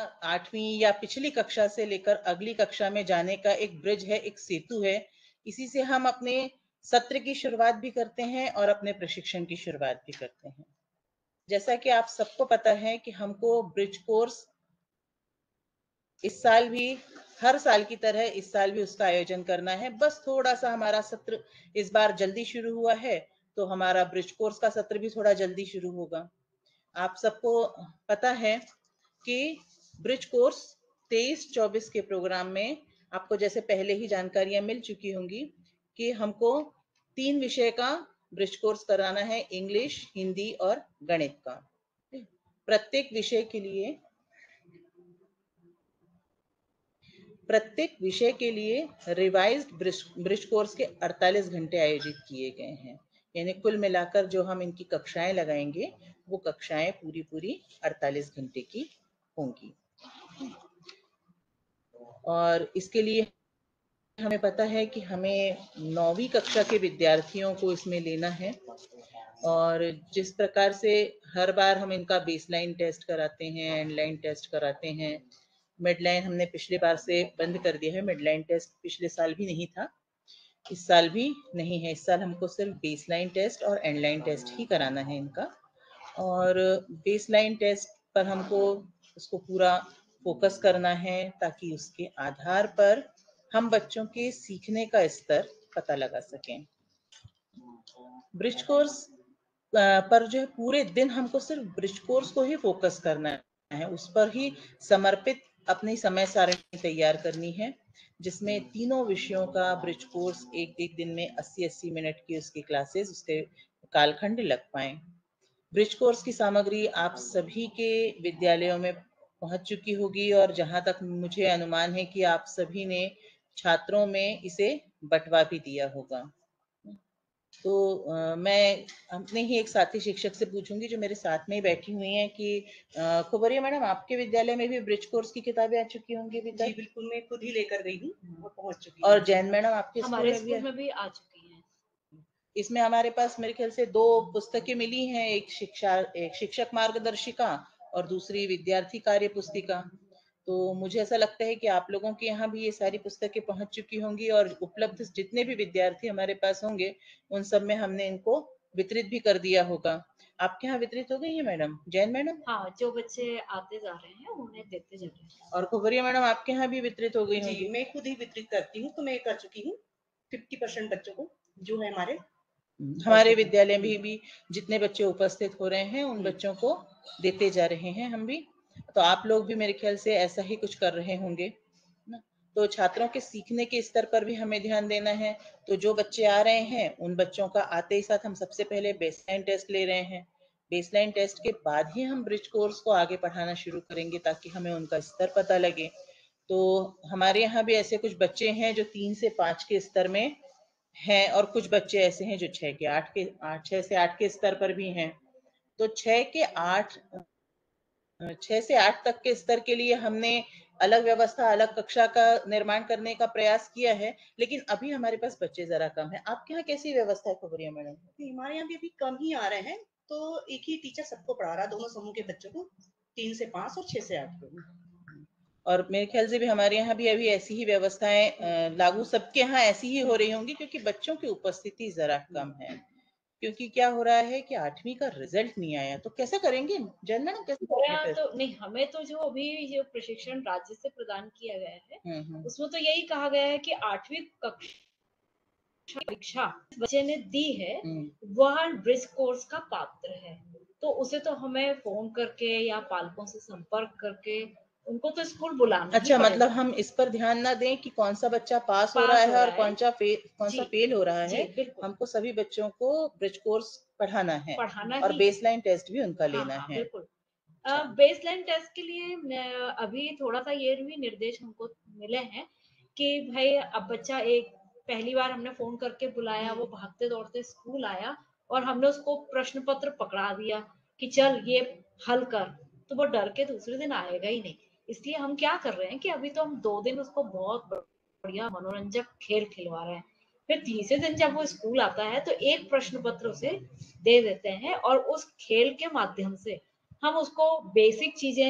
8वीं या पिछली कक्षा से लेकर अगली कक्षा में जाने का एक ब्रिज है, एक सेतु है। इसी से हम अपने सत्र की शुरुआत भी करते हैं और अपने प्रशिक्षण की शुरुआत भी करते हैं। जैसा कि आप सबको पता है कि हमको ब्रिज कोर्स इस साल भी, हर साल की तरह इस साल भी उसका आयोजन करना है। बस थोड़ा सा हमारा सत्र इस बार जल्दी शुरू हुआ है, तो हमारा ब्रिज कोर्स का सत्र भी थोड़ा जल्दी शुरू होगा। आप सबको पता है कि ब्रिज कोर्स 23-24 के प्रोग्राम में आपको जैसे पहले ही जानकारियां मिल चुकी होंगी कि हमको 3 विषय का ब्रिज कोर्स कराना है, इंग्लिश, हिंदी और गणित का। प्रत्येक विषय के लिए रिवाइज्ड ब्रिज कोर्स के 48 घंटे आयोजित किए गए हैं। यानी कुल मिलाकर जो हम इनकी कक्षाएं लगाएंगे वो कक्षाएं पूरी 48 घंटे की होंगी। और इसके लिए हमें पता है कि हमें 9वीं कक्षा के विद्यार्थियों को इसमें लेना है, और जिस प्रकार से हर बार हम इनका बेसलाइन टेस्ट कराते हैं, एंडलाइन टेस्ट कराते हैं, मिडलाइन हमने पिछले बार से बंद कर दिया है। मिडलाइन टेस्ट पिछले साल भी नहीं था, इस साल भी नहीं है। इस साल हमको सिर्फ बेसलाइन टेस्ट और एंडलाइन टेस्ट ही कराना है इनका। और बेसलाइन टेस्ट पर हमको उसको पूरा फोकस करना है, ताकि उसके आधार पर हम बच्चों के सीखने का स्तर पता लगा सकें। ब्रिज कोर्स पर जो है पूरे दिन हमको सिर्फ ब्रिज कोर्स को ही फोकस करना है, उस पर ही समर्पित अपनी समय सारणी तैयार करनी है, जिसमें तीनों विषयों का ब्रिज कोर्स एक दिन में 80-80 मिनट की उसकी क्लासेस, उसके कालखंड लग पाए। ब्रिज कोर्स की सामग्री आप सभी के विद्यालयों में पहुंच चुकी होगी, और जहां तक मुझे अनुमान है कि आप सभी ने छात्रों में इसे बंटवा भी दिया होगा। तो मैं अपने ही एक साथी शिक्षक से पूछूंगी जो मेरे साथ में ही बैठी हुई हैं कि खुबरिया मैडम, आपके विद्यालय में भी ब्रिज कोर्स की किताबें आ चुकी होंगी अभी तक? जी बिल्कुल, मैं खुद ही लेकर गई हूँ और पहुंच चुकी और जैन मैडम, आपके हमारे स्कूल में भी आ चुकी हैं। इसमें हमारे पास मेरे ख्याल से 2 पुस्तकें मिली हैं, एक शिक्षक मार्गदर्शिका और दूसरी विद्यार्थी कार्य पुस्तिका। तो मुझे ऐसा लगता है कि आप लोगों के यहाँ भी ये सारी पुस्तकें पहुंच चुकी होंगी, और उपलब्ध जितने भी विद्यार्थी हमारे पास होंगे उन सब में हमने इनको वितरित भी कर दिया होगा। आपके यहाँ वितरित हो गई है मैडम, जैन मैडम? हाँ, जो बच्चे आते जा रहे हैं उन्हें देते जा रहे हैं। और खुबरिया मैडम, आपके यहाँ भी वितरित हो गई होंगी? जी, मैं खुद ही वितरित करती हूँ, तो मैं कर चुकी हूँ 50% बच्चों को, जो है हमारे विद्यालय में भी जितने बच्चे उपस्थित हो रहे हैं उन बच्चों को देते जा रहे हैं हम भी। तो आप लोग भी मेरे ख्याल से ऐसा ही कुछ कर रहे होंगे ना। तो छात्रों के सीखने के स्तर पर भी हमें ध्यान देना है। तो जो बच्चे आ रहे हैं उन बच्चों का आते ही साथ हम सबसे पहले बेसलाइन टेस्ट ले रहे हैं। बेसलाइन टेस्ट के बाद ही हम ब्रिज कोर्स को आगे पढ़ाना शुरू करेंगे, ताकि हमें उनका स्तर पता लगे। तो हमारे यहाँ भी ऐसे कुछ बच्चे हैं जो 3 से 5 के स्तर में हैं, और कुछ बच्चे ऐसे हैं जो 6 से 8 के स्तर पर भी हैं। तो 6 से 8 तक के स्तर के लिए हमने अलग व्यवस्था, अलग कक्षा का निर्माण करने का प्रयास किया है, लेकिन अभी हमारे पास बच्चे जरा कम है। आपके यहाँ कैसी व्यवस्था है खुबरिया मैडम? हमारे यहाँ भी अभी कम ही आ रहे हैं, तो एक ही टीचर सबको पढ़ा रहा है, दोनों समूह के बच्चों को, 3 से 5 और 6 से 8 को। और मेरे ख्याल से भी हमारे यहाँ भी अभी ऐसी ही व्यवस्थाएं लागू सबके यहाँ ऐसी ही हो रही होंगी, क्योंकि बच्चों की उपस्थिति जरा कम है। क्योंकि क्या हो रहा है कि 8वीं का रिजल्ट नहीं आया, तो कैसे करेंगे जैन मैडम, कैसे करेंगे? तो नहीं, हमें तो जो अभी जो प्रशिक्षण राज्य से प्रदान किया गया है उसमें तो यही कहा गया है कि 8वीं कक्षा परीक्षा बच्चे ने दी है वह ब्रिज कोर्स का पात्र है, तो उसे तो हमें फोन करके या पालकों से संपर्क करके उनको तो स्कूल बुलाना अच्छा, ही पड़ेगा। मतलब हम इस पर ध्यान ना दें कि कौन सा बच्चा पास हो रहा है और कौन सा फेल हो रहा है। हमको सभी बच्चों को ब्रिज कोर्स पढ़ाना है, और बेसलाइन टेस्ट भी उनका लेना है। बिल्कुल। बेसलाइन टेस्ट के लिए अभी थोड़ा सा ये भी निर्देश हमको मिले हैं कि भाई अब बच्चा एक पहली बार हमने फोन करके बुलाया, वो भागते दौड़ते स्कूल आया और हमने उसको प्रश्न पत्र पकड़ा दिया कि चल ये हल कर, तो वो डर के दूसरे दिन आएगा ही नहीं। इसलिए हम क्या कर रहे हैं कि अभी तो हम 2 दिन उसको बहुत बढ़िया मनोरंजक खेल खिलवा रहे हैं, फिर तीसरे दिन जब वो स्कूल आता है तो एक प्रश्न पत्र उसे दे देते हैं, और उस खेल के माध्यम से हम उसको बेसिक चीजें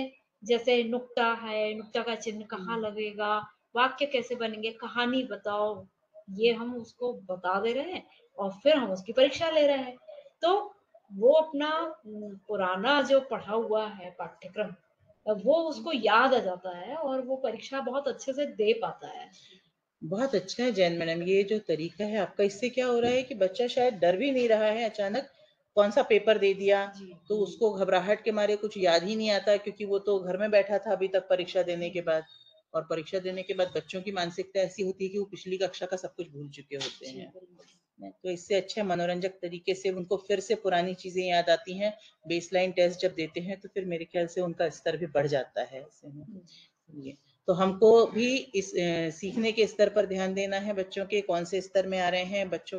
जैसे नुक्ता है, नुक्ता का चिन्ह कहाँ लगेगा, वाक्य कैसे बनेंगे, कहानी बताओ, ये हम उसको बता दे रहे हैं और फिर हम उसकी परीक्षा ले रहे हैं। तो वो अपना पुराना जो पढ़ा हुआ है पाठ्यक्रम, वो उसको याद आ जाता है और वो परीक्षा बहुत अच्छे से दे पाता है। बहुत अच्छा है जैन मैडम, ये जो तरीका है आपका, इससे क्या हो रहा है कि बच्चा शायद डर भी नहीं रहा है अचानक कौन सा पेपर दे दिया तो उसको घबराहट के मारे कुछ याद ही नहीं आता, क्योंकि वो तो घर में बैठा था अभी तक परीक्षा देने के बाद। और परीक्षा देने के बाद बच्चों की मानसिकता ऐसी होती है कि वो पिछली कक्षा का सब कुछ भूल चुके होते हैं। तो इससे अच्छे मनोरंजक तरीके से उनको फिर से पुरानी चीजें याद आती हैं। बेसलाइन टेस्ट जब देते हैं तो फिर मेरे ख्याल से उनका स्तर भी बढ़ जाता है ऐसे में। तो हमको भी इस सीखने के स्तर पर ध्यान देना है, बच्चों के कौन से स्तर में आ रहे हैं, बच्चों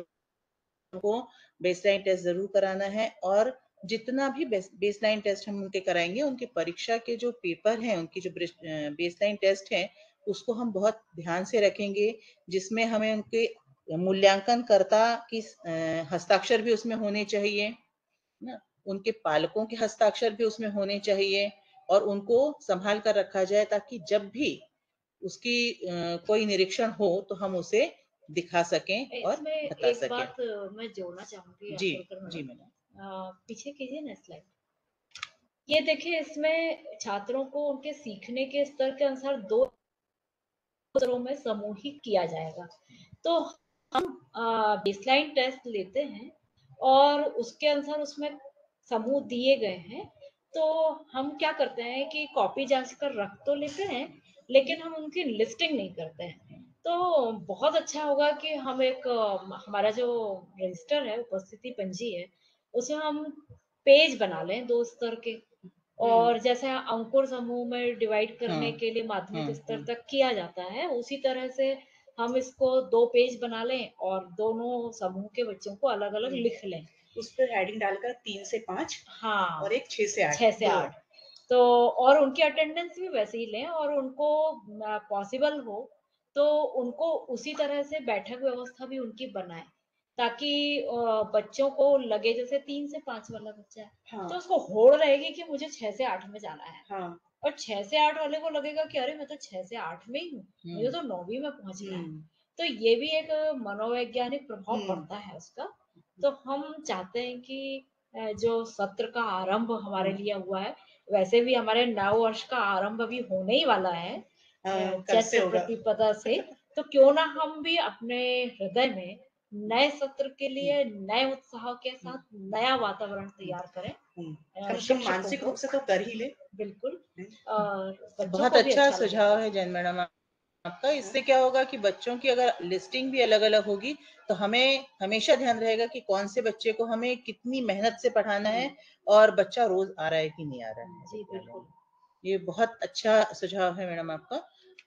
को बेसलाइन टेस्ट जरूर कराना है। और जितना भी बेसलाइन टेस्ट हम उनके कराएंगे, उनकी परीक्षा के जो पेपर हैं, उनकी जो बेसलाइन टेस्ट है, उसको हम बहुत ध्यान से रखेंगे, जिसमें हमें उनके मूल्यांकनकर्ता की हस्ताक्षर भी उसमें होने चाहिए ना, उनके पालकों के हस्ताक्षर भी उसमें होने चाहिए और उनको संभाल कर रखा जाए, ताकि जब भी उसकी कोई निरीक्षण हो तो हम उसे दिखा सकें और इसमें बता एक सकें। बात मैं जोड़ना चाहूंगी जी जी मैडम। मैडम। पीछे कीजिए ना स्लाइड। ये देखिए, इसमें छात्रों को उनके सीखने के स्तर के अनुसार 2 स्तरों में समूहित किया जाएगा। तो हम बेसलाइन टेस्ट लेते हैं और उसके अनुसार उसमें समूह दिए गए हैं। तो हम क्या करते हैं कि कॉपी जांच कर रख तो लेते हैं, लेकिन हम उनकी लिस्टिंग नहीं करते हैं। तो बहुत अच्छा होगा कि हम एक हमारा जो रजिस्टर है, उपस्थिति पंजी है, उसमें हम पेज बना लें 2 स्तर के। और जैसे अंकुर समूह में डिवाइड करने के लिए माध्यमिक स्तर तक किया जाता है, उसी तरह से हम इसको 2 पेज बना लें और दोनों समूह के बच्चों को अलग-अलग लिख लें। उस पर हेडिंग डालकर 3 से 5 हाँ, और एक 6 से 8 6 से 2। 8। तो और उनकी अटेंडेंस भी वैसे ही लें और उनको पॉसिबल हो तो उनको उसी तरह से बैठक व्यवस्था भी उनकी बनाएँ, ताकि बच्चों को लगे जैसे 3 से 5 वाला बच्चा है, तो उसको होड़ रहेगी कि मुझे 6 से 8 में जाना है। और 6 से 8 वाले को लगेगा कि अरे मैं तो 6 से 8 में ही हूँ, मुझे तो 9वीं में पहुँचना है। तो ये भी एक मनोवैज्ञानिक प्रभाव पड़ता है उसका। तो हम चाहते हैं कि जो सत्र का आरंभ हमारे लिए हुआ है, वैसे भी हमारे नव वर्ष का आरंभ अभी होने ही वाला है चैत्र प्रतिपदा से। तो क्यों ना हम भी अपने हृदय में नए सत्र के लिए नए उत्साह के साथ नया वातावरण तैयार करें। मानसिक रूप से तो कर ही ले। बिल्कुल। और बच्चों बहुत को भी अच्छा अच्छा सुझाव है जैन मैडम आपका। इससे क्या होगा कि बच्चों की अगर लिस्टिंग भी अलग अलग होगी तो हमें हमेशा ध्यान रहेगा कि कौन से बच्चे को हमें कितनी मेहनत से पढ़ाना है और बच्चा रोज आ रहा है कि नहीं आ रहा है। जी बिल्कुल। ये बहुत अच्छा सुझाव है मैडम आपका।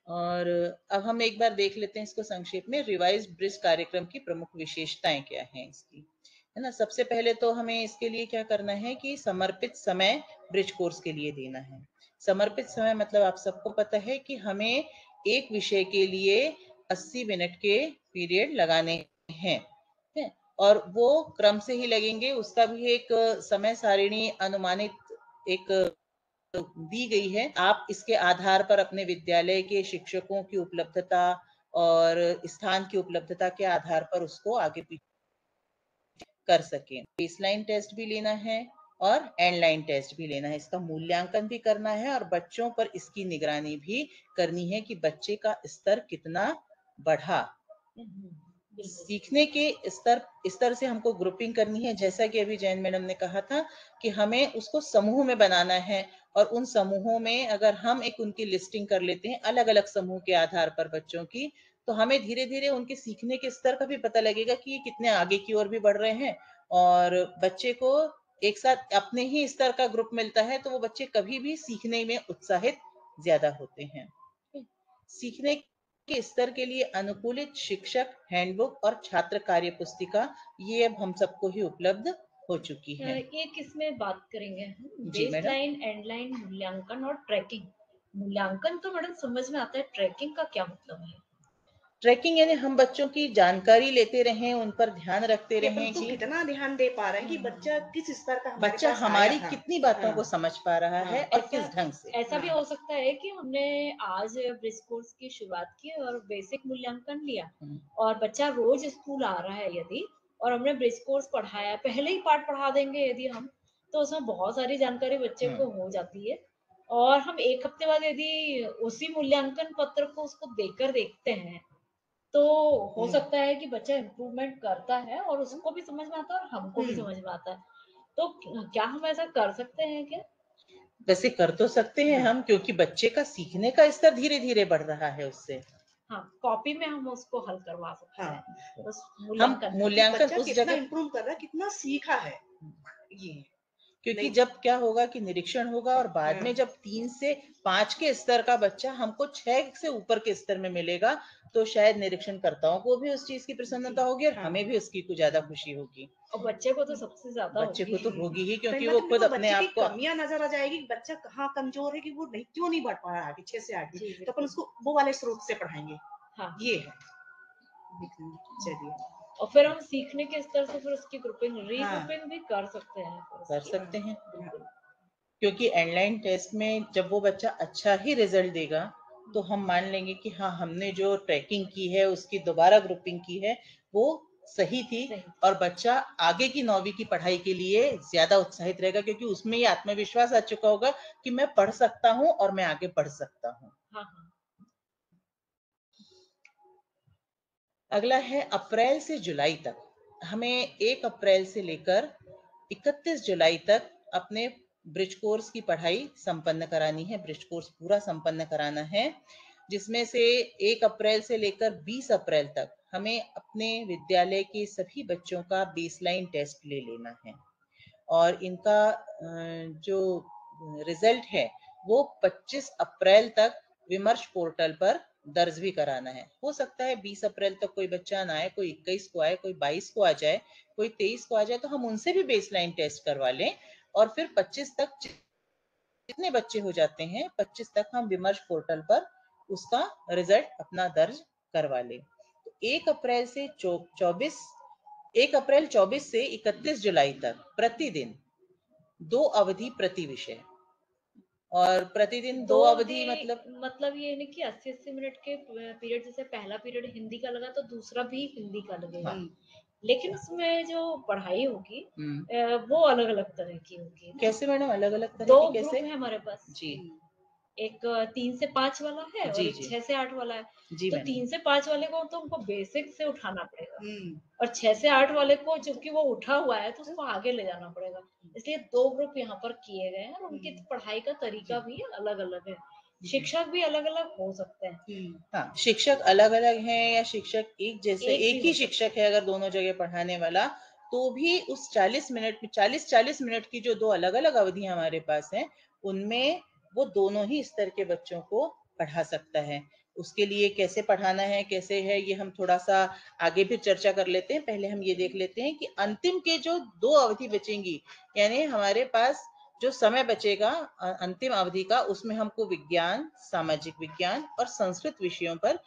और अब हम एक बार देख लेते हैं इसको संक्षेप में, रिवाइज ब्रिज कार्यक्रम की प्रमुख विशेषताएं क्या हैं इसकी, है ना। सबसे पहले तो हमें इसके लिए क्या करना है कि समर्पित समय ब्रिज कोर्स के लिए देना है। समर्पित समय मतलब आप सबको पता है कि हमें एक विषय के लिए 80 मिनट के पीरियड लगाने हैं, है? और वो क्रम से ही लगेंगे, उसका भी एक समय सारिणी अनुमानित एक दी गई है। आप इसके आधार पर अपने विद्यालय के शिक्षकों की उपलब्धता और स्थान की उपलब्धता के आधार पर उसको आगे पीछे कर सकें। बेसलाइन टेस्ट भी लेना है और एंड लाइन टेस्ट भी लेना है, इसका मूल्यांकन भी करना है और बच्चों पर इसकी निगरानी भी करनी है कि बच्चे का स्तर कितना बढ़ा। सीखने के स्तर से हमको ग्रुपिंग करनी है, जैसा कि अभी जैन मैडम ने कहा था कि हमें उसको समूह में बनाना है। और उन समूहों में अगर हम एक उनकी लिस्टिंग कर लेते हैं अलग अलग समूह के आधार पर बच्चों की, तो हमें धीरे धीरे उनके सीखने के स्तर का भी पता लगेगा कि ये कितने आगे की ओर भी बढ़ रहे हैं। और बच्चे को एक साथ अपने ही स्तर का ग्रुप मिलता है तो वो बच्चे कभी भी सीखने में उत्साहित ज्यादा होते हैं। सीखने के स्तर के लिए अनुकूलित शिक्षक हैंडबुक और छात्र कार्य पुस्तिका ये अब हम सबको ही उपलब्ध हो चुकी है। एक इसमें बात करेंगे हम, जी मैडम। बेसलाइन, एंडलाइन, मूल्यांकन और ट्रैकिंग। मूल्यांकन तो मैडम समझ में आता है, ट्रैकिंग का क्या मतलब है? ट्रैकिंग यानी हम बच्चों की जानकारी लेते रहें, उन पर ध्यान रखते कि अपन रहें तो कि कितना ध्यान दे पा रहे हैं कि बच्चा किस स्तर का हमारे बच्चा पास आया हमारी था। कितनी बातों को हाँ, समझ पा रहा हाँ, है और ऐसा किस ढंग से। ऐसा भी हाँ, हो सकता है कि हमने आज ब्रिज कोर्स की शुरुआत की और बेसिक मूल्यांकन लिया हम्म, और बच्चा रोज स्कूल आ रहा है यदि और हमने ब्रिज कोर्स पढ़ाया पहले ही पाठ पढ़ा देंगे यदि हम तो उसमें बहुत सारी जानकारी बच्चे को हो जाती है और हम एक हफ्ते बाद यदि उसी मूल्यांकन पत्र को उसको देकर देखते हैं तो हो सकता है कि बच्चा इम्प्रूवमेंट करता है और उसको भी समझ में आता है और हमको भी समझ में आता है तो क्या हम ऐसा कर सकते हैं क्या वैसे कर तो सकते हैं हाँ, हम, क्योंकि बच्चे का सीखने का स्तर धीरे धीरे बढ़ रहा है उससे। हाँ कॉपी में हम उसको हल करवा सकते हाँ, हैं बस हम मूल्यांकन कि मूल्यांकन बच्चा उस कितना जगह, इम्प्रूव कर रहा है, कितना सीखा है, ये है। क्योंकि नहीं, जब क्या होगा कि निरीक्षण होगा और बाद में हाँ, जब 3 से 5 के स्तर का बच्चा हमको 6 से ऊपर के स्तर में मिलेगा तो शायद निरीक्षणकर्ताओं को भी उस चीज की प्रसन्नता होगी और हाँ, हमें भी उसकी कुछ ज्यादा खुशी होगी। और बच्चे को तो सबसे ज्यादा बच्चे को होगी तो होगी ही, कहीं क्योंकि वो मतलब खुद देखो अपने बच्चे की आप को। कमियां नजर आ जाएगी कि बच्चा कहाँ कमजोर है कि वो नहीं क्यों नहीं बढ़ पा रहा है आगे 6 से 8 में, जी तो अपन बिल्कुल उसको वो वाले स्रोत से पढ़ाएंगे, हाँ ये है। चलिए, और फिर हम सीखने के स्तर से फिर उसकी ग्रुपिंग हाँ, रीग्रुपिंग भी कर सकते हैं फिर कर उसकी सकते हैं, बिल्कुल क्योंकि ऑनलाइन टेस्ट में जब वो बच्चा अच्छा ही रिजल्ट देगा तो हम मान लेंगे कि हाँ, हमने जो ट्रैकिंग की है उसकी दोबारा ग्रुपिंग की है वो सही थी सही और बच्चा आगे की 9वीं की पढ़ाई के लिए ज्यादा उत्साहित रहेगा, क्योंकि उसमें ये आत्मविश्वास आ चुका होगा कि मैं पढ़ सकता हूँ और मैं आगे बढ़ सकता हूँ। हाँ हाँ अगला है अप्रैल से जुलाई तक। हमें 1 अप्रैल से लेकर 31 जुलाई तक अपने ब्रिज कोर्स की पढ़ाई संपन्न करानी है, ब्रिज कोर्स पूरा संपन्न कराना है, जिसमें से 1 अप्रैल से लेकर 20 अप्रैल तक हमें अपने विद्यालय के सभी बच्चों का बेसलाइन टेस्ट ले लेना है और इनका जो रिजल्ट है वो 25 अप्रैल तक विमर्श पोर्टल पर दर्ज भी कराना है। हो सकता है 20 अप्रैल तक कोई बच्चा ना आए, कोई 21 को आए, कोई 22 को आ जाए, कोई 23 को आ जाए, तो हम उनसे भी बेसलाइन टेस्ट करवा लें और फिर 25 तक जितने बच्चे हो जाते हैं 25 तक हम विमर्श पोर्टल पर उसका रिजल्ट अपना दर्ज करवा लें। तो 1 अप्रैल से 24 1 अप्रैल 24 से 31 जुलाई तक प्रतिदिन 2 अवधि प्रति विषय, और प्रतिदिन 2 अवधि मतलब ये नहीं कि 80-80 मिनट के पीरियड जैसे पहला पीरियड हिंदी का लगा तो दूसरा भी हिंदी का लगेगा हाँ, लेकिन उसमें जो पढ़ाई होगी वो अलग अलग तरह की होगी ना कैसे मैडम अलग अलग तरह 2 की ग्रुप कैसे? है हमारे पास जी एक 3 से 5 वाला है और जी एक जी 6 से 8 वाला है जी तो मैडम। 3 से 5 वाले को तो हमको बेसिक से उठाना पड़ेगा हम्म, और 6 से 8 वाले को चूंकि वो उठा हुआ है तो उसको आगे ले जाना पड़ेगा इसलिए 2 ग्रुप यहाँ पर किए गए हैं और उनकी पढ़ाई का तरीका भी अलग अलग है शिक्षक भी अलग अलग हो सकते हैं हाँ, शिक्षक अलग अलग हैं या शिक्षक एक जैसे एक भी एक ही हो सकता शिक्षक है अगर दोनों जगह पढ़ाने वाला, तो भी उस 40 मिनट में 40-40 मिनट की जो 2 अलग अलग अवधि हमारे पास है उनमें वो दोनों ही स्तर के बच्चों को पढ़ा सकता है। उसके लिए कैसे पढ़ाना है, कैसे है, ये हम थोड़ा सा आगे भी चर्चा कर लेते हैं। पहले हम ये देख लेते हैं कि अंतिम के जो 2 अवधि बचेंगी, यानी हमारे पास जो समय बचेगा अंतिम अवधि का, उसमें हमको विज्ञान, सामाजिक विज्ञान और संस्कृत विषयों पर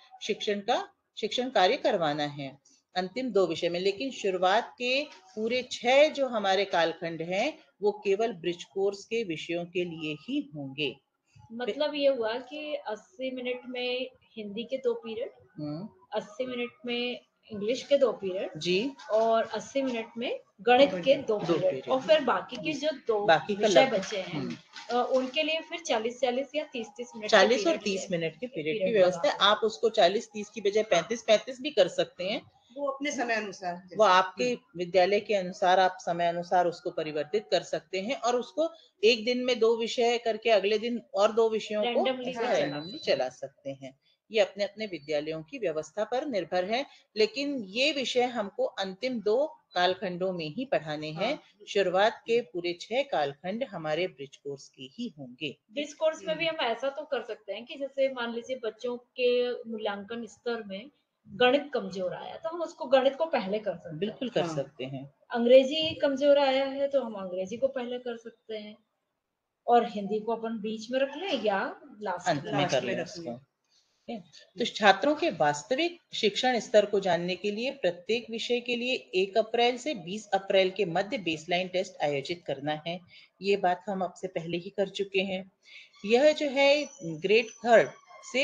शिक्षण कार्य करवाना है अंतिम 2 विषय में। लेकिन शुरुआत के पूरे 6 जो हमारे कालखंड हैं वो केवल ब्रिज कोर्स के विषयों के लिए ही होंगे। मतलब ये हुआ कि 80 मिनट में हिंदी के 2 पीरियड 80 मिनट में इंग्लिश के 2 पीरियड जी और 80 मिनट में गणित के 2 2 पीरियड और फिर बाकी के जो 2 बाकी का विषय लगभग बचे हैं उनके लिए फिर 40-40 या 30-30 मिनट 40 और 30 मिनट के पीरियड की व्यवस्था है। आप उसको 40-30 की बजाय 35-35 भी कर सकते हैं, वो अपने समय अनुसार वो आपके विद्यालय के अनुसार आप समय अनुसार उसको परिवर्तित कर सकते हैं और उसको एक दिन में 2 विषय करके अगले दिन और 2 विषयों को रैंडमली ऐसे रैंडमली चला सकते हैं। ये अपने अपने विद्यालयों की व्यवस्था पर निर्भर है, लेकिन ये विषय हमको अंतिम 2 कालखंडों में ही पढ़ाने हैं। शुरुआत के पूरे 6 कालखंड हमारे ब्रिज कोर्स के ही होंगे। ब्रिज कोर्स में भी हम ऐसा तो कर सकते हैं कि जैसे मान लीजिए बच्चों के मूल्यांकन स्तर में गणित कमजोर आया तो हम उसको गणित को पहले कर सकते हैं बिल्कुल कर सकते हैं। अंग्रेजी कमजोर आया है तो हम अंग्रेजी को पहले कर सकते हैं और हिंदी को अपन बीच में रख लें या अंत में लास्ट कर में लें रख उसको। लें। तो छात्रों के वास्तविक शिक्षण स्तर को जानने के लिए प्रत्येक विषय के लिए 1 अप्रैल से 20 अप्रैल के मध्य बेसलाइन टेस्ट आयोजित करना है। ये बात हम आपसे पहले ही कर चुके हैं। यह जो है ग्रेड 3 से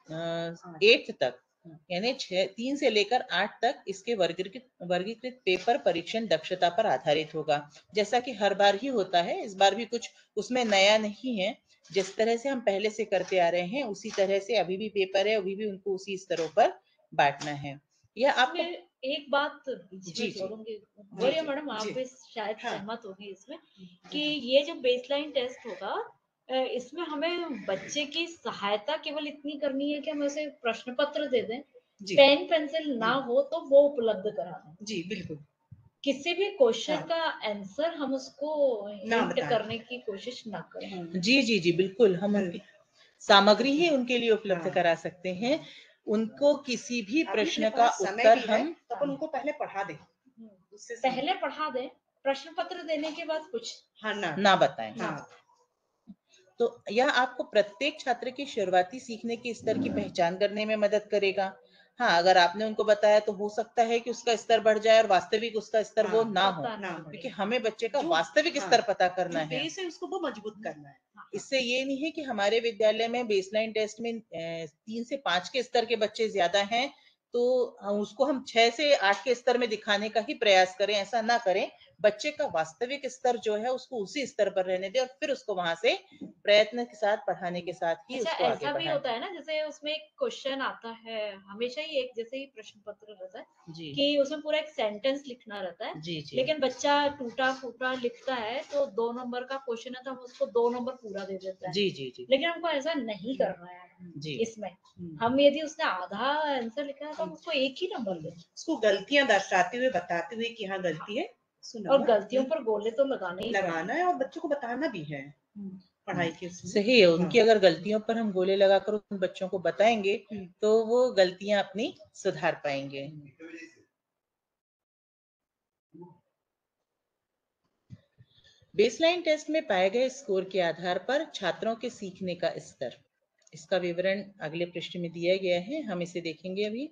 8th तक यानी 3 से लेकर 8 तक इसके वर्गीकृत पेपर परीक्षण दक्षता पर आधारित होगा। जैसा कि हर बार ही होता है, इस बार भी कुछ उसमें नया नहीं है। जिस तरह से हम पहले से करते आ रहे हैं उसी तरह से अभी भी पेपर है, अभी भी उनको उसी स्तरों पर बांटना है। यह आपको एक बात बीच में जोड़ूंगी, बोलिए मैडम, आप भी शायद सहमत होंगे इसमें कि ये जो बेसलाइन टेस्ट होगा इसमें हमें बच्चे की सहायता केवल इतनी करनी है कि हम उसे प्रश्न पत्र दे दें, पेन पेंसिल ना हो तो वो उपलब्ध करा दें। जी बिल्कुल। किसी भी क्वेश्चन का आंसर हम उसको हिंट करने की कोशिश ना करें। जी जी जी बिल्कुल, हम उनकी सामग्री ही उनके लिए उपलब्ध करा सकते हैं। उनको किसी भी प्रश्न का उत्तर हम अपन उनको पहले पढ़ा दें, पहले पढ़ा दें, प्रश्न पत्र देने के बाद कुछ ना बताएं। तो यह आपको प्रत्येक छात्र के शुरुआती सीखने के स्तर की पहचान करने में मदद करेगा। हाँ, अगर आपने उनको बताया तो हो सकता है कि उसका स्तर बढ़ जाए और वास्तविक उसका स्तर वो ना हो, क्योंकि हमें बच्चे का वास्तविक स्तर पता करना है, उसको वो मजबूत करना है। इससे ये नहीं है कि हमारे विद्यालय में बेसलाइन टेस्ट में 3 से 5 के स्तर के बच्चे ज्यादा हैं तो उसको हम 6 से 8 के स्तर में दिखाने का ही प्रयास करें, ऐसा ना करें। बच्चे का वास्तविक स्तर जो है उसको उसी स्तर पर रहने दें और फिर उसको वहां से प्रयत्न के साथ पढ़ाने के साथ ही उसको आगे ऐसा भी होता है ना, जैसे उसमें एक क्वेश्चन आता है हमेशा ही, एक जैसे ही प्रश्न पत्र रहता है कि उसमें पूरा एक सेंटेंस लिखना रहता है। जी जी। लेकिन बच्चा टूटा फूटा लिखता है तो 2 नंबर का क्वेश्चन है तो हम उसको 2 नंबर पूरा दे देता है। जी जी जी। लेकिन हमको ऐसा नहीं करना है जी। इसमें हम यदि उसने आधा आंसर लिखा है तो हम उसको 1 ही नंबर दें, उसको गलतियां दर्शाते हुए बताते हुए कि हाँ गलती है, और गलतियों पर गोले तो लगाना है और बच्चों को बताना भी है पढ़ाई के उसमें। सही है, उनकी अगर गलतियों पर हम गोले लगाकर उन बच्चों को बताएंगे तो वो गलतियां अपनी सुधार पाएंगे। बेसलाइन टेस्ट में पाए गए स्कोर के आधार पर छात्रों के सीखने का स्तर, इसका विवरण अगले पृष्ठ में दिया गया है, हम इसे देखेंगे अभी।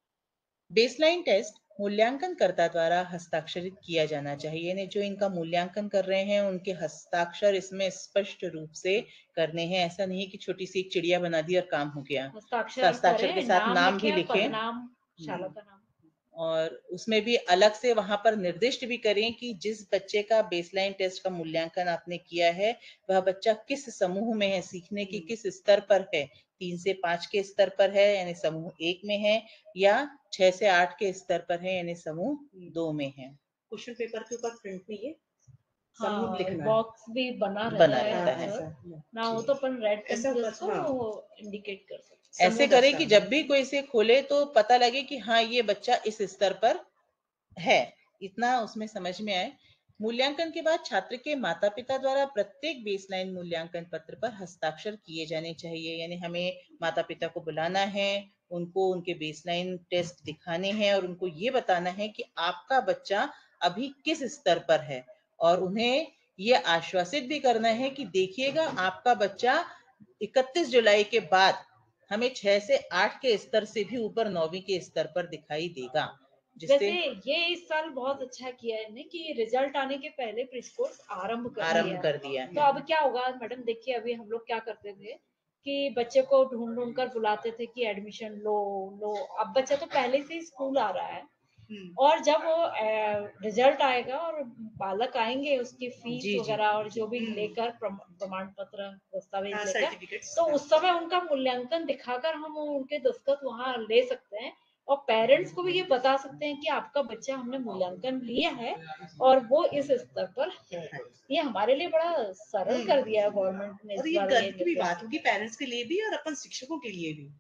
बेसलाइन टेस्ट मूल्यांकनकर्ता द्वारा हस्ताक्षरित किया जाना चाहिए, यानी जो इनका मूल्यांकन कर रहे हैं उनके हस्ताक्षर इसमें स्पष्ट रूप से करने हैं। ऐसा नहीं कि छोटी सी एक चिड़िया बना दी और काम हो गया। हस्ताक्षर के साथ नाम भी लिखें, शाला का नाम, और उसमें भी अलग से वहां पर निर्दिष्ट भी करें कि जिस बच्चे का बेसलाइन टेस्ट का मूल्यांकन आपने किया है वह बच्चा किस समूह में है, सीखने की किस स्तर पर है, 3 से 5 के स्तर पर है यानी समूह 1 में है, या 6 से 8 के स्तर पर है यानी समूह 2 में है। क्वेश्चन पेपर के ऊपर प्रिंट में ये समूह लिखना, बॉक्स भी बना रहता है ना, हो तो अपन रेड पेंसिल को इंडिकेट कर सकते हैं। ऐसे करें कि जब भी कोई इसे खोले तो पता लगे कि हाँ ये बच्चा इस स्तर पर है, इतना उसमें समझ में आए। मूल्यांकन के बाद छात्र के माता पिता द्वारा प्रत्येक बेसलाइन मूल्यांकन पत्र पर हस्ताक्षर किए जाने चाहिए, यानी हमें माता पिता को बुलाना है, उनको उनके बेसलाइन टेस्ट दिखाने हैं और उनको ये बताना है कि आपका बच्चा अभी किस स्तर पर है, और उन्हें ये आश्वासित भी करना है कि देखिएगा आपका बच्चा 31 जुलाई के बाद हमें 6 से 8 के स्तर से भी ऊपर 9वीं के स्तर पर दिखाई देगा। वैसे ये इस साल बहुत अच्छा किया है इन्हें कि रिजल्ट आने के पहले प्री कोर्स आरंभ कर दिया। तो अब क्या होगा मैडम, देखिए अभी हम लोग क्या करते थे कि बच्चे को ढूंढ ढूंढ कर बुलाते थे कि एडमिशन लो लो, अब बच्चा तो पहले से ही स्कूल आ रहा है और जब वो रिजल्ट आएगा और बालक आएंगे उसकी फीस वगैरह और जो भी लेकर प्रमाण पत्र दस्तावेज लेकर, तो उस समय उनका मूल्यांकन दिखाकर हम उनके दस्तखत वहां ले सकते हैं और पेरेंट्स को भी ये बता सकते हैं कि आपका बच्चा हमने मूल्यांकन लिया है और वो इस स्तर पर है। ये हमारे लिए बड़ा सरल कर दिया है गवर्नमेंट ने। और ये गर्व की भी बात होगी पेरेंट्स के लिए भी और अपन शिक्षकों के लिए भी।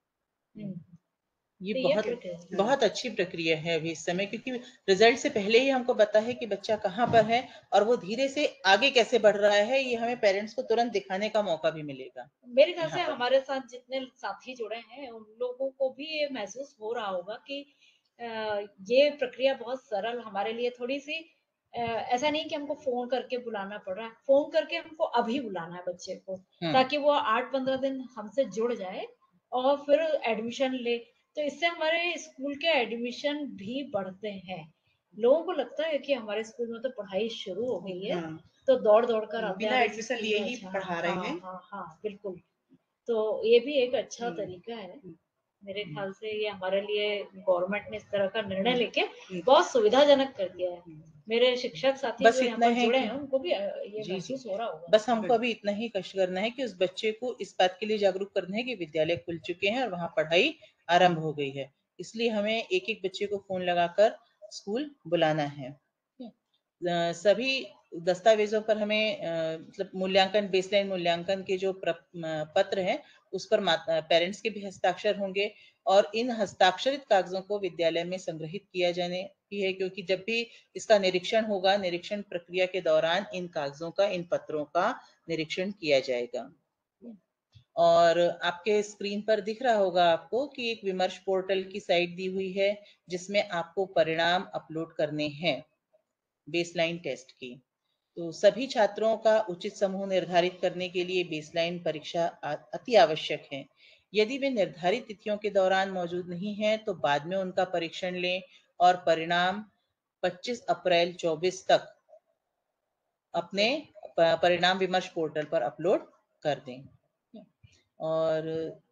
ये बहुत अच्छी प्रक्रिया है अभी इस समय, क्योंकि रिजल्ट से पहले ही हमको पता है कि बच्चा कहाँ पर है और वो धीरे से आगे कैसे बढ़ रहा है, ये हमें पेरेंट्स को तुरंत दिखाने का मौका भी मिलेगा। मेरे ख्याल से हमारे साथ जितने साथी जुड़े हैं उन लोगों को भी ये महसूस हो रहा होगा कि ये प्रक्रिया बहुत सरल हमारे लिए थोड़ी सी, ऐसा नहीं कि हमको फोन करके बुलाना पड़ रहा है, फोन करके हमको अभी बुलाना है बच्चे को ताकि वो 8-15 दिन हमसे जुड़ जाए और फिर एडमिशन ले, तो इससे हमारे स्कूल के एडमिशन भी बढ़ते हैं। लोगों को लगता है कि हमारे स्कूल में तो पढ़ाई शुरू हो गई है, हाँ, तो दौड़ कर आते हैं बिना अब इस एडमिशन स्कूल लिए में। ही अच्छा, पढ़ा रहे हाँ हैं। हाँ हाँ, बिल्कुल। तो ये भी एक अच्छा हम्म, तरीका है। हम्म, मेरे ख्याल से ये हमारे लिए गवर्नमेंट ने इस तरह का निर्णय लेके हम्म, बहुत सुविधाजनक कर दिया है। हम्म। मेरे शिक्षक साथी बस जो यहाँ इतना पर है जुड़े कि हैं उनको भी ये जी जी, महसूस हो रहा होगा। बस हमको अभी इतना ही कष्ट करना है कि उस बच्चे को इस बात के लिए जागरूक करना है कि विद्यालय खुल चुके हैं और वहां पढ़ाई आरंभ हो गई है। इसलिए हमें एक एक बच्चे को फोन लगाकर स्कूल बुलाना है। सभी दस्तावेजों पर हमें मतलब मूल्यांकन, बेसलाइन मूल्यांकन के जो पत्र हैं उस पर पेरेंट्स के भी हस्ताक्षर होंगे और इन हस्ताक्षरित कागजों को विद्यालय में संग्रहित किया जाने की है, क्योंकि जब भी इसका निरीक्षण होगा, निरीक्षण प्रक्रिया के दौरान इन कागजों का, इन पत्रों का निरीक्षण किया जाएगा। और आपके स्क्रीन पर दिख रहा होगा आपको कि एक विमर्श पोर्टल की साइट दी हुई है जिसमें आपको परिणाम अपलोड करने हैं बेसलाइन टेस्ट की। तो सभी छात्रों का उचित समूह निर्धारित करने के लिए बेसलाइन परीक्षा अति आवश्यक है। यदि वे निर्धारित तिथियों के दौरान मौजूद नहीं हैं तो बाद में उनका परीक्षण लें और परिणाम 25 अप्रैल 24 तक अपने परिणाम विमर्श पोर्टल पर अपलोड कर दें। और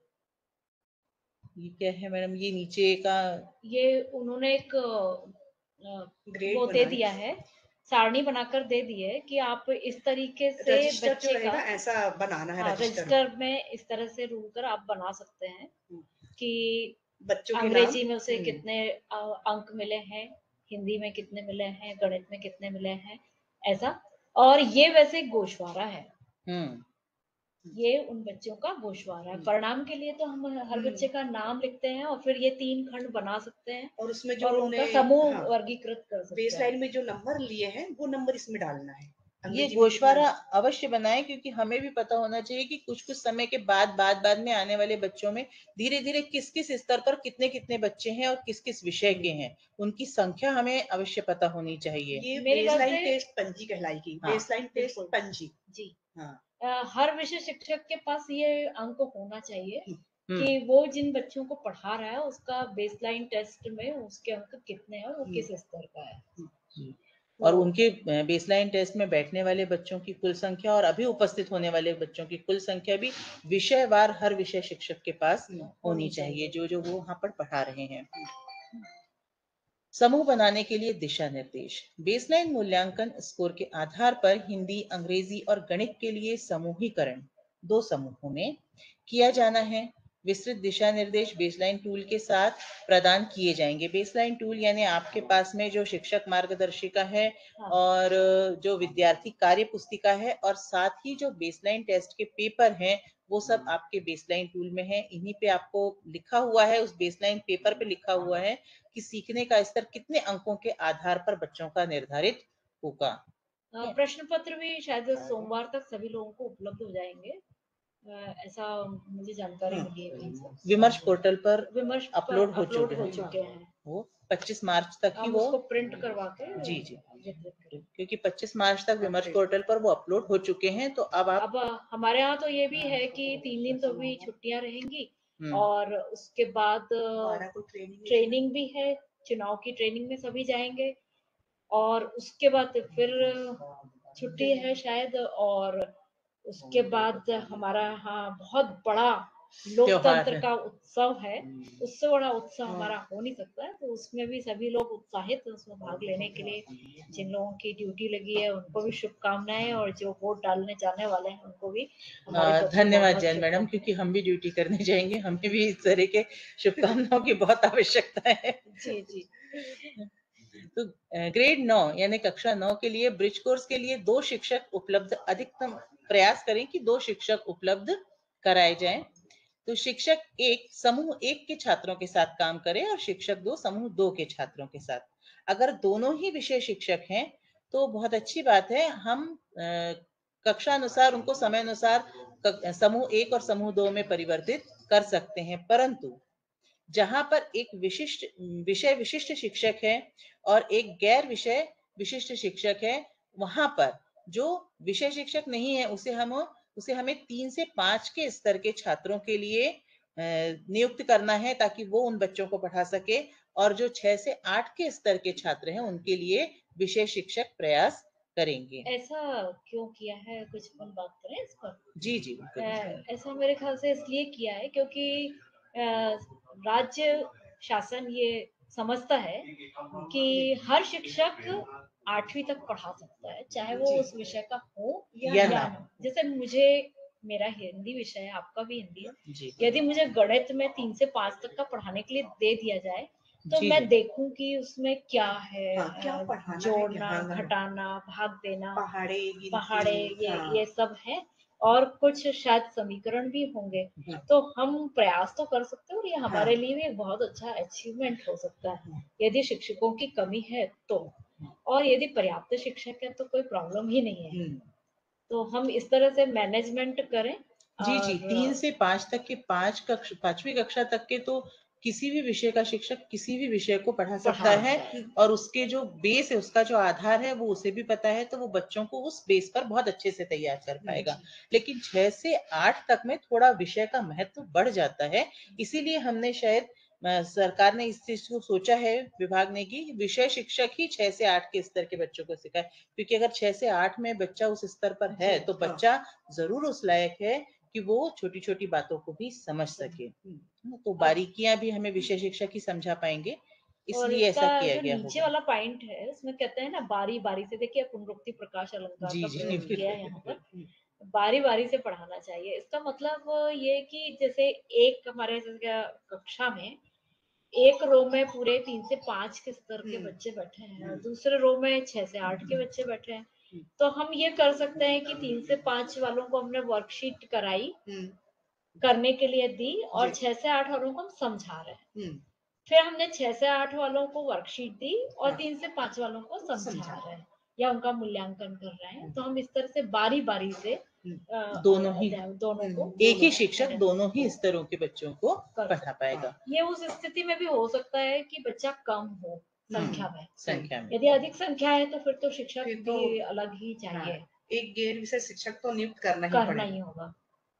ये क्या है मैडम, ये नीचे का ये उन्होंने एक ग्रेड वो दे बनाए, दिया है, सारणी बनाकर दे दी है कि आप इस तरीके से रजिस्टर जो बच्चे का, रहेगा ऐसा बनाना है, हाँ, रजिस्टर रजिस्टर में इस तरह से रूल कर आप बना सकते हैं कि बच्चों के नाम। अंग्रेजी में उसे कितने अंक मिले हैं, हिंदी में कितने मिले हैं, गणित में कितने मिले हैं, ऐसा। और ये वैसे गोशवारा है, ये उन बच्चों का गोशवारा है। परिणाम के लिए तो हम हर बच्चे का नाम लिखते हैं और फिर ये 3 खंड बना सकते हैं और उसमें जो और उन्होंने उनका समूह वर्गीकृत कर सकते हैं। बेसलाइन में जो नंबर लिए हैं वो नंबर इसमें डालना है। ये अंग्रेजी में कितना गोशवारा अवश्य बनाए, क्योंकि हमें भी पता होना चाहिए कि कुछ कुछ समय के बाद में आने वाले बच्चों में धीरे धीरे किस किस स्तर पर कितने कितने बच्चे हैं और किस किस विषय के हैं, उनकी संख्या हमें अवश्य पता होनी चाहिए। ये मेरी बात बेसलाइन से टेस्ट पंजी कहलाएगी। हाँ, बेसलाइन टेस्ट बिल्कुल पंजी। जी। हाँ, हर विषय शिक्षक के पास ये अंक होना चाहिए हम्म, कि वो जिन बच्चों को पढ़ा रहा है उसका बेसलाइन टेस्ट में उसके अंक कितने हैं, वो किस स्तर का है। जी। और तो उनके बेसलाइन टेस्ट में बैठने वाले बच्चों की कुल संख्या और अभी उपस्थित होने वाले बच्चों की कुल संख्या भी विषयवार हर विषय शिक्षक के पास होनी चाहिए, जो जो वो वहां पर पढ़ा रहे हैं। समूह बनाने के लिए दिशा निर्देश। बेसलाइन मूल्यांकन स्कोर के आधार पर हिंदी, अंग्रेजी और गणित के लिए समूहीकरण 2 समूहों में किया जाना है। विस्तृत दिशा निर्देश बेसलाइन टूल के साथ प्रदान किए जाएंगे। बेसलाइन टूल यानी आपके पास में जो शिक्षक मार्गदर्शिका है और जो विद्यार्थी कार्य पुस्तिका है और साथ ही जो बेसलाइन टेस्ट के पेपर हैं वो सब आपके बेसलाइन टूल में है। इन्हीं पे आपको लिखा हुआ है, उस बेसलाइन पेपर पे लिखा हुआ है कि सीखने का स्तर कितने अंकों के आधार पर बच्चों का निर्धारित होगा। प्रश्न पत्र भी शायद सोमवार तक सभी लोगों को उपलब्ध हो जाएंगे, ऐसा मुझे जानकारी मिली है कहीं से। विमर्श पोर्टल पर विमर्श अपलोड हो चुके हैं। वो 25 मार्च तक ही हम वो उसको प्रिंट करवा के जी जी, वितरित करेंगे। क्योंकि 25 मार्च तक विमर्श पोर्टल पर वो अपलोड हो चुके हैं। तो अब आप हमारे यहाँ तो ये भी है कि 3 दिन तो भी छुट्टियां रहेंगी और उसके बाद ट्रेनिंग भी है, चुनाव की ट्रेनिंग में सभी जाएंगे और उसके बाद फिर छुट्टी है शायद, और उसके बाद हमारा यहाँ बहुत बड़ा लोकतंत्र का उत्सव है, उससे बड़ा उत्सव हमारा हो नहीं सकता है। तो उसमें भी सभी लोग उत्साहित हैं उसमें भाग लेने के लिए। जिन लोगों की ड्यूटी लगी है उनको भी शुभकामनाएं और जो वोट डालने जाने वाले हैं उनको भी धन्यवाद जैन मैडम, क्योंकि हम भी ड्यूटी करने जाएंगे, हमें भी इस तरह के शुभकामनाओं की बहुत आवश्यकता है। जी जी। तो ग्रेड 9 यानी कक्षा 9 के लिए ब्रिज कोर्स के लिए 2 शिक्षक उपलब्ध, अधिकतम प्रयास करें कि 2 शिक्षक उपलब्ध कराए जाएं। तो शिक्षक 1 समूह 1 के छात्रों के साथ काम करे और शिक्षक 2 समूह 2 के छात्रों के साथ। अगर दोनों ही विषय शिक्षक हैं तो बहुत अच्छी बात है, हम कक्षा अनुसार उनको समय अनुसार समूह 1 और समूह 2 में परिवर्तित कर सकते हैं। परंतु जहां पर एक विषय विशिष्ट शिक्षक है और एक गैर विषय विशिष्ट शिक्षक है, वहां पर जो विषय शिक्षक नहीं है उसे हमें 3 से 5 के स्तर के छात्रों के लिए नियुक्त करना है ताकि वो उन बच्चों को पढ़ा सके, और जो 6 से 8 के स्तर के छात्र हैं उनके लिए विषय शिक्षक प्रयास करेंगे। ऐसा क्यों किया है, कुछ अपन बात करें इस पर? जी, जी, बिल्कुल। ऐसा मेरे ख्याल से इसलिए किया है क्योंकि राज्य शासन ये समझता है कि हर शिक्षक 8वीं तक पढ़ा सकता है, चाहे वो जी। उस विषय का हो या ना ना हो। जैसे मुझे, मेरा हिंदी विषय है, आपका भी हिंदी है। जी, यदि मुझे गणित में 3 से 5 तक का पढ़ाने के लिए दे दिया जाए, तो जी, मैं जी। देखूँ कि उसमें क्या है, हाँ, क्या पढ़ाना है, जोड़ना, हाँ, हाँ। घटाना, भाग देना, पहाड़े, गिनती, पहाड़े, हाँ। ये सब है, और कुछ शायद समीकरण भी होंगे। तो हम प्रयास तो कर सकते हैं, और ये हमारे हाँ। लिए भी एक बहुत अच्छा अचीवमेंट हो सकता है, यदि शिक्षकों की कमी है तो। और यदि पर्याप्त शिक्षक है तो कोई प्रॉब्लम ही नहीं है। तो हम इस तरह से मैनेजमेंट करें। जी, जी, 3 और से 5 तक के 5वीं कक्षा तक के तो किसी भी विषय का शिक्षक किसी भी विषय को पढ़ा सकता है, और उसके जो बेस है, उसका जो आधार है, वो उसे भी पता है, तो वो बच्चों को उस बेस पर बहुत अच्छे से तैयार कर पाएगा। लेकिन 6 से 8 तक में थोड़ा विषय का महत्व बढ़ जाता है, इसीलिए हमने शायद सरकार ने इस चीज को सोचा है, विभाग ने, कि विषय शिक्षक ही 6 से 8 के स्तर के बच्चों को सिखाए, क्योंकि अगर 6 से 8 में बच्चा उस स्तर पर है तो बच्चा जरूर उस लायक है कि वो छोटी छोटी बातों को भी समझ सके। तो बारीकियां भी हमें विषय शिक्षक ही समझा पाएंगे, और इसलिए इसका ऐसा किया जो गया नीचे होगा। वाला पॉइंट है, उसमें कहते हैं ना, बारी बारी से, देखिए पुनरुक्ति प्रकाश अलंकार जी, का जी, प्रयोग किया है यहाँ पर। बिल्कुल। बारी बारी से पढ़ाना चाहिए, इसका मतलब ये कि जैसे एक हमारे जैसे कक्षा में एक रो में पूरे 3 से 5 के स्तर के बच्चे बैठे हैं, और दूसरे रो में 6 से 8 के बच्चे बैठे हैं। तो हम ये कर सकते हैं कि 3 से 5 वालों को हमने वर्कशीट कराई, करने के लिए दी, और 6 से 8 वालों को हम समझा रहे हैं। फिर हमने 6 से 8 वालों को वर्कशीट दी, और 3 से 5 वालों को समझा रहे हैं, या उनका मूल्यांकन कर रहे हैं। तो हम इस तरह से बारी बारी से दोनों को एक ही शिक्षक दोनों ही स्तरों के बच्चों को पढ़ा पाएगा। ये उस स्थिति में भी हो सकता है कि बच्चा कम हो संख्या में। में यदि अधिक संख्या है तो फिर तो शिक्षक भी अलग ही चाहिए, एक गैर विषय शिक्षक तो नियुक्त करना ही होगा।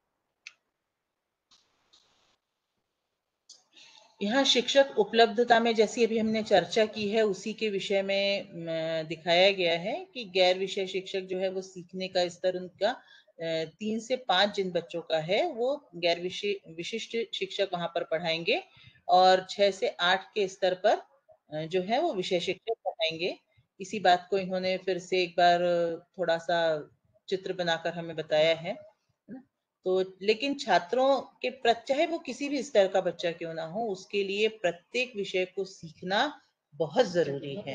यहाँ शिक्षक उपलब्धता में, जैसी अभी हमने चर्चा की है, उसी के विषय में दिखाया गया है कि गैर विषय शिक्षक जो है वो सीखने का स्तर उनका 3 से 5 जिन बच्चों का है वो गैर विशिष्ट शिक्षक वहां पर पढ़ाएंगे, और 6 से 8 के स्तर पर जो है वो विषय शिक्षक पढ़ाएंगे। इसी बात को इन्होंने फिर से एक बार थोड़ा सा चित्र बनाकर हमें बताया है। तो लेकिन छात्रों के चाहे वो किसी भी स्तर का बच्चा क्यों ना हो, उसके लिए प्रत्येक विषय को सीखना बहुत जरूरी है।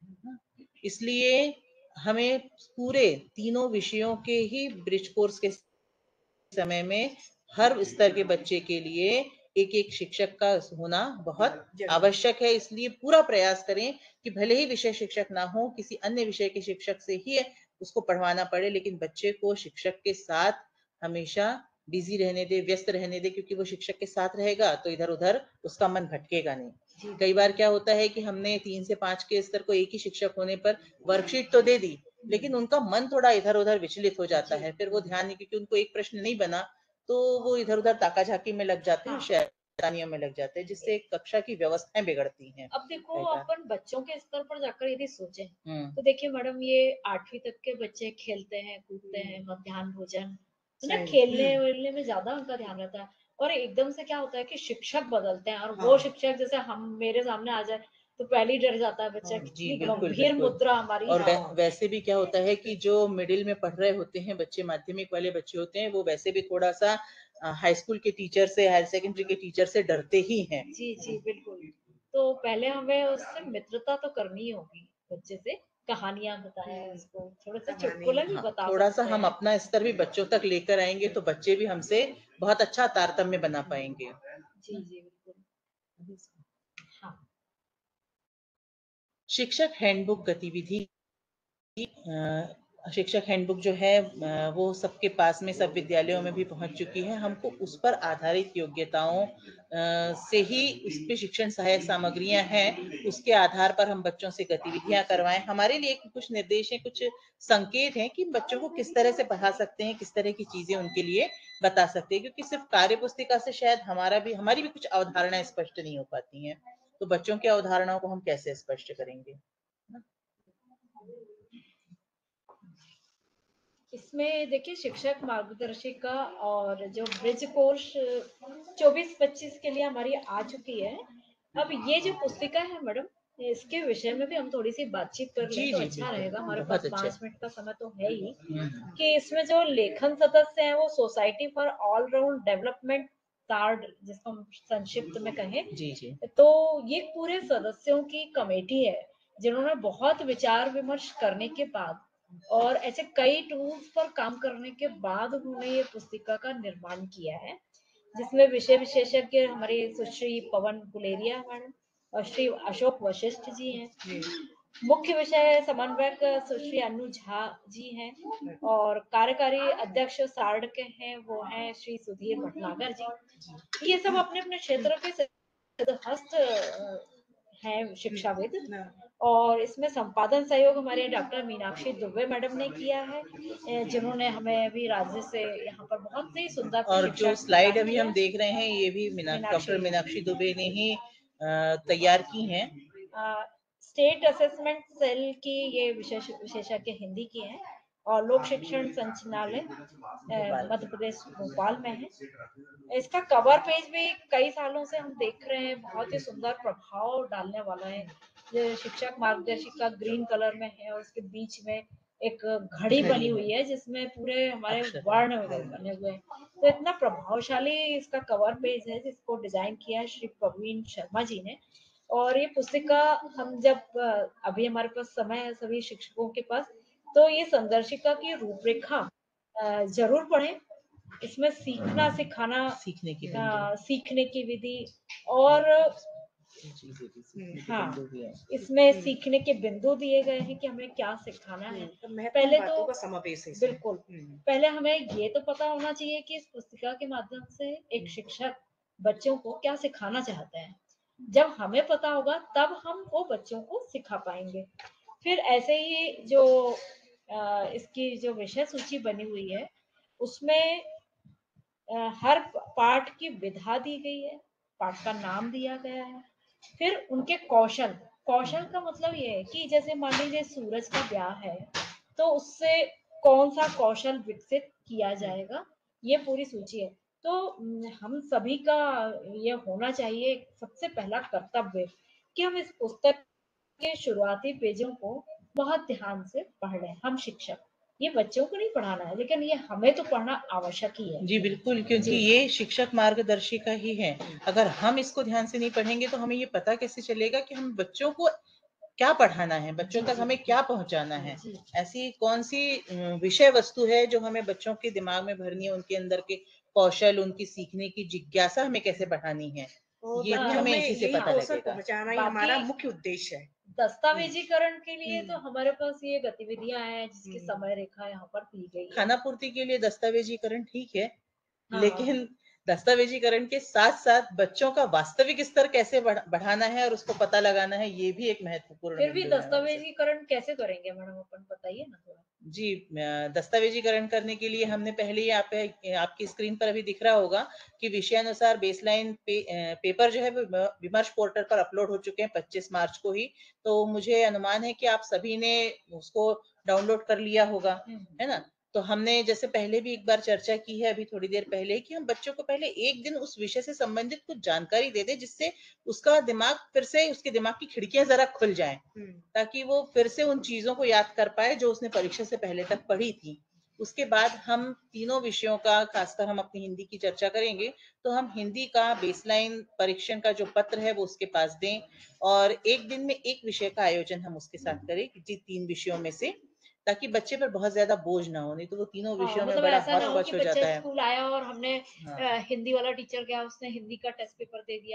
इसलिए हमें पूरे तीनों विषयों के ही ब्रिज कोर्स के समय में हर स्तर के बच्चे के लिए एक एक शिक्षक का होना बहुत आवश्यक है। इसलिए पूरा प्रयास करें कि भले ही विषय शिक्षक ना हो, किसी अन्य विषय के शिक्षक से ही उसको पढ़वाना पड़े, लेकिन बच्चे को शिक्षक के साथ हमेशा बिजी रहने दे, व्यस्त रहने दे, क्योंकि वो शिक्षक के साथ रहेगा तो इधर उधर उसका मन भटकेगा नहीं। कई बार क्या होता है कि हमने 3 से 5 के स्तर को एक ही शिक्षक होने पर वर्कशीट तो दे दी, लेकिन उनका मन थोड़ा इधर उधर विचलित हो जाता है, फिर वो ध्यान नहीं, क्योंकि उनको एक प्रश्न नहीं बना तो वो इधर उधर ताका झाकी में लग जाते हैं, शैतानियों में लग जाते हैं, जिससे कक्षा की व्यवस्थाएं बिगड़ती हैं। अब देखो, अपन बच्चों के स्तर पर जाकर यदि सोचें तो देखिए मैडम, ये 8वीं तक के बच्चे खेलते हैं, कूदते हैं, मध्याह्न भोजन, तो ना खेलने वेलने में ज्यादा उनका ध्यान रहता है। और एकदम से क्या होता है कि शिक्षक बदलते हैं, और वो शिक्षक जैसे हम मेरे सामने आ जाए तो पहले ही डर जाता है बच्चा, कितनी गंभीर मुद्रा हमारी। और वैसे भी क्या होता है कि जो मिडिल में पढ़ रहे होते हैं बच्चे, माध्यमिक वाले बच्चे होते हैं, वो वैसे भी थोड़ा सा हाई स्कूल के टीचर से, हायर सेकेंडरी के टीचर से डरते ही हैं। जी जी बिल्कुल। तो पहले हमें उससे मित्रता तो करनी होगी, बच्चे से कहानियां बताएं उसको, थोड़े से चुटकुले भी बता थोड़ा सा सकते हम हैं। अपना स्तर भी बच्चों तक लेकर आएंगे तो बच्चे भी हमसे बहुत अच्छा तारतम्य बना पाएंगे। जी जी बिल्कुल। हाँ। शिक्षक हैंडबुक गतिविधि शिक्षक हैंडबुक जो है वो सबके पास में सब विद्यालयों में भी पहुंच चुकी है। हमको उस पर आधारित योग्यताओं से ही उस पे शिक्षण सहायक सामग्रियां हैं, उसके आधार पर हम बच्चों से गतिविधियां करवाएं। हमारे लिए कुछ निर्देश हैं, कुछ संकेत हैं कि बच्चों को किस तरह से पढ़ा सकते हैं, किस तरह की चीजें उनके लिए बता सकते हैं, क्योंकि सिर्फ कार्य पुस्तिका से शायद हमारी भी कुछ अवधारणाएं स्पष्ट नहीं हो पाती हैं। तो बच्चों की अवधारणाओं को हम कैसे स्पष्ट करेंगे। इसमें देखिए शिक्षक मार्गदर्शिका और जो ब्रिज कोर्स 24-25 के लिए हमारी आ चुकी है। अब ये जो पुस्तिका है मैडम, इसके विषय में भी हम थोड़ी सी बातचीत कर जी लें तो जी अच्छा बिल्कुल, रहेगा। हमारे बहुत पास अच्छे। 5 मिनट का समय तो है ही। कि इसमें जो लेखन सदस्य हैं वो society for all round development SARD, जिसको हम संक्षिप्त में कहें, जी जी तो ये पूरे सदस्यों की कमेटी है जिन्होंने बहुत विचार विमर्श करने के बाद और ऐसे कई टूल्स पर काम करने के बाद उन्होंने ये पुस्तिका का निर्माण किया है, जिसमें विषय विशेषज्ञ हमारे सुश्री पवन गुलेरिया मैडम और श्री अशोक वशिष्ठ जी हैं। मुख्य विषय समन्वयक सुश्री अनु झा जी हैं और कार्यकारी अध्यक्ष सार्ड के हैं वो हैं श्री सुधीर भटनागर जी। ये सब अपने अपने क्षेत्र के सिद्धहस्त हैं शिक्षाविद। और इसमें संपादन सहयोग हमारे डॉक्टर मीनाक्षी दुबे मैडम ने किया है, जिन्होंने हमें अभी राज्य से यहाँ पर बहुत ही सुंदर और जो प्रशिक्षण स्लाइड प्रदान अभी किया हम देख रहे हैं ये भी डॉक्टर मीनाक्षी मीनाक्षी दुबे ने ही तैयार की हैं। स्टेट असेसमेंट सेल की ये विशेषज्ञ हिंदी की है और लोक शिक्षण संचालय मध्य प्रदेश भोपाल में है। इसका कवर पेज भी कई सालों से हम देख रहे हैं, बहुत ही सुंदर प्रभाव डालने वाला है। ये शिक्षक मार्गदर्शिका ग्रीन कलर में है और उसके बीच में एक घड़ी बनी हुई है जिसमें पूरे हमारे वर्ण बने हुए हैं। तो इतना प्रभावशाली इसका कवर पेज है जिसको डिजाइन किया है श्री प्रवीण शर्मा जी ने। और ये पुस्तिका हम जब अभी हमारे पास समय है सभी शिक्षकों के पास, तो ये संदर्शिका की रूपरेखा जरूर पढ़ें। इसमें सीखने की विधि और हाँ, इसमें सीखने के बिंदु दिए गए हैं कि हमें क्या सिखाना है। पहले तो समावेश है बिल्कुल, पहले हमें ये तो पता होना चाहिए कि इस पुस्तिका के माध्यम से एक शिक्षक बच्चों को क्या सिखाना चाहते हैं। जब हमें पता होगा तब हम वो बच्चों को सिखा पाएंगे। फिर ऐसे ही जो इसकी जो विषय सूची बनी हुई है उसमें हर पाठ की विधा दी गई है, पाठ का नाम दिया गया है। फिर उनके कौशल, कौशल का मतलब ये है कि जैसे मान लीजिए सूरज का ब्याह है तो उससे कौन सा कौशल विकसित किया जाएगा, ये पूरी सूची है। तो हम सभी का ये होना चाहिए सबसे पहला कर्तव्य कि हम इस पुस्तक के शुरुआती पेजों को बहुत ध्यान से पढ़ लें। हम शिक्षक, ये बच्चों को नहीं पढ़ाना है लेकिन ये हमें तो पढ़ना आवश्यक ही है। जी बिल्कुल, क्योंकि ये शिक्षक मार्गदर्शिका ही है। अगर हम इसको ध्यान से नहीं पढ़ेंगे तो हमें ये पता कैसे चलेगा कि हम बच्चों को क्या पढ़ाना है, बच्चों तक हमें क्या पहुंचाना है। ऐसी कौन सी विषय वस्तु है जो हमें बच्चों के दिमाग में भरनी है, उनके अंदर के कौशल, उनकी सीखने की जिज्ञासा हमें कैसे बढ़ानी है, ये भी हमें इसी से पता लगेगा। पहुंचाना ही हमारा मुख्य उद्देश्य है। दस्तावेजीकरण के लिए तो हमारे पास ये गतिविधियां हैं जिसकी समय रेखा यहाँ पर दी गई है। खाना पूर्ति के लिए दस्तावेजीकरण ठीक है, लेकिन दस्तावेजीकरण के साथ साथ बच्चों का वास्तविक स्तर कैसे बढ़ाना है और उसको पता लगाना है, ये भी एक महत्वपूर्ण फिर भी बिंदु है। दस्तावेजीकरण कैसे करेंगे मैडम, अपन बताइए ना थोड़ा। जी, दस्तावेजीकरण करने के लिए हमने पहले ही आपकी स्क्रीन पर अभी दिख रहा होगा कि विषयानुसार बेसलाइन पेपर जो है वो विमर्श पोर्टल पर अपलोड हो चुके हैं 25 मार्च को ही। तो मुझे अनुमान है कि आप सभी ने उसको डाउनलोड कर लिया होगा, है ना। तो हमने जैसे पहले भी एक बार चर्चा की है अभी थोड़ी देर पहले कि हम बच्चों को पहले एक दिन उस विषय से संबंधित कुछ जानकारी दे दें, जिससे उसका दिमाग फिर से, उसके दिमाग की खिड़कियां जरा खुल जाएं, ताकि वो फिर से उन चीजों को याद कर पाए जो उसने परीक्षा से पहले तक पढ़ी थी। उसके बाद हम तीनों विषयों का, खासकर हम अपनी हिंदी की चर्चा करेंगे, तो हम हिंदी का बेसलाइन परीक्षण का जो पत्र है वो उसके पास दें और एक दिन में एक विषय का आयोजन हम उसके साथ करें, जी 3 विषयों में से, ताकि बच्चे पर बहुत ज्यादा बोझ ना हो, नहीं तो वो तीनों विषयों में बड़ा हौच पौच हो जाता है। स्कूल आया और हमने हिंदी वाला टीचर गया, उसने हिंदी का टेस्ट पेपर दे दिया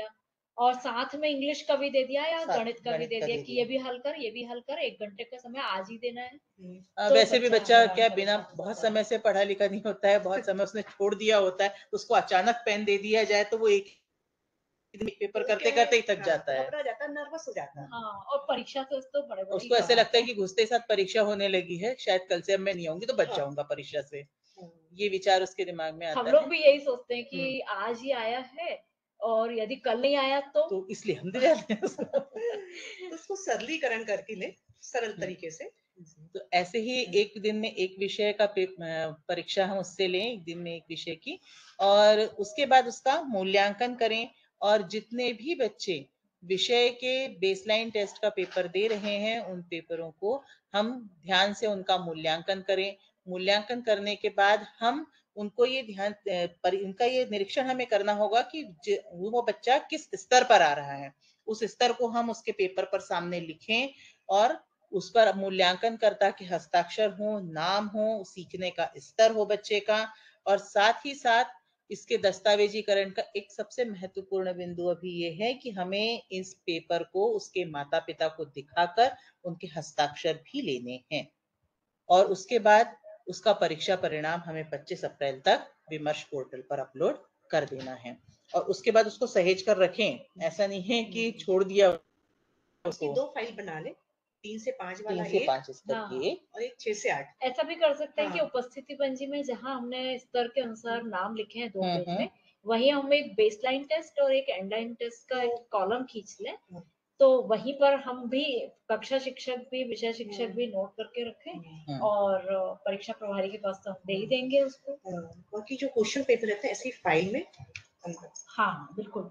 और साथ में इंग्लिश का भी दे दिया या साथ गणित का भी गणित दे का दिया दे कि दिया। ये भी हल कर, ये भी हल कर, 1 घंटे का समय आज ही देना है। तो वैसे भी बच्चा हैरान क्या बिना परेशान हो बहुत जाता है। समय से पढ़ा लिखा नहीं होता है, बहुत समय उसने छोड़ दिया होता है, तो उसको अचानक पेन दे दिया जाए तो वो एक ही दिन पेपर करते करते ही थक जाता है। घबरा जाता है, नर्वस हो जाता है। हाँ, और परीक्षा तो बड़े बड़ी उसको ऐसे बात लगता है है। कि घुसते साथ परीक्षा होने लगी है, शायद कल से अब मैं नहीं आऊंगी तो बच जाऊंगा परीक्षा से। ये विचार उसके दिमाग में हम आता लोग है। भी यही सोचते हैं कि आज ही आया है और यदि कल नहीं आया तो इसलिए हम दे जाते हैं उसको। तो उसको सरलीकरण करके ले, सरल तरीके से। तो ऐसे ही एक दिन में एक विषय का परीक्षा हम उससे लें, एक दिन में एक विषय की, और उसके बाद उसका मूल्यांकन करें। और जितने भी बच्चे विषय के बेसलाइन टेस्ट का पेपर दे रहे हैं, उन पेपरों को हम ध्यान से उनका मूल्यांकन करें। मूल्यांकन करने के बाद हम उनको ये उनका ये निरीक्षण हमें करना होगा कि वो बच्चा किस स्तर पर आ रहा है। उस स्तर को हम उसके पेपर पर सामने लिखें और उस पर मूल्यांकन करता कि हस्ताक्षर हो, नाम हो, सीखने का स्तर हो बच्चे का। और साथ ही साथ इसके दस्तावेजीकरण का एक सबसे महत्वपूर्ण बिंदु अभी ये है कि हमें इस पेपर को उसके माता पिता को दिखाकर उनके हस्ताक्षर भी लेने हैं। और उसके बाद उसका परीक्षा परिणाम हमें 25 अप्रैल तक विमर्श पोर्टल पर अपलोड कर देना है। और उसके बाद उसको सहेज कर रखें, ऐसा नहीं है कि छोड़ दिया उसकी उसको। 2 फाइल बना ले, 3 से 5 वाला 3 से एक 5 स्तर हाँ, की एक, और एक 6 से 8। ऐसा भी कर सकते हैं कि हाँ। उपस्थिति पंजी में जहां हमने स्तर के अनुसार नाम लिखे हैं 2 पेज हम्म। में, वहीं हम एक बेसलाइन टेस्ट और एक एंडलाइन टेस्ट का एक कॉलम खींच लें। हाँ। तो वहीं पर हम भी कक्षा शिक्षक भी, विषय शिक्षक भी नोट करके रखें और परीक्षा प्रभारी के पास तो हम दे ही देंगे उसको। बाकी जो क्वेश्चन पेपर रहते हैं ऐसी फाइल में हाँ, बिल्कुल।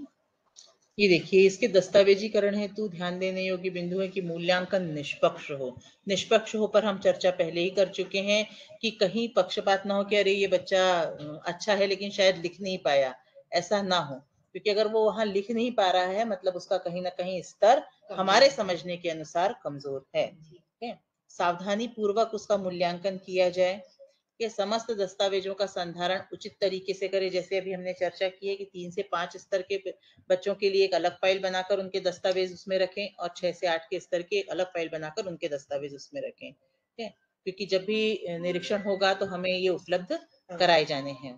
ये देखिए, इसके दस्तावेजीकरण हेतु ध्यान देने योग्य बिंदु है कि मूल्यांकन निष्पक्ष हो। निष्पक्ष हो पर हम चर्चा पहले ही कर चुके हैं कि कहीं पक्षपात ना हो कि अरे ये बच्चा अच्छा है लेकिन शायद लिख नहीं पाया, ऐसा ना हो। क्योंकि अगर वो वहां लिख नहीं पा रहा है मतलब उसका कहीं ना कहीं स्तर हमारे समझने के अनुसार कमजोर है। सावधानी पूर्वक उसका मूल्यांकन किया जाए। ये समस्त दस्तावेजों का संधारण उचित तरीके से करें। जैसे अभी हमने चर्चा की है कि 3 से 5 स्तर के बच्चों के लिए एक अलग फाइल बनाकर उनके दस्तावेज उसमें रखें और 6 से 8 के स्तर की एक अलग फाइल बनाकर उनके दस्तावेज उसमें रखें। ठीक है, क्योंकि जब भी निरीक्षण होगा तो हमें ये उपलब्ध कराए जाने हैं।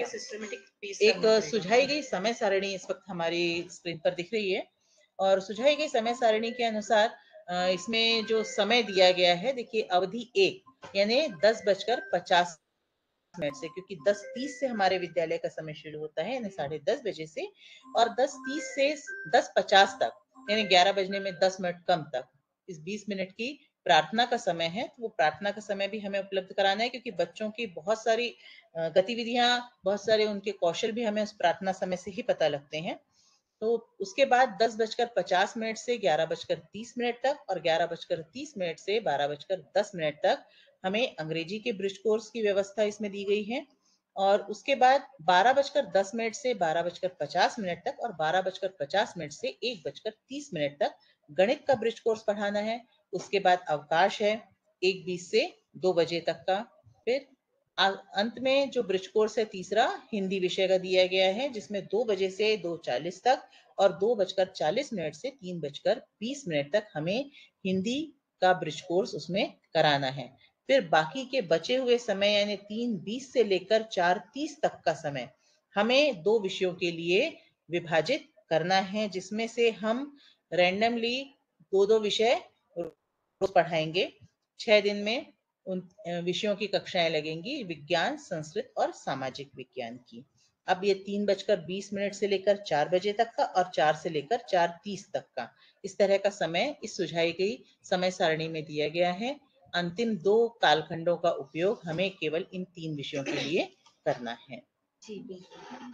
एक सुझाई गई समय सारणी इस वक्त हमारी स्क्रीन पर दिख रही है और सुझाई गई समय सारणी के अनुसार इसमें जो समय दिया गया है, देखिए अवधि 1 यानी 10:50 से, क्योंकि 10:30 से हमारे विद्यालय का समय शुरू होता है यानी 10:30 बजे से, और 10:30 से 10:50 तक यानी 11 बजने में 10 मिनट कम तक इस 20 मिनट की प्रार्थना का समय है। तो वो प्रार्थना का समय भी हमें उपलब्ध कराना है, क्योंकि बच्चों की बहुत सारी गतिविधियां, बहुत सारे उनके कौशल भी हमें उस प्रार्थना समय से ही पता लगते हैं। तो उसके बाद 10:50 से 11:30 तक और 11:30 से 12:10 तक हमें अंग्रेजी के ब्रिज कोर्स की व्यवस्था इसमें दी गई है। और उसके बाद 12:10 से 12:50 तक और 12:50 से 1:30 तक गणित का ब्रिज कोर्स पढ़ाना है। उसके बाद अवकाश है 1:20 से 2 बजे तक का। फिर अंत में जो ब्रिज कोर्स है तीसरा हिंदी विषय का दिया गया है, जिसमें 2 बजे से 2:40 तक और 2:40 से 3:20 तक हमें हिंदी का ब्रिज कोर्स उसमें कराना है। फिर बाकी के बचे हुए समय यानी 3:20 से लेकर 4:30 तक का समय हमें 2 विषयों के लिए विभाजित करना है, जिसमें से हम रैंडमली 2-2 विषय रोज पढ़ाएंगे। 6 दिन में उन विषयों की कक्षाएं लगेंगी, विज्ञान, संस्कृत और सामाजिक विज्ञान की। अब ये 3:20 से लेकर 4 बजे तक का और 4 से लेकर 4:30 तक का इस तरह का समय इस सुझाई गई समय सारणी में दिया गया है। अंतिम 2 कालखंडों का उपयोग हमें केवल इन 3 विषयों के लिए करना है। जी, बिल्कुल।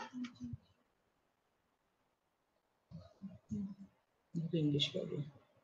इंग्लिश वाली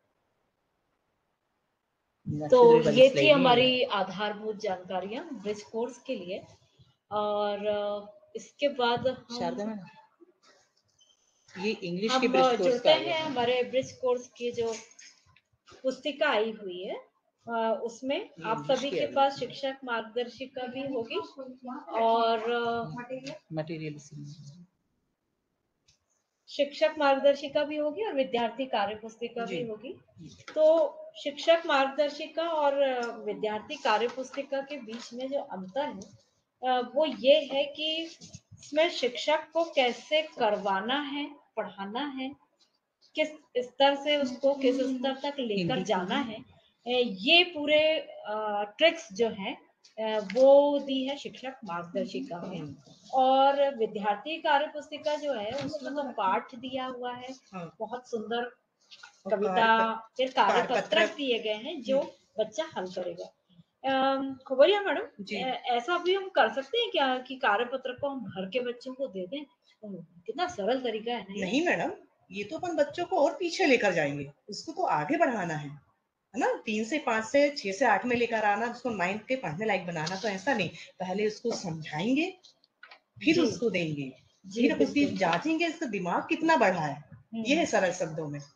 तो वाली ये थी स्लाइड नहीं है। हमारी आधारभूत जानकारियां ब्रिज कोर्स के लिए। और इसके बाद शारदा मैडम, ये इंग्लिश के हम ब्रिज कोर्स जुड़ते का हैं हमारे ब्रिज कोर्स की जो पुस्तिका आई हुई है, उसमें आप सभी के पास शिक्षक मार्गदर्शिका भी होगी और मटेरियल शिक्षक मार्गदर्शिका भी होगी और विद्यार्थी कार्य पुस्तिका जी। भी होगी। तो शिक्षक मार्गदर्शिका और विद्यार्थी कार्य पुस्तिका के बीच में जो अंतर है वो ये है कि इसमें शिक्षक को कैसे करवाना है, पढ़ाना है, किस स्तर से उसको किस स्तर तक लेकर जाना है, ये पूरे ट्रिक्स जो है वो दी है शिक्षक मार्गदर्शिका में। और विद्यार्थी कार्य पुस्तिका जो है उसमें तो पाठ दिया हुआ है, हाँ। बहुत सुंदर और कविता, फिर कार्यपत्रक कार्यपत्रक दिए गए हैं जो बच्चा हल करेगा। खबरिया मैडम, जी। ऐसा भी हम कर सकते हैं क्या कि कार्यपत्रक को हम भर के बच्चों को दे दें? कितना सरल तरीका है ना ये? नहीं मैडम, ये तो अपन बच्चों को और पीछे लेकर जाएंगे, उसको तो आगे बढ़ाना है ना। 3 से 5 से 6 से 8 में लेकर आना, उसको 9 के पढ़ने लायक बनाना, तो ऐसा नहीं। पहले उसको समझाएंगे, फिर जी, उसको देंगे, जी, फिर उसकी बिल्कुल। जांचेंगे इसका दिमाग कितना बढ़ा है। ये है सरल शब्दों में।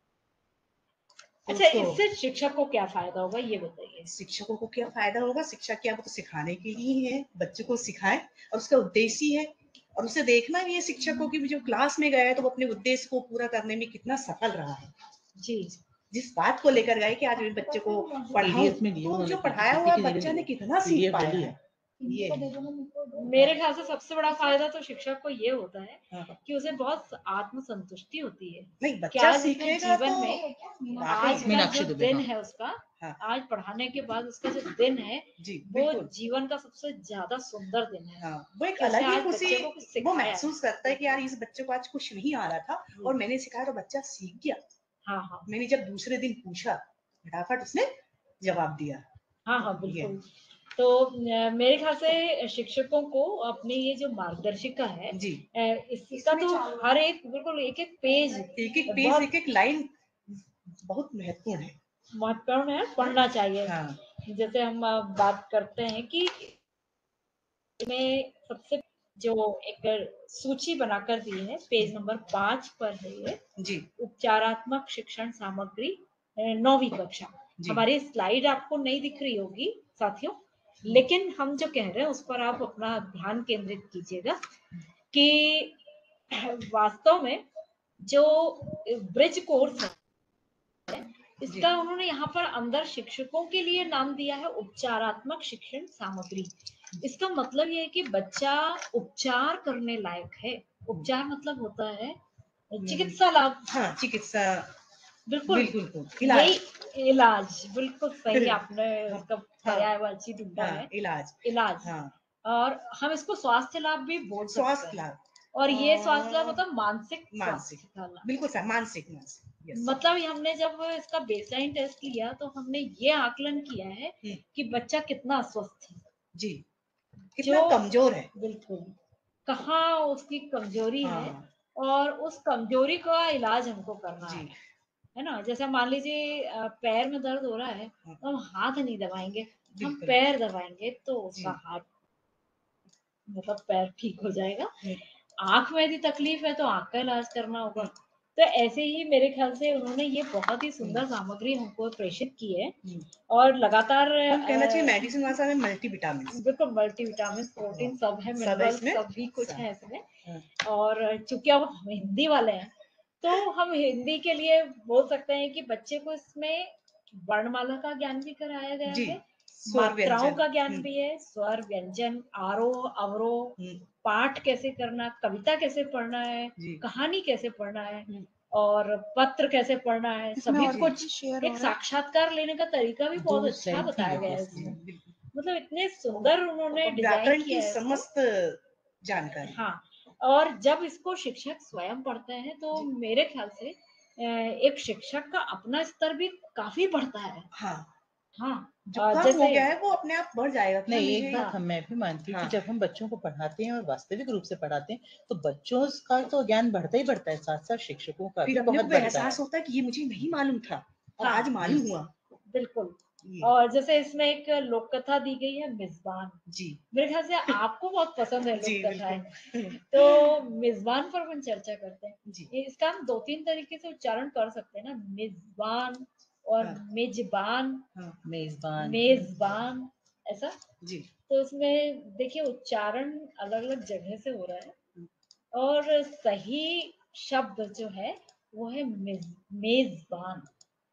तो अच्छा, उसको इससे शिक्षक को क्या फ़ायदा होगा ये बताइए? शिक्षकों को क्या फायदा होगा? शिक्षा क्या, वो तो सिखाने के लिए ही है, बच्चों को सिखाएं और उसका उद्देश्य ही है। और उसे देखना भी है शिक्षकों की, जो क्लास में गया है तो वो अपने उद्देश्य को पूरा करने में कितना सफल रहा है। जी। जिस बात को लेकर गए कि आज मैं बच्चे को पढ़ाऊं, तो जो पढ़ाया हुआ बच्चा ने कितना सीख पाया है, ये है। मेरे ख्याल से सबसे बड़ा फ़ायदा तो शिक्षक को ये होता है हाँ। कि उसे बहुत आत्मसंतुष्टि होती है नहीं, कि बच्चा आज उसने सीखेगा जीवन तो में वाकई आज में। का जो दिन है उसका, हाँ। आज पढ़ाने के बाद उसका जो दिन है, जी वो बिल्कुल। जीवन का सबसे ज़्यादा सुंदर दिन है हाँ, वो एक कि उसने अलग ही आज खुशी बच्चे को कुछ वो सिखाया है। महसूस करता है कि यार इस बच्चे को आज कुछ नहीं आ रहा था और मैंने सिखाया तो बच्चा सीख गया। हाँ, हाँ। मैंने जब दूसरे दिन पूछा, फटाफट उसने जवाब दिया। हाँ, हाँ, ये बिल्कुल। तो मेरे ख्याल से शिक्षकों को अपनी ये जो मार्गदर्शिका है जी। इसका तो हर एक बिल्कुल एक-एक पेज एक-एक पेज, बहुत एक-एक लाइन बहुत महत्वपूर्ण है। महत्वपूर्ण है, पढ़ना चाहिए। हाँ। जैसे हम बात करते हैं कि इसमें सबसे जो एक सूची बनाकर दी है, पेज नंबर 5 पर है ये, जी। उपचारात्मक शिक्षण सामग्री 9वीं कक्षा। जी। हमारी स्लाइड आपको नहीं दिख रही होगी साथियों, लेकिन हम जो कह रहे हैं उस पर आप अपना ध्यान केंद्रित कीजिएगा कि वास्तव में जो ब्रिज कोर्स है, जी। इसका उन्होंने यहाँ पर अंदर शिक्षकों के लिए नाम दिया है उपचारात्मक शिक्षण सामग्री। इसका मतलब ये है कि बच्चा उपचार करने लायक है। उपचार मतलब होता है चिकित्सा लाभ। हाँ, चिकित्सा। बिल्कुल, बिल्कुल, इलाज। यही इलाज, बिल्कुल सही आपने हाँ। उसका हाँ। पर्यायवाची ढूँढा हाँ, है, इलाज। इलाज। हाँ। और हम इसको स्वास्थ्य लाभ भी बोल सकते स्वास्थ्य हैं। लाभ। और ये स्वास्थ्य लाभ मतलब मानसिक मानसिक। स्वास्थ्य का लाभ। बिल्कुल सर, मानसिक। यस। मतलब ये हमने जब इसका बेसलाइन टेस्ट लिया तो हमने ये आकलन किया है कि बच्चा कितना अस्वस्थ है। जी। जो कितना कमजोर है। बिल्कुल, कहाँ उसकी कमजोरी है हाँ। और उस कमजोरी का इलाज हमको करना जी। है ना? जैसे मान लीजिए पैर में दर्द हो रहा है, हाँ, तो हम हाथ नहीं दबाएँगे, हम बिल्कुल। पैर दबाएँगे तो उसका जी। हाथ मतलब पैर ठीक हो जाएगा। हुँ। आँख में यदि तकलीफ है तो आँख का इलाज करना होगा। हुँ। तो ऐसे ही मेरे ख़्याल से उन्होंने ये बहुत ही हुँ। सुंदर सामग्री हमको प्रेषित की है हुँ। और लगातार हम कहना चाहिए मेडिसिन भाषा में मल्टीविटामिन्स। बिल्कुल मल्टीविटामिन, हाँ, प्रोटीन सब है, सब है मिनरल्स इसमें। सभी कुछ स है इसमें। हाँ। और चूँकि अब हम हिंदी वाले हैं, तो हम हिंदी के लिए बोल सकते हैं कि बच्चे को इसमें वर्णमाला का ज्ञान भी कराया गया जी। है, स्वर मात्राओं व्यंजन। का ज्ञान हुँ। भी है, स्वर, व्यंजन, आरोह, अवरोह, हुँ। पाठ कैसे करना, कविता कैसे पढ़ना है, जी। कहानी कैसे पढ़ना है हुँ। और पत्र कैसे पढ़ना है, इसमें सभी और जी। कुछ शेयर हो एक रहा है। साक्षात्कार लेने का तरीका भी बहुत 2 अच्छा सेल्फी बताया है गया है जैसे। इसमें। बिल्कुल। मतलब इतने सुंदर उन्होंने और डिज़ाइन व्याकरण की किया है इसको। समस्त जानकारी। हाँ, और जब इसको शिक्षक स्वयं पढ़ते हैं तो जी। मेरे ख़्याल से एक शिक्षक का अपना स्तर भी काफ़ी बढ़ता है। हाँ, हाँ, जो कम हो जैसे गया है वो अपने आप बढ़ जाएगा कि नहीं, मुझे। एक बात हाँ, मैं भी मानती हूँ कि हाँ। जब हम बच्चों को पढ़ाते हैं और वास्तविक रूप से पढ़ाते हैं, तो बच्चों का तो ज्ञान बढ़ता ही बढ़ता है, साथ-साथ शिक्षकों का फिर भी अपने को बहुत भी बढ़ता है। एहसास होता है कि ये मुझे नहीं मालूम था और हाँ, आज मालूम हुआ। बिल्कुल। ये। और जैसे इसमें एक लोक कथा दी गई है मेज़बान। जी। मेरे ख़्याल से आपको बहुत पसंद है जी, लोक कथाएँ। बिल्कुल। तो मेज़बान पर अपन चर्चा करते हैं। जी। इसका हम 2-3 तरीके से उच्चारण कर सकते हैं ना, मेज़बान और हाँ। मेज़बान, हाँ। मेज़बान। मेज़बान ऐसा। जी। तो इसमें देखिए उच्चारण अलग-अलग जगह से हो रहा है हुँ। और सही शब्द जो है वो है मेजबान।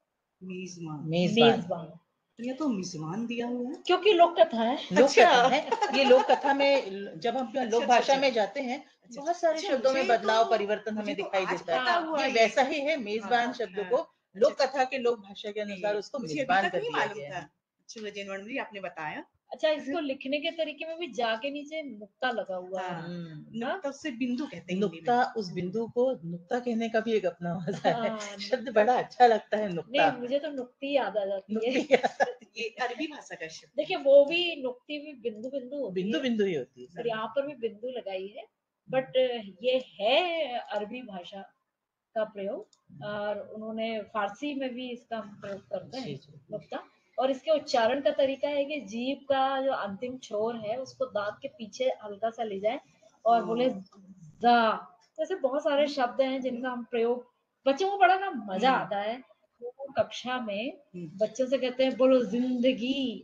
मेजबान। मेजबान ये तो मिजबान दिया हुआ है। क्योंकि लोक कथा है। लोक अच्छा। कथा है ये। लोक कथा में जब हम लोक भाषा में जाते हैं बहुत सारे अच्छा, शब्दों में मुझे बदलाव तो- परिवर्तन हमें मुझे तो दिखाई आज देता पता है। हुआ ये ये। वैसा ही है, मेजबान हाँ, शब्द हाँ। को लोक अच्छा, कथा के लोक भाषा के अनुसार उसको मुझे अभी मेजबान तक कर नहीं दिया मालूम गया था। है। अच्छा, जैनवन जी आपने बताया। अच्छा, इसको लिखने के तरीके में भी जा के नीचे नुक्ता लगा हुआ है। हाँ, हम्म। नुक्ता से बिंदु कहते हैं हिंदी में। नुक्ता, उस बिंदु को नुक्ता कहने का भी एक अपना मजा है। हाँ, शब्द नुक्ता। बड़ा अच्छा लगता है, नुक्ता। नहीं, मुझे तो नुक्ती याद आ जाती है। नुक्ती ये अरबी भाषा का शब्द है। देखिए, वो भी नुक्ती भी बिंदु बिंदु होती बिंदु है, बिंदु ही होती है। और यहाँ पर भी बिंदु लगाई है, बट ये है अरबी भाषा का प्रयोग, और उन्होंने फारसी में भी इसका प्रयोग करते हैं, नुक्ता। और इसके उच्चारण का तरीका है कि जीभ का जो अंतिम छोर है उसको दांत के पीछे हल्का सा ले जाए और बोले जा। तो ऐसे बहुत सारे शब्द हैं जिनका हम प्रयोग, बच्चों को बड़ा ना मजा आता है। वो कक्षा में बच्चों से कहते हैं बोलो जिंदगी,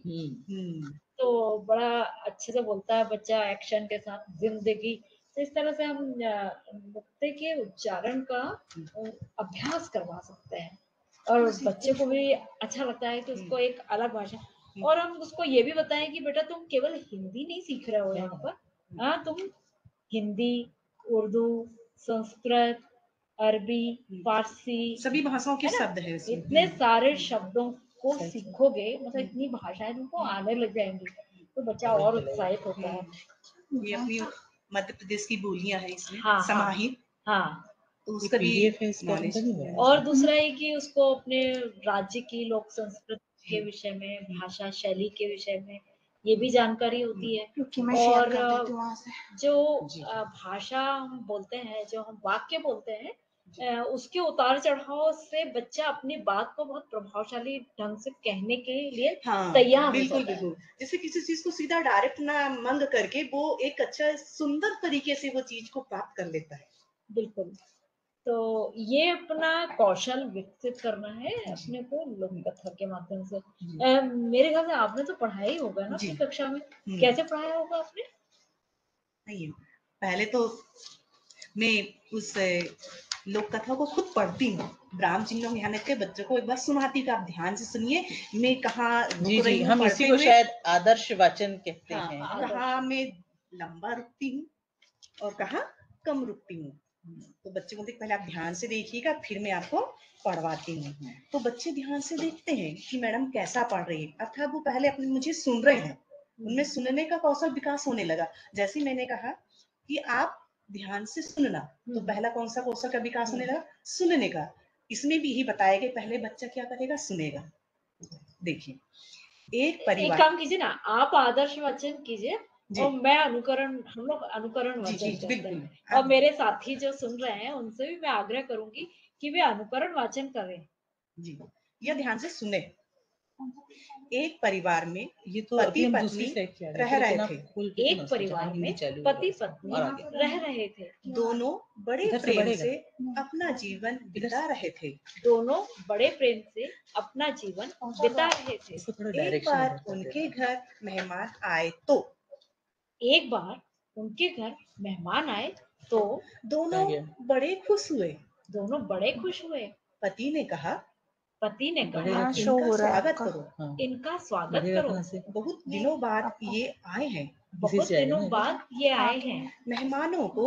तो बड़ा अच्छे से बोलता है बच्चा एक्शन के साथ, जिंदगी। तो इस तरह से हम नुक्ते के उच्चारण का अभ्यास करवा सकते हैं, और बच्चे को भी अच्छा लगता है कि उसको एक अलग भाषा। और हम उसको ये भी बताएं कि बेटा तुम केवल हिंदी नहीं सीख रहे हो यहाँ पर, हाँ, तुम हिंदी, उर्दू, संस्कृत, अरबी, फारसी, सभी भाषाओं के है ना, शब्द है इसमें। इतने सारे शब्दों को सीखोगे, मतलब इतनी भाषाएं तुमको आने लग जाएंगी, तो बच्चा और उत्साहित होता है। ये अपनी मध्य प्रदेश की बोलियां हैं इसमें हाँ, समाहित। हाँ। तो उसका भी PDF है इसका knowledge नहीं है। और दूसरा ये कि उसको अपने राज्य की लोक संस्कृति के विषय में, भाषा शैली के विषय में ये भी जानकारी होती है। और जो भाषा हम बोलते हैं, जो हम वाक्य बोलते हैं, उसके उतार चढ़ाव से बच्चा अपनी बात को बहुत प्रभावशाली ढंग से कहने के लिए तैयार हो बिल्कुल जाता है। बिल्कुल। जैसे किसी चीज को सीधा डायरेक्ट ना मंग करके वो एक अच्छा सुंदर तरीके से वो चीज को प्राप्त कर लेता है। बिल्कुल। तो ये अपना कौशल विकसित करना है अपने को लोक कथा के माध्यम से। मेरे ख्याल से आपने तो पढ़ाया ही होगा ना अपनी कक्षा में, कैसे पढ़ाया होगा आपने? नहीं, पहले तो मैं उस लोक कथा को खुद पढ़ती हूँ। ब्राह्म चिन्हों यहाँ के बच्चों को एक बार सुनाती हूँ, आप ध्यान से सुनिए। मैं कहाँ रुक रही हूँ, हम इसी को शायद आदर्श वाचन कहते हैं। कहाँ मैं लंबा रुकती हूँ और कहाँ कम रुकती हूँ। तो बच्चे को पहले आप ध्यान से देखिएगा, फिर मैं आपको पढ़वाती हूँ। तो बच्चे ध्यान से देखते हैं कि मैडम कैसा पढ़ रही है, अर्थात वो पहले अपने मुझे सुन रहे हैं, उनमें सुनने का कौशल विकास होने लगा। जैसे मैंने कहा कि आप ध्यान से सुनना, तो पहला कौन सा कौशल का विकास होने लगा? सुनने का। इसमें भी यही बताया कि पहले बच्चा क्या करेगा? सुनेगा। देखिए, एक परिवार, एक काम कीजिए ना, आप आदर्श वाचन कीजिए और मैं अनुकरण, हम लोग अनुकरण वाचन करते हैं, और मेरे साथी जो सुन रहे हैं उनसे भी मैं आग्रह करूंगी कि वे अनुकरण वाचन करें। जी, यह ध्यान से सुने। एक परिवार में ये तो पति पत्नी रह रहे थे। एक परिवार में पति पत्नी रह रहे थे। दोनों बड़े प्रेम से अपना जीवन बिता रहे थे। दोनों बड़े प्रेम से अपना जीवन बिता रहे थे। एक बार उनके घर मेहमान आए तो एक बार उनके घर मेहमान आए तो दोनों बड़े खुश हुए। दोनों बड़े खुश हुए। पति ने कहा इनका स्वागत करो, इनका स्वागत करो। बहुत दिनों बाद ये आए हैं। बहुत दिनों बाद ये आए हैं। मेहमानों को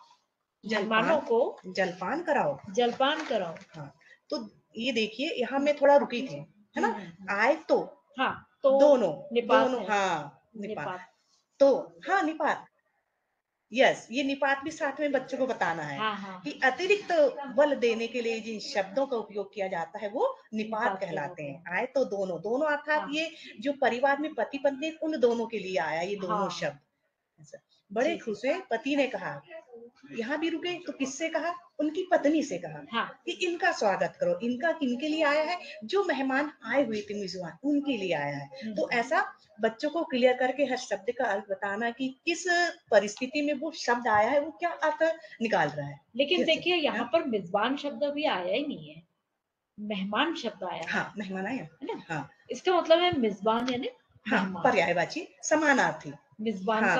जलपान कराओ। जलपान कराओ। हाँ, तो ये देखिए, यहाँ मैं थोड़ा रुकी थी, है ना? आए तो, हाँ, तो दोनों निपात, हाँ, निपात तो, हाँ, निपात, यस, ये निपात भी साथ में बच्चों को बताना है। कि अतिरिक्त बल देने के लिए जिन शब्दों का उपयोग किया जाता है वो निपात कहलाते हैं। आए तो दोनों अर्थात ये जो परिवार में पति पत्नी, उन दोनों के लिए आया ये दोनों शब्द। बड़े खुश हुए। पति ने कहा, यहाँ भी रुके तो किससे कहा? उनकी पत्नी से कहा कि इनका स्वागत करो। इनका किनके लिए आया है? जो मेहमान आए हुए थे, मेजबान, उनके लिए आया है। तो ऐसा बच्चों को क्लियर करके हर शब्द का अर्थ बताना कि किस परिस्थिति में वो शब्द आया है, वो क्या अर्थ निकाल रहा है। लेकिन देखिए, यहाँ पर मेजबान शब्द अभी आया ही नहीं है, मेहमान शब्द आया। हाँ, मेहमान आया है ना। इसका मतलब है मेजबान यानी पर्यायवाची समानार्थी। मेजबान का अर्थ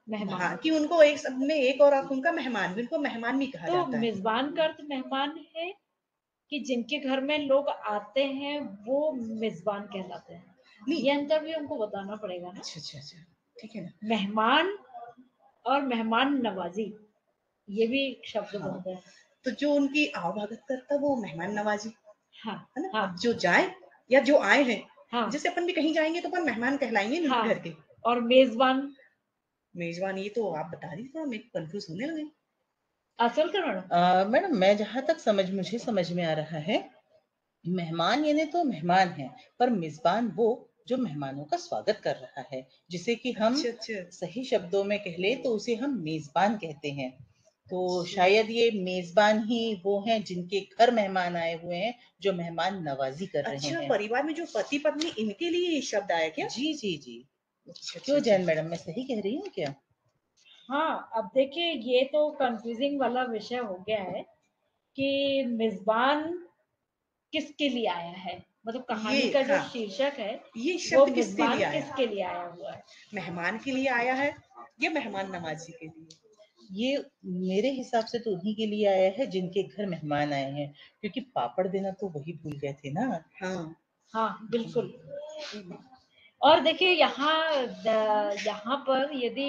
मेहमान। कि उनको एक शब्द में एक और अर्थ उनका मेहमान भी, उनको मेहमान भी कहा तो जाता है। मेजबान का अर्थ मेहमान है कि जिनके घर में लोग आते हैं वो मेजबान कहलाते हैं। नहीं, ये अंतर भी हमको बताना पड़ेगा ना। अच्छा, ठीक है ना। मेहमान और मेहमान नवाजी ये भी शब्द हाँ, बनते हैं। तो जो उनकी आवभगत करता है वो मेहमान नवाजी, हाँ है ना। हाँ अब जो जाए या जो आए हैं, हाँ जैसे अपन भी कहीं जाएंगे तो अपन मेहमान कहलाएंगे ना हाँ। उनके घर के। और मेजबान मेजबान, ये तो आप बता रही, थोड़ा मैं कंफ्यूज होने लगे। असल का मैडम। मैडम मैं जहां तक मुझे समझ में आ रहा है, मेहमान यानी तो मेहमान है, पर मेजबान वो जो मेहमानों का स्वागत कर रहा है, जिसे कि हम अच्छा, सही शब्दों में कह ले तो उसे हम मेजबान कहते हैं। तो अच्छा, शायद ये मेजबान ही वो हैं जिनके घर मेहमान आए हुए हैं, जो मेहमान नवाजी कर रहे अच्छा, हैं। परिवार में जो पति पत्नी इनके लिए ये शब्द आया क्या? जी जी जी। अच्छा, क्यों अच्छा। जैन मैडम, मैं सही कह रही हूँ क्या? हाँ, अब देखिए ये तो कंफ्यूजिंग वाला विषय हो गया है कि मेजबान किसके लिए आया है, मतलब ये, कहानी का जो हाँ, शीर्षक है ये वो शब्द किसके मेजबान लिए आया? किसके लिए आया हुआ है। मेहमान के लिए आया है या मेहमान नवाजी के लिए? ये मेरे हिसाब से तो उन्हीं के लिए आया है जिनके घर मेहमान आए हैं, क्योंकि पापड़ देना तो वही भूल गए थे ना। हाँ। हाँ बिल्कुल। और देखिए यहाँ पर यदि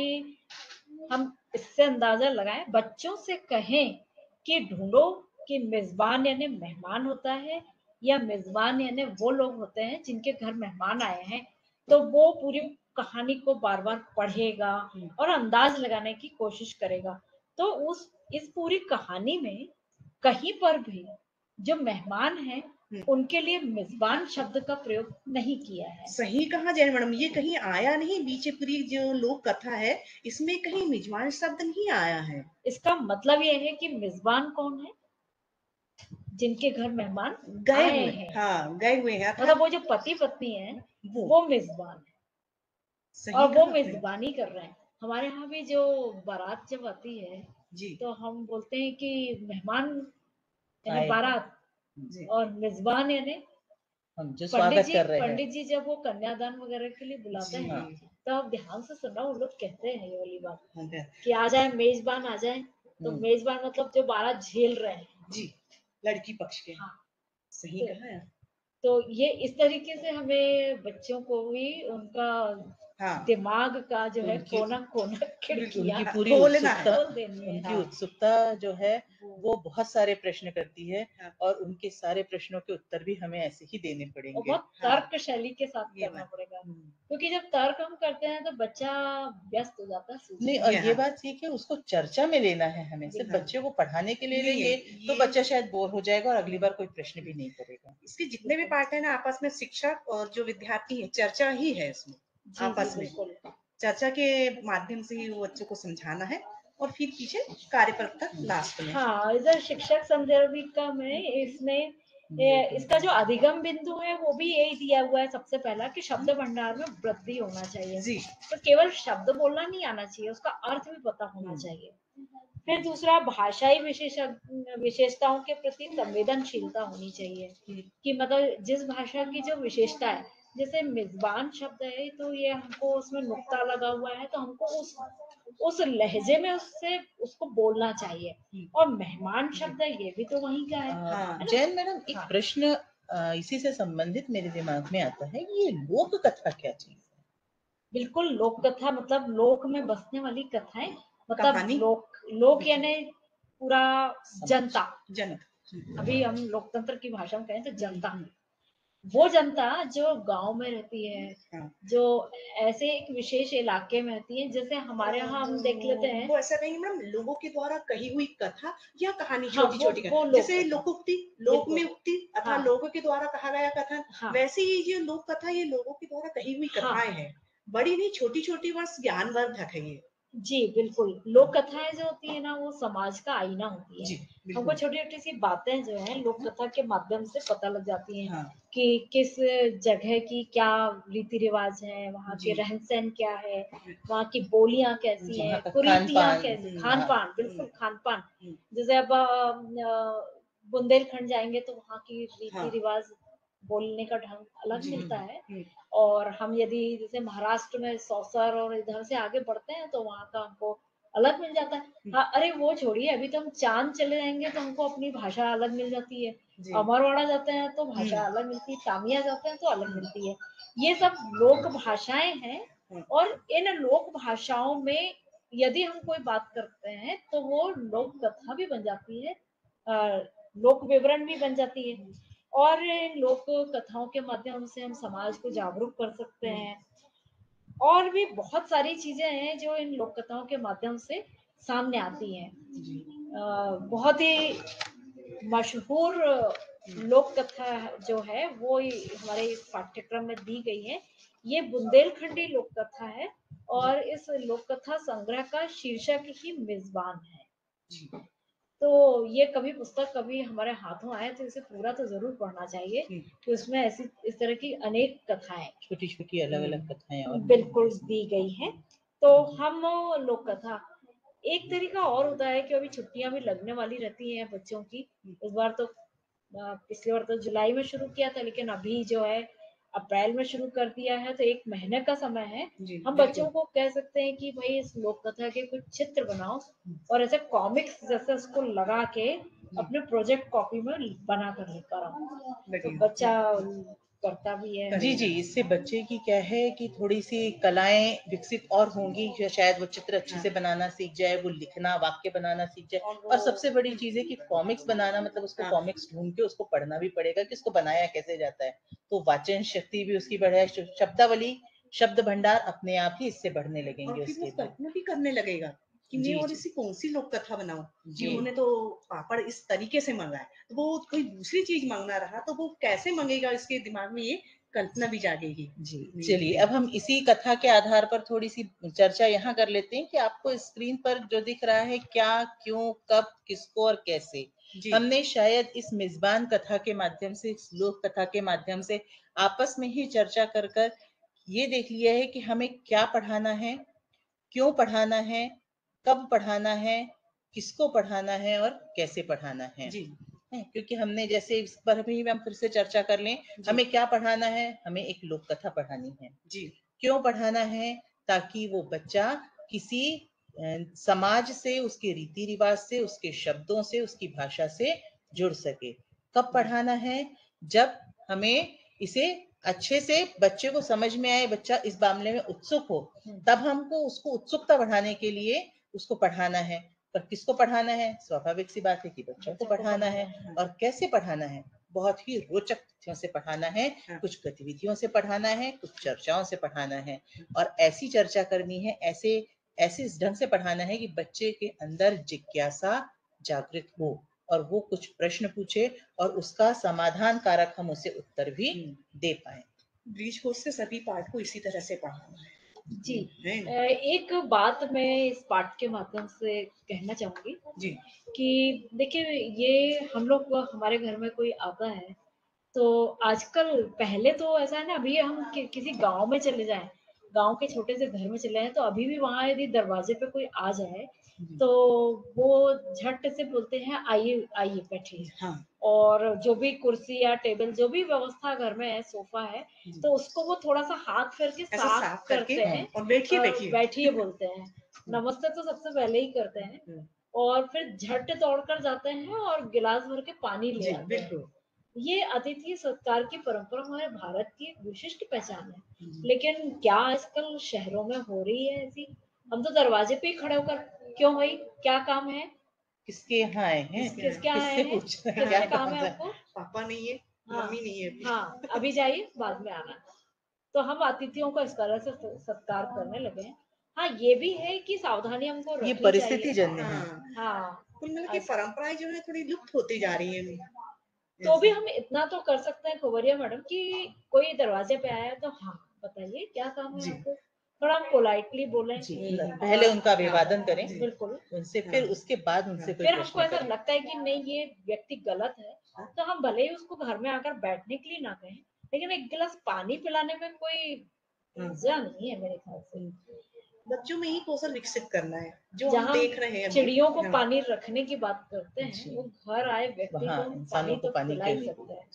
हम इससे अंदाजा लगाएं, बच्चों से कहें कि ढूंढो कि मेजबान यानी मेहमान होता है या मेजबान यानी वो लोग होते हैं जिनके घर मेहमान आए हैं, तो वो पूरी कहानी को बार बार पढ़ेगा और अंदाज लगाने की कोशिश करेगा। तो उस इस पूरी कहानी में कहीं पर भी जो मेहमान हैं उनके लिए मेजबान शब्द का प्रयोग नहीं किया है। सही कहा जैन मैडम, ये कहीं आया नहीं, बीच पूरी जो लोक कथा है इसमें कहीं मेजबान शब्द नहीं आया है। इसका मतलब यह है कि मेजबान कौन है, जिनके घर मेहमान गए आए हुए, हैं। हाँ, गए हुए हैं मतलब अर्थात वो जो पति पत्नी है वो। वो मेजबान है सही और वो कहा आपने। मेजबानी कर रहे हैं। हमारे यहाँ भी जो बारात जब आती है जी, तो हम बोलते हैं कि मेहमान यानी आए बारात जी, और मेजबान यानी हम जो स्वागत कर रहे हैं। पंडित जी जब वो कन्यादान वगैरह के लिए बुलाते जी। हैं हाँ। तो आप ध्यान से सुनना, वो लोग कहते हैं ये वाली बात हाँ, कि आ जाए मेजबान आ जाए। तो हम्म। मेजबान मतलब जो बारात झेल रहे हैं। जी, लड़की पक्ष के। हाँ। सही तो, कहा है। तो ये इस तरीके से हमें बच्चों को भी उनका हाँ, दिमाग का जो है उनकी कोना कोना बिल्कुल, खिड़कियां उनकी पूरी खोलना है। उत्सुकता, खोल देनी है। उनकी हाँ उत्सुकता जो है वो बहुत सारे प्रश्न करती है, हाँ, और उनके सारे प्रश्नों के उत्तर भी हमें ऐसे ही देने और पड़ेंगे। बहुत हाँ, तर्क शैली के साथ ये करना बात। पड़ेगा, क्योंकि जब तर्क हम करते हैं तो बच्चा व्यस्त हो जाता है नहीं, सूझने और में। ये, ये हाँ, बात ठीक है, उसको चर्चा में लेना है हमें, सिर्फ बिल्कुल। बच्चे को पढ़ाने के लिए नहीं है लेंगे तो ये। बच्चा शायद बोर हो जाएगा और अगली बार कोई प्रश्न भी नहीं करेगा। इसके जितने भी पार्ट है ना, आपस में शिक्षक और जो विद्यार्थी है, चर्चा ही है इसमें। जी जी आपस में बिल्कुल। चर्चा के माध्यम से ही वो बच्चों को समझाना है, और फिर पीछे कार्यपत्र तक लास्ट में। हाँ, इधर शिक्षक संदर्भिका में इसमें इसका जो अधिगम बिंदु है वो भी यही दिया हुआ है सबसे पहला, कि शब्द भंडार में वृद्धि होना चाहिए। जी। तो केवल शब्द बोलना नहीं आना चाहिए, उसका अर्थ भी पता होना चाहिए। फिर दूसरा, भाषाई विशेषताओं के प्रति संवेदनशीलता होनी चाहिए, कि मतलब जिस भाषा की जो विशेषता है, जैसे मेजबान शब्द है तो ये हमको उसमें नुक्ता लगा हुआ है तो हमको उस लहजे में उससे उसको बोलना चाहिए। और मेहमान शब्द है ये भी तो वहीं का है ना। जैन मैडम, एक हाँ प्रश्न इसी से संबंधित मेरे दिमाग में आता है कि ये लोक कथा क्या चीज है? बिल्कुल, लोक कथा मतलब लोक में बसने वाली कथाएं, मतलब कहानी। लोक यानी पूरा समाज। जनता। जनक। अभी हम लोकतंत्र की भाषा में कहें तो जनता, वो जनता जो गांव में रहती है, हाँ, जो ऐसे एक विशेष इलाके में रहती है, जैसे हमारे यहाँ हम देख लेते हैं। वो ऐसा कहेंगे मैडम, लोगों के द्वारा कही हुई कथा या कहानी, हाँ, छोटी छोटी वो कथा, लोक जैसे कथा। लोकोक्ति, लोक बिल्कुल। में उक्ति अथवा हाँ लोगों के द्वारा कहा गया कथन। हाँ वैसे ही ये लोक कथा, ये लोगों के द्वारा कही हुई हाँ कथाएं हैं। बड़ी नहीं, छोटी छोटी, बस ज्ञानवर्धक है ये। जी बिल्कुल। लोक कथाएं जो होती है ना वो समाज का आईना होती है। जी, हमको बिल्कुल। छोटी छोटी सी बातें जो है लोक कथा के माध्यम से पता लग जाती हैं, हाँ, कि किस जगह की क्या रीति रिवाज है, वहाँ के जी, रहन सहन क्या है, वहाँ की बोलियां कैसी जी। हैं, वहाँ का खान कुरीतियां पान। कैसे, खान हाँ। पान, बिल्कुल खान पान। हम्म, जैसे अब बुंदेलखंड जाएंगे तो वहाँ की रीति हाँ, रिवाज बोलने का ढंग अलग जी। मिलता है। हम्म, और हम यदि जैसे महाराष्ट्र में सौसर और इधर से आगे बढ़ते हैं तो वहाँ का हमको अलग मिल जाता है। हाँ, अरे वो छोड़िए, अभी तो हम चांद चले जाएंगे तो हमको अपनी भाषा अलग मिल जाती है। जी। अमरवाड़ा जाते हैं तो भाषा हम्म, अलग मिलती है, तामिया जाते हैं तो अलग मिलती है। ये सब लोक भाषाएं हैं। और इन लोक भाषाओं में यदि हम कोई बात करते हैं तो वो लोक कथा भी बन जाती है, लोक विवरण भी बन जाती है। और इन लोक कथाओं के माध्यम से हम समाज को जागरूक कर सकते हैं। और भी बहुत सारी चीजें हैं जो इन लोक कथाओं के माध्यम से सामने आती हैं। जी। बहुत ही मशहूर लोक कथा जो है वो हमारे इस पाठ्यक्रम में दी गई है। ये बुंदेलखंडी लोक कथा है और इस लोक कथा संग्रह का शीर्षक ही मेजबान है। जी। तो ये कभी पुस्तक कभी हमारे हाथों आए तो इसे पूरा तो जरूर पढ़ना चाहिए। तो इसमें ऐसी इस तरह की अनेक कथाएं, छोटी छोटी अलग अलग कथाएं और बिल्कुल दी गई हैं। तो हम लोक कथा एक तरीका और होता है कि अभी छुट्टियां भी लगने वाली रहती हैं बच्चों की। इस बार तो पिछली बार तो जुलाई में शुरू किया था, लेकिन अभी जो है अप्रैल में शुरू कर दिया है, तो 1 महीने का समय है। हम बच्चों को कह सकते हैं कि भाई इस लोक कथा के कुछ चित्र बनाओ और ऐसे कॉमिक्स जैसे उसको लगा के अपने प्रोजेक्ट कॉपी में बना कर लेकर आओ, तो बच्चा करता भी है। जी जी, इससे बच्चे की क्या है कि थोड़ी सी कलाएं विकसित और होंगी, जो शायद वो चित्र अच्छे से बनाना सीख जाए, वो लिखना, वाक्य बनाना सीख जाए। और सबसे बड़ी चीज है कि कॉमिक्स बनाना, मतलब उसको कॉमिक्स ढूंढ के उसको पढ़ना भी पड़ेगा कि उसको बनाया कैसे जाता है। तो वाचन शक्ति भी उसकी बढ़े, शब्दावली, शब्द भंडार अपने आप ही इससे बढ़ने लगेंगे और फिर वो उसके भी। कल्पना भी करने लगेगा कि मैं जी और जी इसी कौन सी लोक कथा बनाऊं कि जी उन्होंने तो पापड़ इस तरीके से मंगाए, तो वो कोई दूसरी चीज मांगना रहा तो वो कैसे मंगेगा, इसके दिमाग में ये कल्पना भी जागेगी। जी। चलिए, अब हम इसी कथा के आधार पर थोड़ी सी चर्चा यहाँ कर लेते हैं कि आपको स्क्रीन पर जो दिख रहा है, क्या, क्यों, कब, किसको और कैसे, हमने शायद इस मेजबान कथा के माध्यम से, इस लोक कथा के माध्यम से आपस में ही चर्चा कर कर ये देख लिया है कि हमें क्या पढ़ाना है, क्यों पढ़ाना है, कब पढ़ाना है, किसको पढ़ाना है और कैसे पढ़ाना है। क्योंकि हमने जैसे इस पर भी हम फिर से चर्चा कर लें, हमें क्या पढ़ाना है, हमें एक लोक कथा पढ़ानी है। जी। क्यों पढ़ाना है, ताकि वो बच्चा किसी समाज से, उसके रीति रिवाज से, उसके शब्दों से, उसकी भाषा से जुड़ सके। कब पढ़ाना है, जब हमें इसे अच्छे से बच्चे को समझ में आए, बच्चा इस मामले में उत्सुक हो, तब हमको उसको उत्सुकता बढ़ाने के लिए उसको पढ़ाना है। पर किसको पढ़ाना है, स्वाभाविक सी बात है कि बच्चों को पढ़ाना है। और कैसे पढ़ाना है, बहुत ही रोचक तथ्यों से पढ़ाना है, कुछ गतिविधियों से पढ़ाना है, कुछ चर्चाओं से पढ़ाना है। और ऐसी चर्चा करनी है, ऐसे इस ढंग से पढ़ाना है कि बच्चे के अंदर जिज्ञासा जागृत हो और वो कुछ प्रश्न पूछे और उसका समाधान कारक हम उसे उत्तर भी दे पाए। ब्रीज कोर्स के सभी पाठ को इसी तरह से पढ़ाना है। जी, एक बात मैं इस पाठ के माध्यम से कहना चाहूंगी जी, कि देखिए ये हम लोग, हमारे घर में कोई आता है तो आजकल, पहले तो ऐसा है ना, अभी हम किसी गांव में चले जाएं, गांव के छोटे से घर में चले जाएं, तो अभी भी वहां यदि दरवाजे पे कोई आ जाए तो वो झट से बोलते हैं आइए आइए बैठिए। हाँ। और जो भी कुर्सी या टेबल, जो भी व्यवस्था घर में है, सोफा है, तो उसको वो थोड़ा सा हाथ फेर के साफ करते हैं और बैठिए बैठिए बैठिए बोलते हैं। नमस्ते तो सबसे पहले ही करते हैं और फिर झट दौड़कर जाते हैं और गिलास भर के पानी ले आते हैं। ये अतिथि सत्कार की परंपरा हमारे भारत की एक विशिष्ट पहचान है। लेकिन क्या आजकल शहरों में हो रही है ऐसी? हम तो दरवाजे पे ही खड़े होकर, क्यों भाई क्या काम है, किसके यहाँ आए हैं, किसके यहाँ आए हैं, किससे काम है आपको, पापा नहीं है, मम्मी नहीं है, हाँ अभी जाइए बाद में आना। तो हम अतिथियों को इस तरह से सत्कार करने लगे हैं। हाँ, ये भी है कि सावधानी हमको रखनी चाहिए, ये परिस्थिति जन्य है। हाँ, कुल मिला के परंपराएं जो है थोड़ी लुप्त होती जा रही है। तो भी हम इतना तो कर सकते हैं कुंवरिया मैडम कि कोई दरवाजे पे आया तो हाँ बताइए क्या काम है आपको, थोड़ा हम पोलाइटली बोलें जी, पहले उनका अभिवादन करें बिल्कुल उनसे, फिर उसके बाद उनसे फिर हमको ऐसा लगता है कि नहीं ये व्यक्ति गलत है, तो हम भले ही उसको घर में आकर बैठने के लिए ना कहें, लेकिन एक गिलास पानी पिलाने में कोई हर्जा नहीं है मेरे ख्याल से। बच्चों में ही कौशल विकसित करना है, जो हम देख रहे हैं। चिड़ियों को पानी रखने की बात करते हैं, वो घर आए व्यक्ति को पानी तो पिला ही सकते हैं।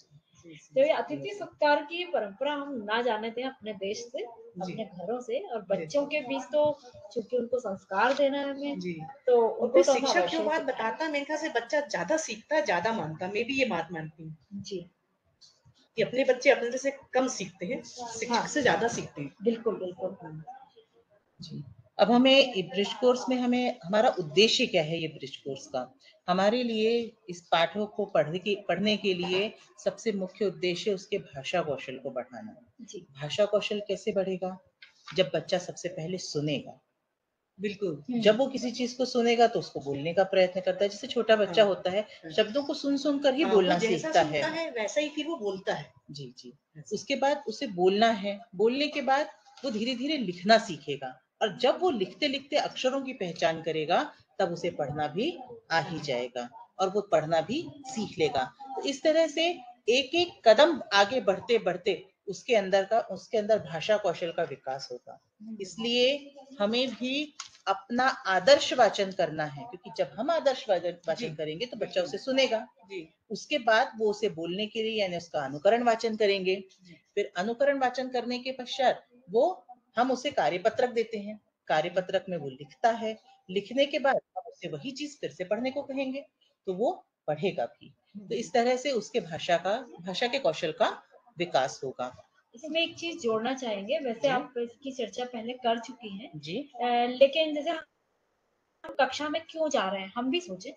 तो ये अतिथि सत्कार की परंपरा हम ना जाने दें अपने देश से, अपने घरों से, और बच्चों के बीच तो चूंकि उनको संस्कार देना है हमें, जी। तो उनको उनको तो हम शिक्षक अवश्य जो बात सिखाएं। बताता है, मेरे ख्याल से बच्चा ज्यादा सीखता है, ज्यादा मानता है। मैं भी ये बात मानती हूँ जी कि अपने बच्चे अपने से कम सीखते हैं, शिक्षक हाँ से ज्यादा सीखते हैं। बिल्कुल बिल्कुल जी। अब हमें ये ब्रिज कोर्स में हमारा उद्देश्य क्या है ये ब्रिज कोर्स का? हमारे लिए इस पाठों को पढ़ने के लिए सबसे मुख्य उद्देश्य उसके भाषा कौशल को बढ़ाना है। जी भाषा कौशल कैसे बढ़ेगा? जब बच्चा सबसे पहले सुनेगा। बिल्कुल। जब वो किसी चीज को सुनेगा तो उसको बोलने का प्रयत्न करता है। जैसे छोटा बच्चा हाँ, होता है, हाँ। शब्दों को सुन कर ही हाँ, वो बोलना जैसा सीखता है। सुनता है वैसा ही फिर वो बोलता है। जी जी। उसके बाद उसे बोलना है, बोलने के बाद वो धीरे धीरे लिखना सीखेगा, और जब वो लिखते लिखते अक्षरों की पहचान करेगा तब उसे पढ़ना भी आ ही जाएगा, और वो पढ़ना भी सीख लेगा। तो इस तरह से एक एक कदम आगे बढ़ते बढ़ते उसके अंदर भाषा कौशल का विकास होगा। इसलिए हमें भी अपना आदर्श वाचन करना है, क्योंकि जब हम आदर्श वाचन करेंगे तो बच्चा उसे सुनेगा। जी। उसके बाद वो उसे बोलने के लिए यानी उसका अनुकरण वाचन करेंगे। फिर अनुकरण वाचन करने के पश्चात हम उसे कार्यपत्रक देते हैं, कार्यपत्रक में वो लिखता है। लिखने के बाद हम उसे वही चीज फिर से पढ़ने को कहेंगे तो वो पढ़ेगा भी। तो इस तरह से उसके भाषा के कौशल का विकास होगा। इसमें एक चीज जोड़ना चाहेंगे, वैसे जी। आप इसकी चर्चा पहले कर चुकी हैं, जी। लेकिन जैसे हम कक्षा में क्यों जा रहे हैं, हम भी सोचे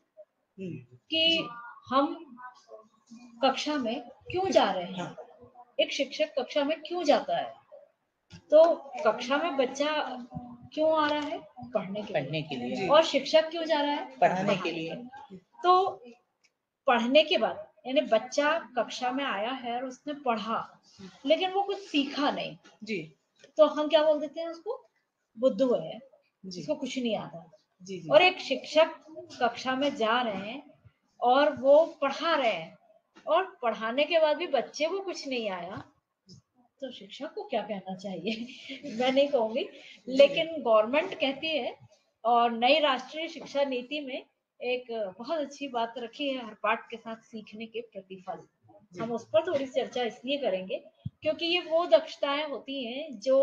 कि हम कक्षा में क्यों जा रहे हैं, एक शिक्षक कक्षा में क्यों जाता है, तो कक्षा में बच्चा क्यों आ रहा है, पढ़ने के लिए, और शिक्षक क्यों जा रहा है, पढ़ाने के लिए। तो पढ़ने के बाद यानी बच्चा कक्षा में आया है और उसने पढ़ा लेकिन वो कुछ सीखा नहीं, जी। तो हम क्या बोल देते हैं उसको, बुद्धू है, इसको कुछ नहीं आता। जी, जी। और एक शिक्षक कक्षा में जा रहे हैं और वो पढ़ा रहे हैं, और पढ़ाने के बाद भी बच्चे को कुछ नहीं आया, तो शिक्षक को क्या कहना चाहिए मैं नहीं कहूंगी, लेकिन गवर्नमेंट कहती है, और नई राष्ट्रीय शिक्षा नीति में एक बहुत अच्छी बात रखी है, हर पाठ के साथ सीखने के प्रतिफल। हम उस पर थोड़ी चर्चा इसलिए करेंगे क्योंकि ये वो दक्षताएं होती हैं जो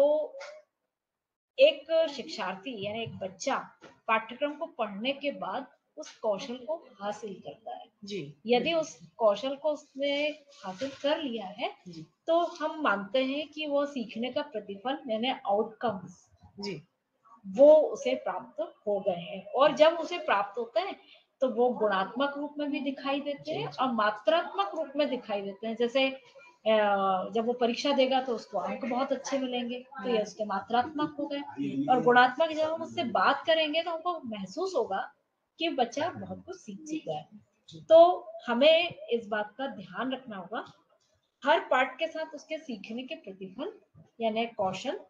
एक शिक्षार्थी यानी एक बच्चा पाठ्यक्रम को पढ़ने के बाद उस कौशल को हासिल करता है। जी। यदि उस कौशल को उसने हासिल कर लिया है तो हम मानते हैं कि वो सीखने का प्रतिफल यानी आउटकम्स जी। वो उसे प्राप्त हो गए हैं, और जब उसे प्राप्त होते हैं तो वो गुणात्मक रूप में भी दिखाई देते हैं और मात्रात्मक रूप में दिखाई देते हैं। जैसे जब वो परीक्षा देगा तो उसको अंक बहुत अच्छे मिलेंगे, तो ये उसके मात्रात्मक हो गए, और गुणात्मक जब हम उससे बात करेंगे तो हमको महसूस होगा कि बच्चा बहुत कुछ सीख चुका है। तो हमें इस बात का ध्यान रखना होगा, हर पाठ के साथ उसके सीखने के प्रतिफल यानी कौशल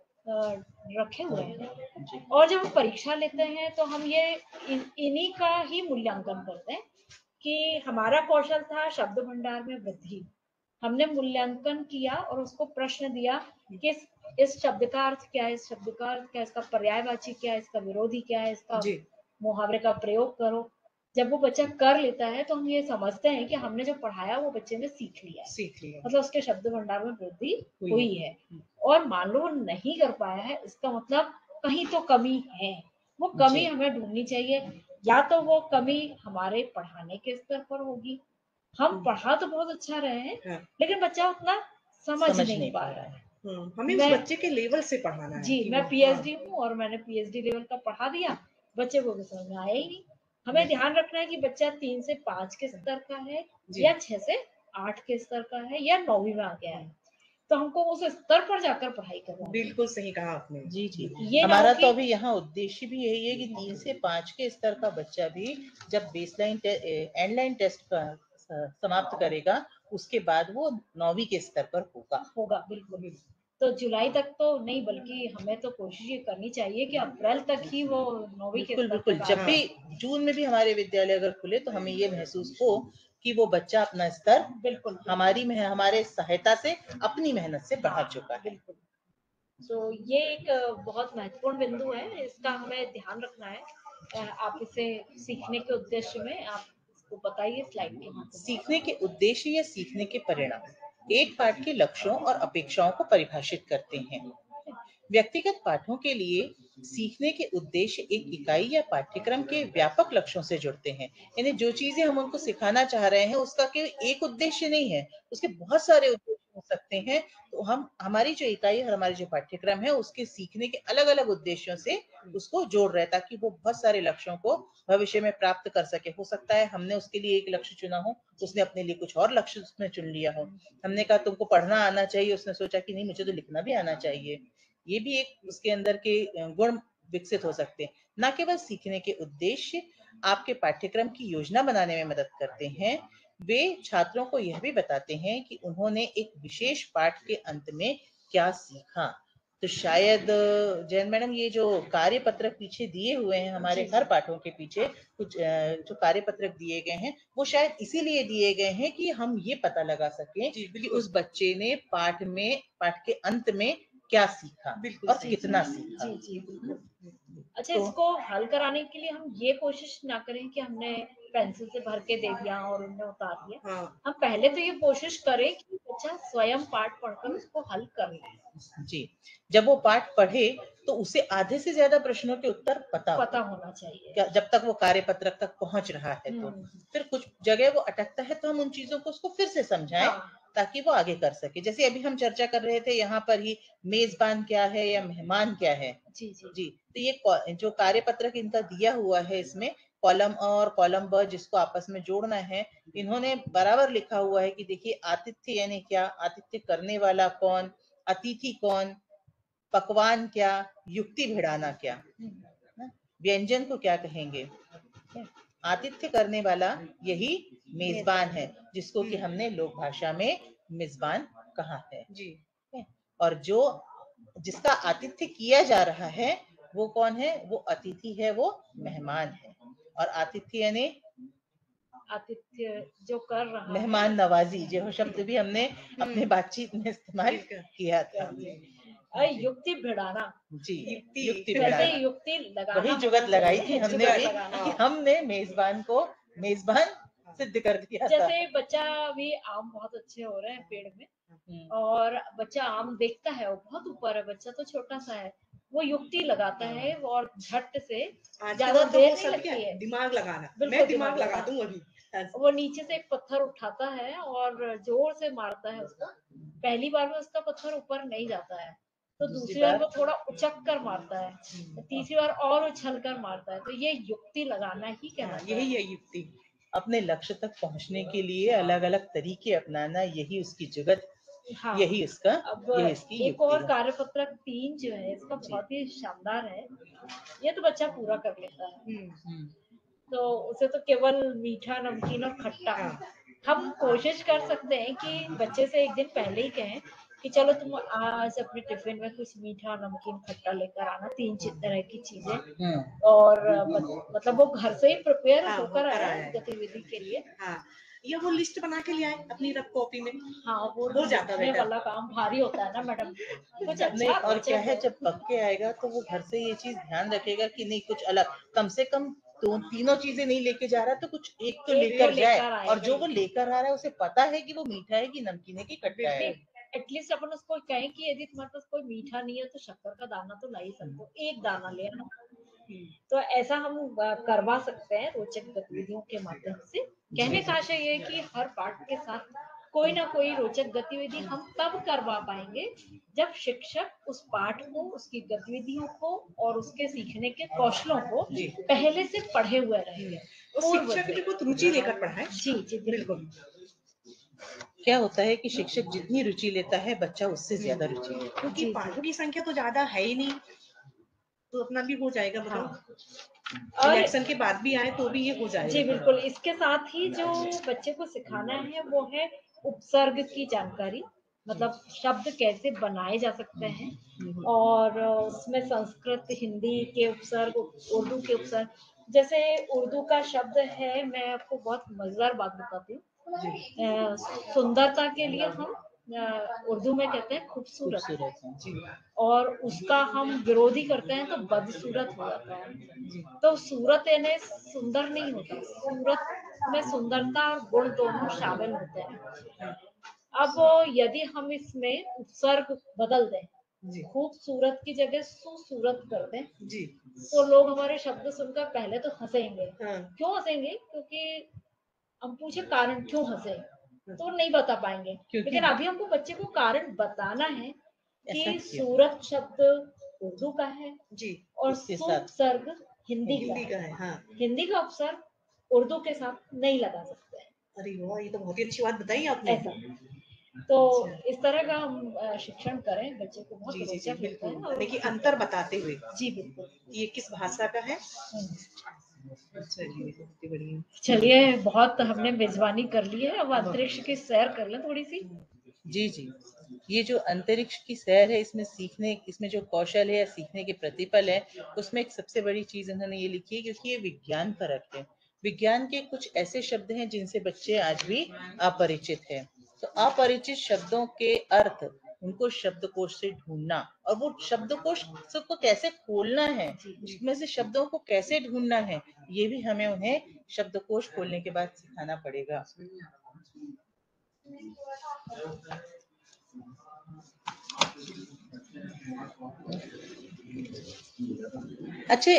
रखे हुए हैं, और जब हम परीक्षा लेते हैं तो हम ये इन्हीं का ही मूल्यांकन करते हैं कि हमारा कौशल था शब्द भंडार में वृद्धि, हमने मूल्यांकन किया और उसको प्रश्न दिया कि इस शब्द का अर्थ क्या है, इस शब्द का अर्थ क्या है, इसका पर्यायवाची क्या है, इसका विरोधी क्या है, इसका मुहावरे का प्रयोग करो। जब वो बच्चा कर लेता है तो हम ये समझते हैं कि हमने जो पढ़ाया वो बच्चे ने सीख लिया है, मतलब उसके शब्द भंडार में वृद्धि हुई है। और मान लो वो नहीं कर पाया है, इसका मतलब कहीं तो कमी है, वो कमी हमें ढूंढनी चाहिए, या तो वो कमी हमारे पढ़ाने के स्तर पर होगी, हम पढ़ा तो बहुत अच्छा रहे हैं लेकिन बच्चा उतना समझ नहीं पा रहा है। हमें उस बच्चे के लेवल से पढ़ाना है। जी, मैं पीएचडी हूँ और मैंने पीएचडी लेवल का पढ़ा दिया, बच्चे को समझ में आया ही नहीं। हमें ध्यान रखना है कि बच्चा 3 से 5 के स्तर का है या 6 से 8 के स्तर का है या 9वीं में आ गया है, तो हमको उस स्तर पर जाकर पढ़ाई करना है। बिल्कुल सही कहा आपने। जी जी। ये हमारा तो अभी यहाँ उद्देश्य भी यही है कि 3 से 5 के स्तर का बच्चा भी जब एंडलाइन टेस्ट का समाप्त करेगा उसके बाद वो 9वीं के स्तर पर होगा। बिल्कुल। तो जुलाई तक तो नहीं, बल्कि हमें तो कोशिश ये करनी चाहिए कि अप्रैल तक ही वो 9वीं के स्तर बिल्कुल, जब भी जून में भी हमारे विद्यालय अगर खुले तो हमें ये महसूस हो कि वो बच्चा अपना स्तर बिल्कुल हमारे सहायता से अपनी मेहनत से बढ़ा चुका है। तो ये एक बहुत महत्वपूर्ण बिंदु है, इसका हमें ध्यान रखना है। आप इसे सीखने के उद्देश्य में आप इसको बताइए स्लाइड के माध्यम से। सीखने के उद्देश्य या सीखने के परिणाम? एक पाठ के लक्ष्यों और अपेक्षाओं को परिभाषित करते हैं। व्यक्तिगत पाठों के लिए सीखने के उद्देश्य एक इकाई या पाठ्यक्रम के व्यापक लक्ष्यों से जुड़ते हैं। यानी जो चीजें हम उनको सिखाना चाह रहे हैं उसका केवल एक उद्देश्य नहीं है, उसके बहुत सारे उद्देश्य हो सकते हैं। तो हम हमारी जो इकाई और हमारी जो पाठ्यक्रम है उसके सीखने के अलग अलग उद्देश्यों से उसको जोड़ रहे हैं, ताकि वो बहुत सारे लक्ष्यों को भविष्य में प्राप्त कर सके। हो सकता है हमने उसके लिए एक लक्ष्य चुना हो, उसने अपने लिए कुछ और लक्ष्य उसमें चुन लिया हो। हमने कहा तुमको पढ़ना आना चाहिए, उसने सोचा कि नहीं मुझे तो लिखना भी आना चाहिए। ये भी एक उसके अंदर के गुण विकसित हो सकते हैं। न केवल सीखने के उद्देश्य आपके पाठ्यक्रम की योजना बनाने में मदद करते हैं, वे छात्रों को यह भी बताते हैं कि उन्होंने एक विशेष पाठ के अंत में क्या सीखा। तो शायद जैन मैडम ये जो कार्य पत्रक पीछे दिए हुए हैं हमारे हर पाठों के पीछे कुछ जो कार्य पत्रक दिए गए हैं वो शायद इसीलिए दिए गए हैं कि हम ये पता लगा सकें कि उस बच्चे ने पाठ के अंत में क्या सीखा और कितना सीखा। जी जी बिल्कुल। अच्छा, तो इसको हल कराने के लिए हम ये कोशिश ना करें कि हमने पेंसिल से भर के दे दिया और उनने उतार दिया। हाँ। हम पहले तो ये कोशिश करें कि बच्चा स्वयं पाठ पढ़कर उसको हल कर ले। जी, जब वो पाठ पढ़े तो उसे आधे से ज्यादा प्रश्नों के उत्तर पता होना चाहिए। क्या जब तक वो कार्य पत्रक तक पहुंच रहा है। तो फिर कुछ जगह वो अटकता है तो हम उन चीजों को उसको फिर से समझाएं ताकि वो आगे कर सके। जैसे अभी हम चर्चा कर रहे थे यहाँ पर ही, मेजबान क्या है या मेहमान क्या है। जी जी जी, तो ये जो कार्य पत्रक इनका दिया हुआ है इसमें कॉलम अ और कॉलम ब जिसको आपस में जोड़ना है, इन्होंने बराबर लिखा हुआ है कि देखिए आतिथ्य यानी क्या, आतिथ्य करने वाला कौन, अतिथि कौन, पकवान क्या, युक्ति भिड़ाना क्या, व्यंजन को क्या कहेंगे। आतिथ्य करने वाला यही मेजबान है, जिसको कि हमने लोक भाषा में मेजबान कहा है। जी। और जो जिसका आतिथ्य किया जा रहा है वो कौन है, वो अतिथि है, वो मेहमान है। और आतिथ्य यानी आतिथ्य जो कर रहा मेहमान नवाजी, जो शब्द भी हमने अपने बातचीत में इस्तेमाल किया था। युक्ति भिड़ाना। जी, युक्ति वैसे भिड़ाना, युक्ति लगाना, वही जुगत लगाई थी हमने भी कि हमने मेजबान को मेजबान सिद्ध कर दिया था। जैसे बच्चा भी, आम बहुत अच्छे हो रहे हैं पेड़ में और बच्चा आम देखता है, वो बहुत ऊपर है, बच्चा तो छोटा सा है, वो युक्ति लगाता है और झट से ज्यादा देर नहीं लगती है। दिमाग लगाना, बिल्कुल मैं दिमाग लगा दूं अभी। वो नीचे से एक पत्थर उठाता है और जोर से मारता है उसको। पहली बार में उसका पत्थर ऊपर नहीं जाता है, तो दूसरी बार वो थोड़ा उचक कर मारता है, तो तीसरी बार और उछल कर मारता है। तो ये युक्ति लगाना ही कहना, यही है युक्ति। अपने लक्ष्य तक पहुंचने के लिए अलग अलग तरीके अपनाना, यही उसकी जुगत, यही उसका, यही इसकी एक और कार्य पत्रक 3 जो है इसका बहुत ही शानदार है। ये तो बच्चा पूरा कर लेता है। तो उसे तो केवल मीठा, नमकीन और खट्टा, हम कोशिश कर सकते हैं कि बच्चे से एक दिन पहले ही कहें कि चलो तुम आज अपने टिफिन में कुछ मीठा, नमकीन, खट्टा लेकर आना, 3 तरह की चीजें। और मतलब वो घर से ही प्रिपेयर होकर आए गतिविधि के लिए। या वो लिस्ट बना के ले आए अपनी रफ कॉपी में। हाँ, वो हो जाता है, वाला काम भारी होता है ना मैडम। कुछ अच्छा और क्या है, जब पक के आएगा तो वो घर से ये चीज ध्यान रखेगा कि नहीं कुछ अलग, कम से कम तीनों चीजें नहीं लेके जा रहा तो कुछ एक तो लेकर जाए। और जो वो लेकर आ रहा है उसे पता है कि वो मीठा है कि नमकीन है कि खट्टा है। एटलीस्ट अपन उसको कहें कि यदि तुम्हारे पास कोई मीठा नहीं है तो शक्कर का दाना तो ला ही सकते हो, एक दाना ले आना। तो ऐसा हम करवा सकते हैं रोचक गतिविधियों के माध्यम से। कहने का आशय ये है कि हर पाठ के साथ कोई ना कोई रोचक गतिविधि हम तब करवा पाएंगे जब शिक्षक उस पाठ को, उसकी गतिविधियों को और उसके सीखने के कौशलों को पहले से पढ़े हुए रहेंगे। शिक्षक भी बहुत रुचि लेकर पढ़ाए। जी जी बिल्कुल। क्या होता है कि शिक्षक जितनी रुचि लेता है बच्चा उससे ज्यादा रुचि लेता है, क्योंकि पाठों की संख्या तो ज्यादा है ही नहीं, तो अपना भी हो जाएगा। मतलब इलेक्शन के बाद भी आए तो भी ये हो जाएगा। जी बिल्कुल। इसके साथ ही जो बच्चे को सिखाना है वो है उपसर्ग की जानकारी, मतलब शब्द कैसे बनाए जा सकते हैं और उसमें संस्कृत, हिंदी के उपसर्ग, उर्दू के उपसर्ग। जैसे उर्दू का शब्द है, मैं आपको बहुत मजेदार बात बताती हूँ। सुंदरता के लिए हम उर्दू में कहते हैं खूबसूरत, और उसका हम विरोधी करते हैं तो बदसूरत हो जाता है। तो सूरत यानी सुंदर नहीं होता, सूरत में सुंदरता और गुण दोनों शामिल होते हैं। अब यदि हम इसमें उपसर्ग बदल दें, जी खूबसूरत की जगह सुसूरत कर दें, जी तो लोग हमारे शब्द सुनकर पहले तो हंसेंगे। हाँ क्यों हंसेंगे? क्योंकि हम पूछे कारण क्यों हंसे, तो नहीं बता पाएंगे। क्योंकि लेकिन अभी हमको बच्चे को कारण बताना है ऐसा कि क्यों? सूरत शब्द उर्दू का है जी और उसके साथ उपसर्ग हिंदी हिंदी का का है। है हाँ। हिंदी का उपसर्ग उर्दू के साथ नहीं लगा सकते हैं, अरे वाह, ये तो बहुत ही अच्छी बात बताई आपने। ऐसा। तो अच्छा। इस तरह का हम शिक्षण करें, बच्चे को बहुत जी जी जी रोचक लगता है बिल्कुल, और देखिए सीखता अंतर है। बताते हुए जी बिल्कुल। कि ये किस भाषा का है। हम्म। अच्छा जी, बहुत ही बढ़िया। चलिए, बहुत हमने मेजबानी कर ली है, अब अंतरिक्ष की सैर कर लें थोड़ी सी। जी जी, ये जो अंतरिक्ष की सैर है, इसमें जो कौशल है या सीखने के प्रतिपल है, उसमें एक सबसे बड़ी चीज उन्होंने ये लिखी है, क्योंकि ये विज्ञान परक है। विज्ञान के कुछ ऐसे शब्द हैं जिनसे बच्चे आज भी अपरिचित हैं। तो अपरिचित शब्दों के अर्थ, उनको शब्दकोश से ढूंढना, और वो शब्दकोश को कैसे खोलना है, उसमें से शब्दों को कैसे ढूंढना है, ये भी हमें उन्हें शब्दकोश खोलने के बाद सिखाना पड़ेगा। अच्छा,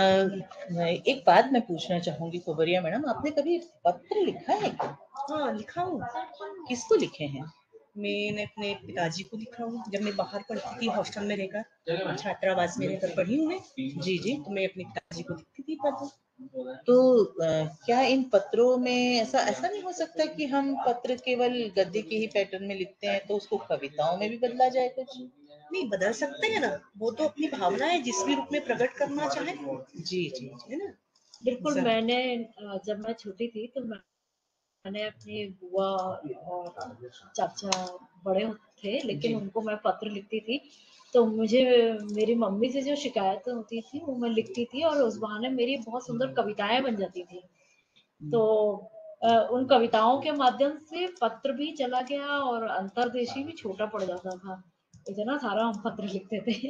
एक बात मैं पूछना चाहूंगी कोबरिया मैडम, आपने कभी पत्र लिखा है क्या? हाँ लिखा हूँ। किसको लिखे हैं? मैंने अपने पिताजी को लिखा हूँ, जब मैं बाहर पढ़ती थी हॉस्टल में रहकर, छात्रावास में रहकर पढ़ी हूँ मैं। जी जी। तो मैं अपने पिताजी को लिखती थी पत्र। तो क्या इन पत्रों में ऐसा ऐसा नहीं हो सकता कि हम पत्र केवल गद्य के ही पैटर्न में लिखते हैं, तो उसको कविताओं में भी बदला जाए कुछ? नहीं, बदल सकते हैं ना, वो तो अपनी भावना है, जिस भी रूप में प्रकट करना चाहे। जी जी। है ना। बिल्कुल। सब। मैंने जब मैं छोटी थी तो मैंने अपनी बुआ और चाचा बड़े थे, जी लेकिन उनको मैं पत्र लिखती थी। तो मुझे मेरी मम्मी से जो शिकायतें होती थी वो मैं लिखती थी, और उस बहाने मेरी बहुत सुंदर कविताएं बन जाती थी। तो उन कविताओं के माध्यम से पत्र भी चला गया और अंतर्देशीय भी छोटा पड़ जाता था। इतना सारा हम पत्र लिखते थे।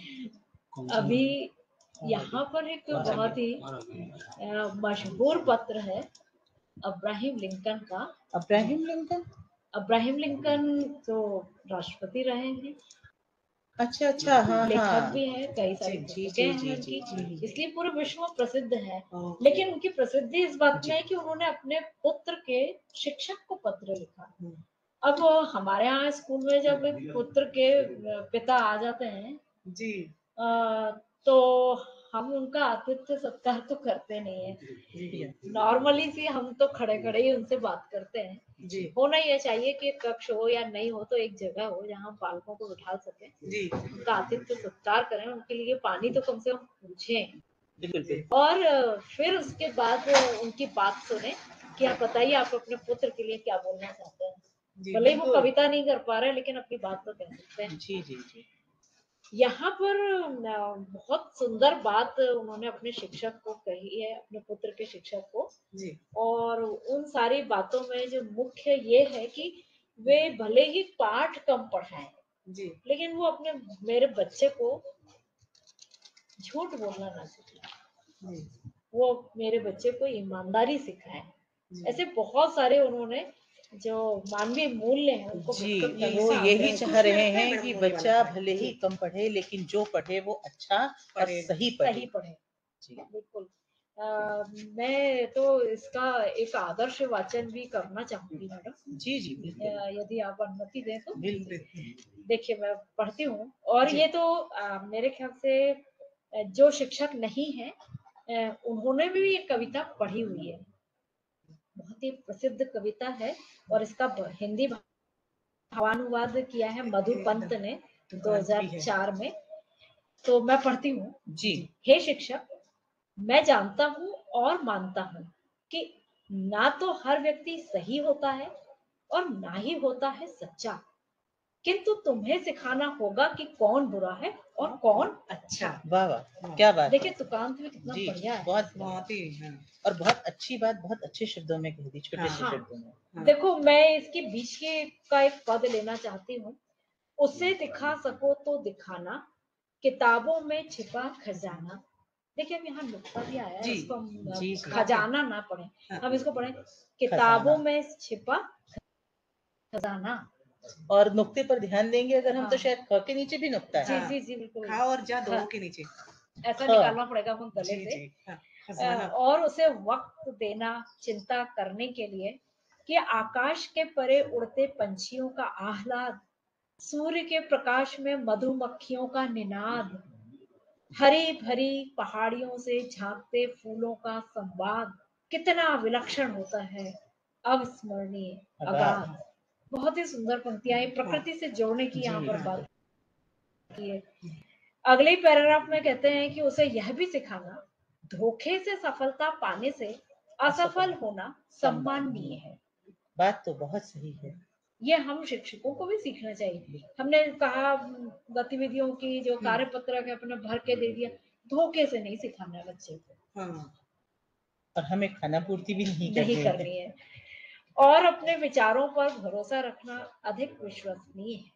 अभी यहाँ पर एक बहुत ही मशहूर पत्र है अब्राहम लिंकन का। Abraham Lincoln? अब्राहम लिंकन तो राष्ट्रपति रहे हैं, अच्छा अच्छा, हाँ लेखक हाँ। भी हैं, कई जी सारी जी पुस्तकें जी हैं जी जी उनकी, जी। इसलिए पूरे विश्व में प्रसिद्ध है। हाँ। लेकिन उनकी प्रसिद्धि इस बात जी। में है कि उन्होंने अपने पुत्र के शिक्षक को पत्र लिखा। हम्म। अब हमारे यहाँ स्कूल में जब एक पुत्र के पिता आ जाते हैं, जी तो हम उनका आतिथ्य सत्कार तो करते नहीं है। जी नॉर्मली सी हम तो खड़े खड़े ही उनसे बात करते हैं। जी होना ये चाहिए कि कक्ष हो या नहीं हो, तो एक जगह हो जहाँ हम बालकों को बिठा सकें, जी उनका आतिथ्य सत्कार करें, उनके लिए पानी तो कम से कम पूछें, बिल्कुल बिल्कुल। और फिर उसके बाद उनकी बात सुने कि आप बताइए आप अपने पुत्र के लिए क्या बोलना चाहते हैं। जी भले ही वो बिल्कुल। कविता नहीं कर पा रहे, लेकिन अपनी बात तो कह सकते हैं। जी जी जी। यहाँ पर बहुत सुंदर बात उन्होंने अपने शिक्षक को कही है, अपने पुत्र के शिक्षक को। जी और उन सारी बातों में जो मुख्य ये है कि वे भले ही पाठ कम पढ़ाएं, जी लेकिन वो अपने मेरे बच्चे को झूठ बोलना ना सिखाएं, जी वो मेरे बच्चे को ईमानदारी सिखाएं। जी ऐसे बहुत सारे उन्होंने जो मानवीय मूल्य हैं उनको जी, विकसित करने वो का यही आग्रह चाह किया। रहे लगता है हैं मैडम कि होने वाला बच्चा कार्य। भले ही जी, कम पढ़े, लेकिन जो पढ़े वो अच्छा और पढ़े। सही पढ़े। सही पढ़े। जी बिल्कुल। मैं तो इसका एक आदर्श वाचन भी करना चाहूंगी मैडम, जी जी बिल्कुल यदि आप अनुमति दें तो। बिल्कुल। देखिए, मैं पढ़ती हूँ, और जी ये तो मेरे ख्याल से जो शिक्षक नहीं है उन्होंने भी ये कविता पढ़ी हुई है। बहुत ही प्रसिद्ध कविता है, और इसका हिंदी भावानुवाद किया है मधु पंत ने दुकान भी है। 2004 में। तो मैं पढ़ती हूँ। जी हे शिक्षक, मैं जानता हूँ और मानता हूँ कि ना तो हर व्यक्ति सही होता है और ना ही होता है सच्चा, किंतु तुम्हें सिखाना होगा कि कौन बुरा है और कौन अच्छा। वाह वाह, क्या बात देखिए है। तुकांत में कितना जी बढ़िया है। बहुत बहुत ही हाँ। और बहुत अच्छी बात, बहुत अच्छे शब्दों में कह दी, छोटे से हाँ, शब्दों में। हाँ। देखो मैं इसके बीच के का एक पद लेना चाहती हूँ। उसे दिखा सको तो दिखाना, किताबों में छिपा खजाना। देखिए, अब यहाँ नुक्ता भी आया है, जी इसको हम जी जी। खजाना ना पढ़े, हाँ। हम इसको पढ़े खजाना। किताबों में छिपा खजाना। और नुक्ते पर ध्यान देंगे अगर हम तो हाँ। शायद ख के नीचे भी नुक्ता जी है। हाँ। जी जी बिल्कुल। खा और जा दोनों हाँ, के नीचे। ऐसा ख निकालना पड़ेगा हम गले जी, से। जी। हाँ, खजाना। और उसे वक्त देना चिंता करने के लिए कि आकाश के परे उड़ते पंछियों का आह्लाद, सूर्य के प्रकाश में मधुमक्खियों का निनाद, हरी भरी पहाड़ियों से झांकते फूलों का संवाद कितना विलक्षण होता है, अविस्मरणीय, अगाध। अगाध। बहुत ही सुंदर पंक्तियां ये प्रकृति से जोड़ने की यहाँ जी पर हाँ। बात की है। अगले पैराग्राफ में कहते हैं कि उसे यह भी सिखाना, धोखे से सफलता पाने से असफल होना सम्माननीय है। बात तो बहुत सही है। ये हम शिक्षकों को भी सीखना चाहिए। हमने कहा गतिविधियों की जो कार्यपत्रक है अपने भर के दे दिया, धोखे से नहीं सिखाना है बच्चे को। हाँ। और हमें खाना पूर्ति भी नहीं नहीं करनी है। करनी है। और अपने विचारों पर भरोसा रखना अधिक विश्वसनीय है।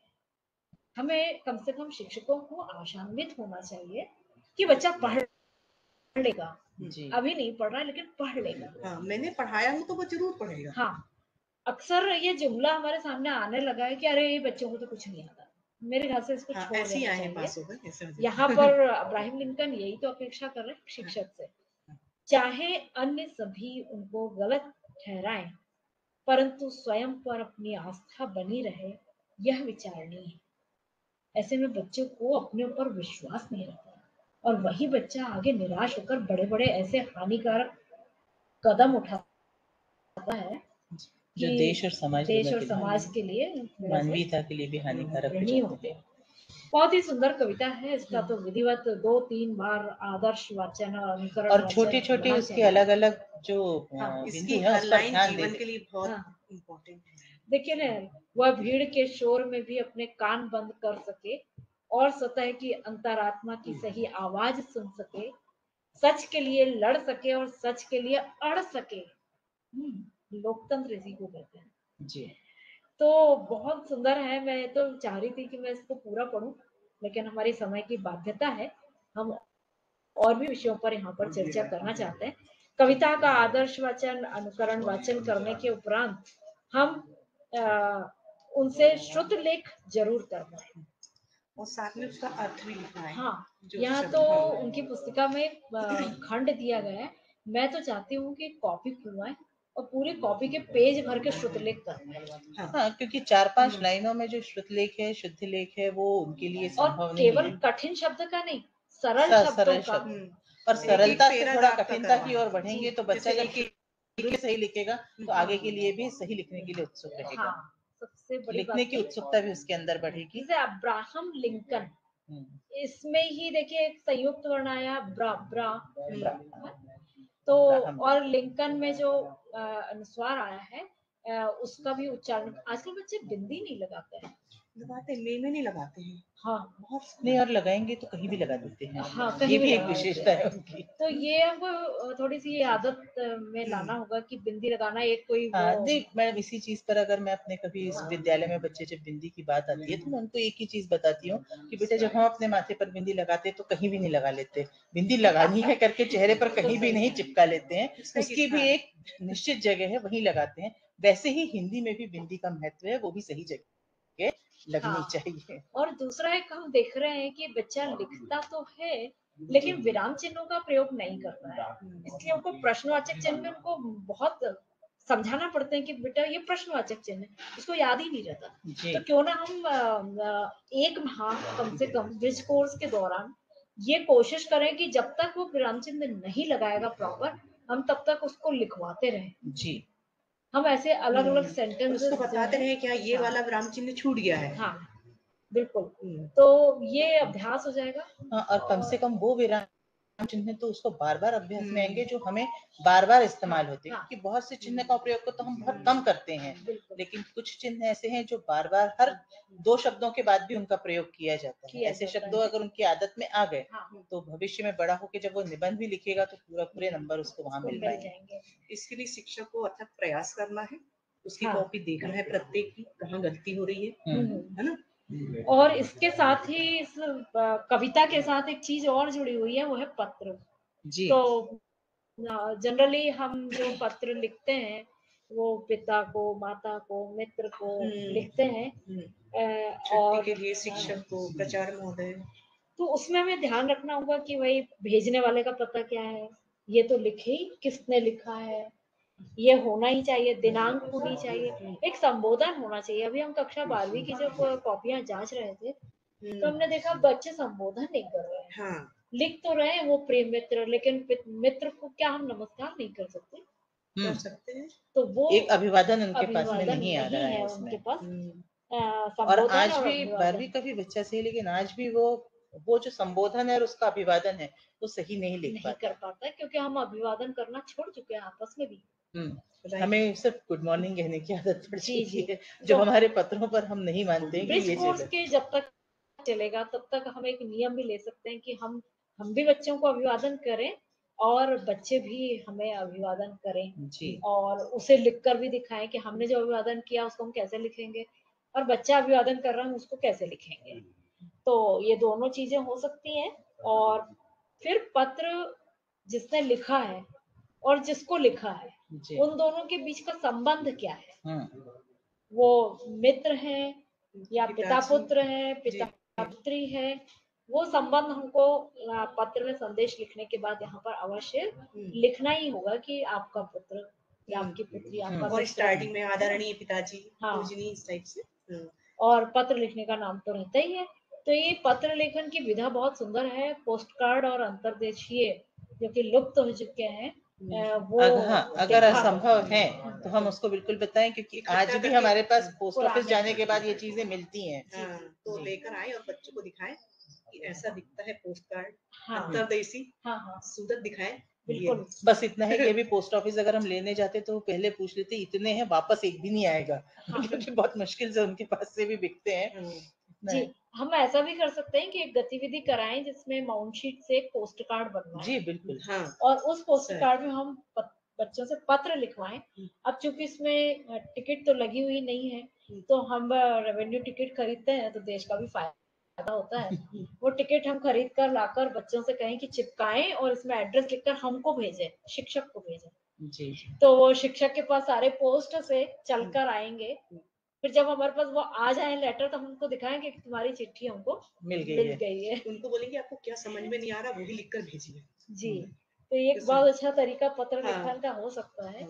हमें कम से कम शिक्षकों को आशान्वित होना चाहिए कि बच्चा पढ़ लेगा। जी। अभी नहीं पढ़ रहा है लेकिन पढ़ लेगा। हाँ, मैंने पढ़ाया हूँ तो वो ज़रूर पढ़ेगा। हाँ, अक्सर ये जुमला हमारे सामने आने लगा है कि अरे ये बच्चों को तो कुछ नहीं आता। मेरे ख्याल से इसको हाँ, छोड़ ऐसे ही देना आए हैं चाहिए। पास होकर, ऐसे मुझे। यहाँ पर अब्राहम लिंकन यही तो अपेक्षा कर रहे हैं शिक्षक से। चाहे अन्य सभी उनको गलत ठहराएं, परंतु स्वयं पर अपनी आस्था बनी रहे, यह विचारणीय है। ऐसे में बच्चों को अपने ऊपर विश्वास नहीं रहता और वही बच्चा आगे निराश होकर बड़े-बड़े ऐसे हानिकारक कदम उठाता है जो कि देश और समाज देश दोनों और के लिए, समाज के लिए थोड़ा से मानवीयता के लिए भी हानिकारक हो ऋणी जाते होते हैं। हैं। बहुत ही सुंदर कविता है। इसका तो विधिवत 2-3 बार आदर्श वाचन और अनुकरण और वाचन छोटे-छोटे होना उसके चाहिए। अलग-अलग जो हाँ, इसकी बिंदु हैं हर उस पर लाइन ध्यान जीवन दे के दें। लिए बहुत हाँ, इम्पोर्टेंट है। देखिए ना, वह भीड़ के शोर में भी अपने कान बंद कर सके और सतह की अंतरात्मा की सही आवाज सुन सके, सच के लिए लड़ सके और सच के लिए अड़ सके। लोकतंत्र इसी को कहते हैं। जी। तो बहुत सुंदर है। मैं तो चाह रही थी कि मैं इसको पूरा पढूं, लेकिन हमारी समय की बाध्यता है। हम और भी विषयों पर यहाँ पर चर्चा करना चाहते हैं। कविता का आदर्श वाचन, अनुकरण वाचन करने के उपरांत हम उनसे शुद्ध लेख जरूर करवाएं। और साथ में उसका अर्थ भी लिखना है। हाँ, जो यहाँ शब्द, तो हाँ। उनकी पुस्तिका में खंड दिया गया है। मैं तो चाहती हूँ कि कॉपी खुलवाएं और पूरी कॉपी के पेज भर के शुद्ध लेख करवाएं। हाँ, क्योंकि 4-5 लाइनों में जो श्रुतलेख है, शुद्ध लेख है, वो उनके लिए और संभव नहीं केवल है। कठिन शब्द का नहीं, सरल शब्दों सरल का। शब्द और एक-एक सरलता से थोड़ा पैराग्राफ का कठिनता की करवाना। ओर बढ़ेंगे तो बच्चा जैसे जब शुरू में सही लिखेगा तो आगे के लिए भी सही लिखने के लिए उत्सुक रहेगा। हाँ, सबसे बड़ी बात लिखने की थी। उत्सुकता भी उसके अंदर बढ़ेगी। जैसे अब्राहम लिंकन, हम्म, इसमें ही देखिए एक संयुक्त वर्ण आया ब्रा ब्रा। तो अब्राहम और लिंकन में जो अनुस्वार आया है, उसका भी उच्चारण। आजकल बच्चे बिंदी नहीं लगाते हैं। लगाते हैं, में नहीं लगाते हैं। हाँ, बहुत नहीं, और लगाएंगे तो कहीं भी लगा देते हैं। हाँ, ये कहीं भी भी एक लगा देते विशेषता हैं। है उनकी। तो ये हमको थोड़ी सी आदत में लाना होगा कि बिंदी लगाना एक कोई वो। हाँ, देख मैडम, इसी चीज पर अगर मैं अपने कभी इस हाँ। विद्यालय में बच्चे जब बिंदी की बात आती है तो मैं उनको एक ही चीज बताती हूँ कि बेटा जब हम अपने माथे पर बिंदी लगाते हैं तो कहीं भी नहीं लगा लेते। बिंदी लगानी है करके चेहरे पर कहीं भी नहीं चिपका लेते हैं। उसकी भी एक निश्चित जगह है, वहीं लगाते हैं। वैसे ही हिंदी में भी बिंदी का महत्व है, वो भी सही जगह लगनी हाँ। चाहिए। और दूसरा एक हम देख रहे हैं कि बच्चा लिखता तो है लेकिन विराम चिन्हों का प्रयोग नहीं करता है। इसलिए उनको प्रश्नवाचक चिन्ह में उनको बहुत समझाना पड़ता है कि बेटा ये प्रश्नवाचक चिन्ह है, उसको याद ही नहीं रहता। तो क्यों ना हम एक माह कम से कम ब्रिज कोर्स के दौरान ये कोशिश करें कि जब तक वो विराम चिन्ह नहीं लगाएगा प्रॉपर, हम तब तक उसको लिखवाते रहें। जी। हम ऐसे अलग अलग सेंटेंसेस उसको बताते रहे क्या ये वाला विराम चिन्ह छूट गया है। हाँ, बिल्कुल। तो ये अभ्यास हो जाएगा। हाँ, और कम से कम वो विराम चिन्ह तो उसको बार-बार अभ्यास में आएंगे जो हमें बार-बार इस्तेमाल होते हैं। क्योंकि बहुत से चिन्ह का प्रयोग तो हम बहुत कम करते हैं, लेकिन कुछ चिन्ह ऐसे हैं जो बार-बार हर 2 शब्दों के बाद भी उनका प्रयोग किया जाता है। ऐसे शब्दों अगर उनकी आदत में आ गए तो भविष्य में बड़ा होकर जब वो निबंध भी लिखेगा तो पूरे नंबर उसको वहां मिल जाएंगे। इसके लिए शिक्षक को अथक प्रयास करना है, उसकी कॉपी देखना है प्रत्येक की, कहाँ गलती हो रही है ना। और इसके साथ ही इस कविता के साथ एक चीज और जुड़ी हुई है, वो है पत्र। जी। तो जनरली हम जो पत्र लिखते हैं वो पिता को, माता को, मित्र को लिखते हैं। छुट्टी और के लिए शिक्षक को, प्राचार्य महोदय। तो उसमें हमें ध्यान रखना होगा कि भाई भेजने वाले का पता क्या है, ये तो लिखे ही, किसने लिखा है, ये होना ही चाहिए, दिनांक होनी चाहिए, एक संबोधन होना चाहिए। अभी हम कक्षा 12वीं की जब कॉपियां जांच रहे थे तो हमने देखा बच्चे संबोधन नहीं कर रहे हैं। हाँ। लिख तो रहे हैं वो प्रेम मित्र, लेकिन मित्र को क्या हम नमस्कार नहीं कर सकते? कर सकते हैं। तो वो एक अभिवादन उनके पास में अभिवादन नहीं आ रहा है उनके उसमें। पास। और संबोधन आज और भी 12वीं अभिवादन का भी बच्चा सही, लेकिन आज भी वो जो संबोधन है और उसका अभिवादन है वो सही नहीं लिख नहीं कर पाता, क्योंकि हम अभिवादन करना छोड़ चुके हैं आपस में भी। हमें सिर्फ गुड मॉर्निंग कहने की आदत पड़ जी चुकी जी है, जो हमारे पत्रों पर हम नहीं मानते हैं कि ब्रिज ये कोर्स चीज के जब तक चलेगा तब तक हम एक नियम भी ले सकते हैं कि हम भी बच्चों को अभिवादन करें और बच्चे भी हमें अभिवादन करें जी। और उसे लिखकर भी दिखाएं कि हमने जो अभिवादन किया उसको हम कैसे लिखेंगे और बच्चा अभिवादन कर रहा है हम उसको कैसे लिखेंगे। तो ये दोनों चीजें हो सकती हैं। और फिर पत्र जिसने लिखा है और जिसको लिखा है जी। उन दोनों के बीच का संबंध क्या है? हम्म। वो मित्र हैं या पिता पिताजी। पुत्र है, पिता पुत्री है, वो संबंध हमको पत्र में संदेश लिखने के बाद यहाँ पर अवश्य लिखना ही होगा कि आपका पुत्र या आपकी पुत्री, आपका और मित्र। स्टार्टिंग में आदरणीय पिताजी, हाँ। पूजनीय, इस टाइप से। और पत्र लिखने का नाम तो रहता ही है। तो ये पत्र लेखन की विधा बहुत सुंदर है। पोस्ट कार्ड और अंतर्देशीय जो कि लुप्त हो चुके हैं वो अगर असंभव है तो हम उसको बिल्कुल बताएं, क्योंकि आज भी हमारे पास पोस्ट ऑफिस जाने के बाद ये चीजें मिलती हैं। तो लेकर आए और बच्चों को दिखाएं कि ऐसा दिखता है पोस्ट कार्ड। हाँ। अंतर्देशी हाँ सूरत दिखाएं। बिल्कुल। बस इतना है कि अभी पोस्ट ऑफिस अगर हम लेने जाते तो पहले पूछ लेते इतने हैं, वापस एक भी नहीं आएगा। क्योंकि बहुत मुश्किल से उनके पास से भी बिकते हैं। जी, हम ऐसा भी कर सकते हैं कि एक गतिविधि कराएं जिसमें माउंट शीट से एक पोस्ट कार्ड बनवाएं। जी बिल्कुल। और उस पोस्ट कार्ड में हम बच्चों से पत्र लिखवाएं। अब चूंकि इसमें टिकट तो लगी हुई नहीं है तो हम रेवेन्यू टिकट खरीदते हैं तो देश का भी फायदा होता है। वो टिकट हम खरीद कर लाकर बच्चों से कहें कि चिपकाएं और इसमें एड्रेस लिखकर हमको भेजें, शिक्षक को भेजें। जी। तो वो शिक्षक के पास सारे पोस्ट से चलकर आएंगे। फिर जब हमारे पास वो आ जाए लेटर तो हम उनको दिखाएंगे कि तुम्हारी चिट्ठी हमको मिल गई है। उनको बोलेंगे आपको क्या समझ में नहीं आ रहा वो भी लिख कर भेजिए। जी, तो ये एक बहुत अच्छा तरीका पत्र लिखन का हो सकता है।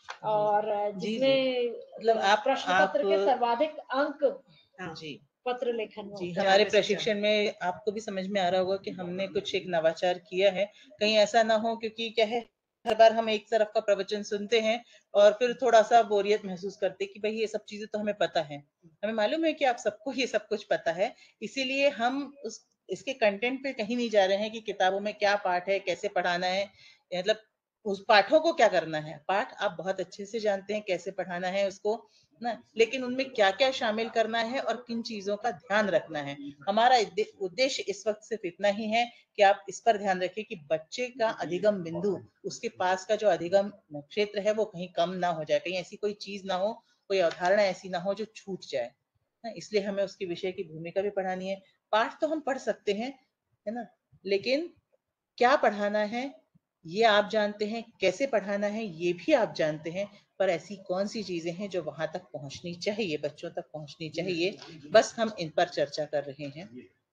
और जिसमें मतलब आप प्रश्न पत्र के सर्वाधिक अंक जी पत्र लेखन में जी हमारे प्रशिक्षण में आपको भी समझ में आ रहा होगा कि हमने कुछ एक नवाचार किया है। कहीं ऐसा ना हो, क्योंकि क्या है हर बार हम एक तरफ का प्रवचन सुनते हैं और फिर थोड़ा सा बोरियत महसूस करते हैं कि भाई ये सब चीजें तो हमें पता है, हमें मालूम है कि आप सबको ये सब कुछ पता है। इसीलिए हम इसके कंटेंट पे कहीं नहीं जा रहे हैं कि किताबों में क्या पाठ है, कैसे पढ़ाना है, मतलब उस पाठों को क्या करना है। पाठ आप बहुत अच्छे से जानते हैं कैसे पढ़ाना है उसको ना, लेकिन उनमें क्या क्या शामिल करना है और किन चीजों का ध्यान रखना है। हमारा उद्देश्य इस वक्त सिर्फ इतना ही है कि आप इस पर ध्यान रखें कि बच्चे का अधिगम बिंदु, उसके पास का जो अधिगम क्षेत्र है वो कहीं कम ना हो जाए, कहीं ऐसी कोई चीज ना हो, कोई अवधारणा ऐसी ना हो जो छूट जाए। इसलिए हमें उसके विषय की भूमिका भी पढ़ानी है। पाठ तो हम पढ़ सकते हैं, है ना, लेकिन क्या पढ़ाना है ये आप जानते हैं, कैसे पढ़ाना है ये भी आप जानते हैं, पर ऐसी कौन सी चीजें हैं जो वहां तक पहुंचनी चाहिए, बच्चों तक पहुंचनी चाहिए, बस हम इन पर चर्चा कर रहे हैं।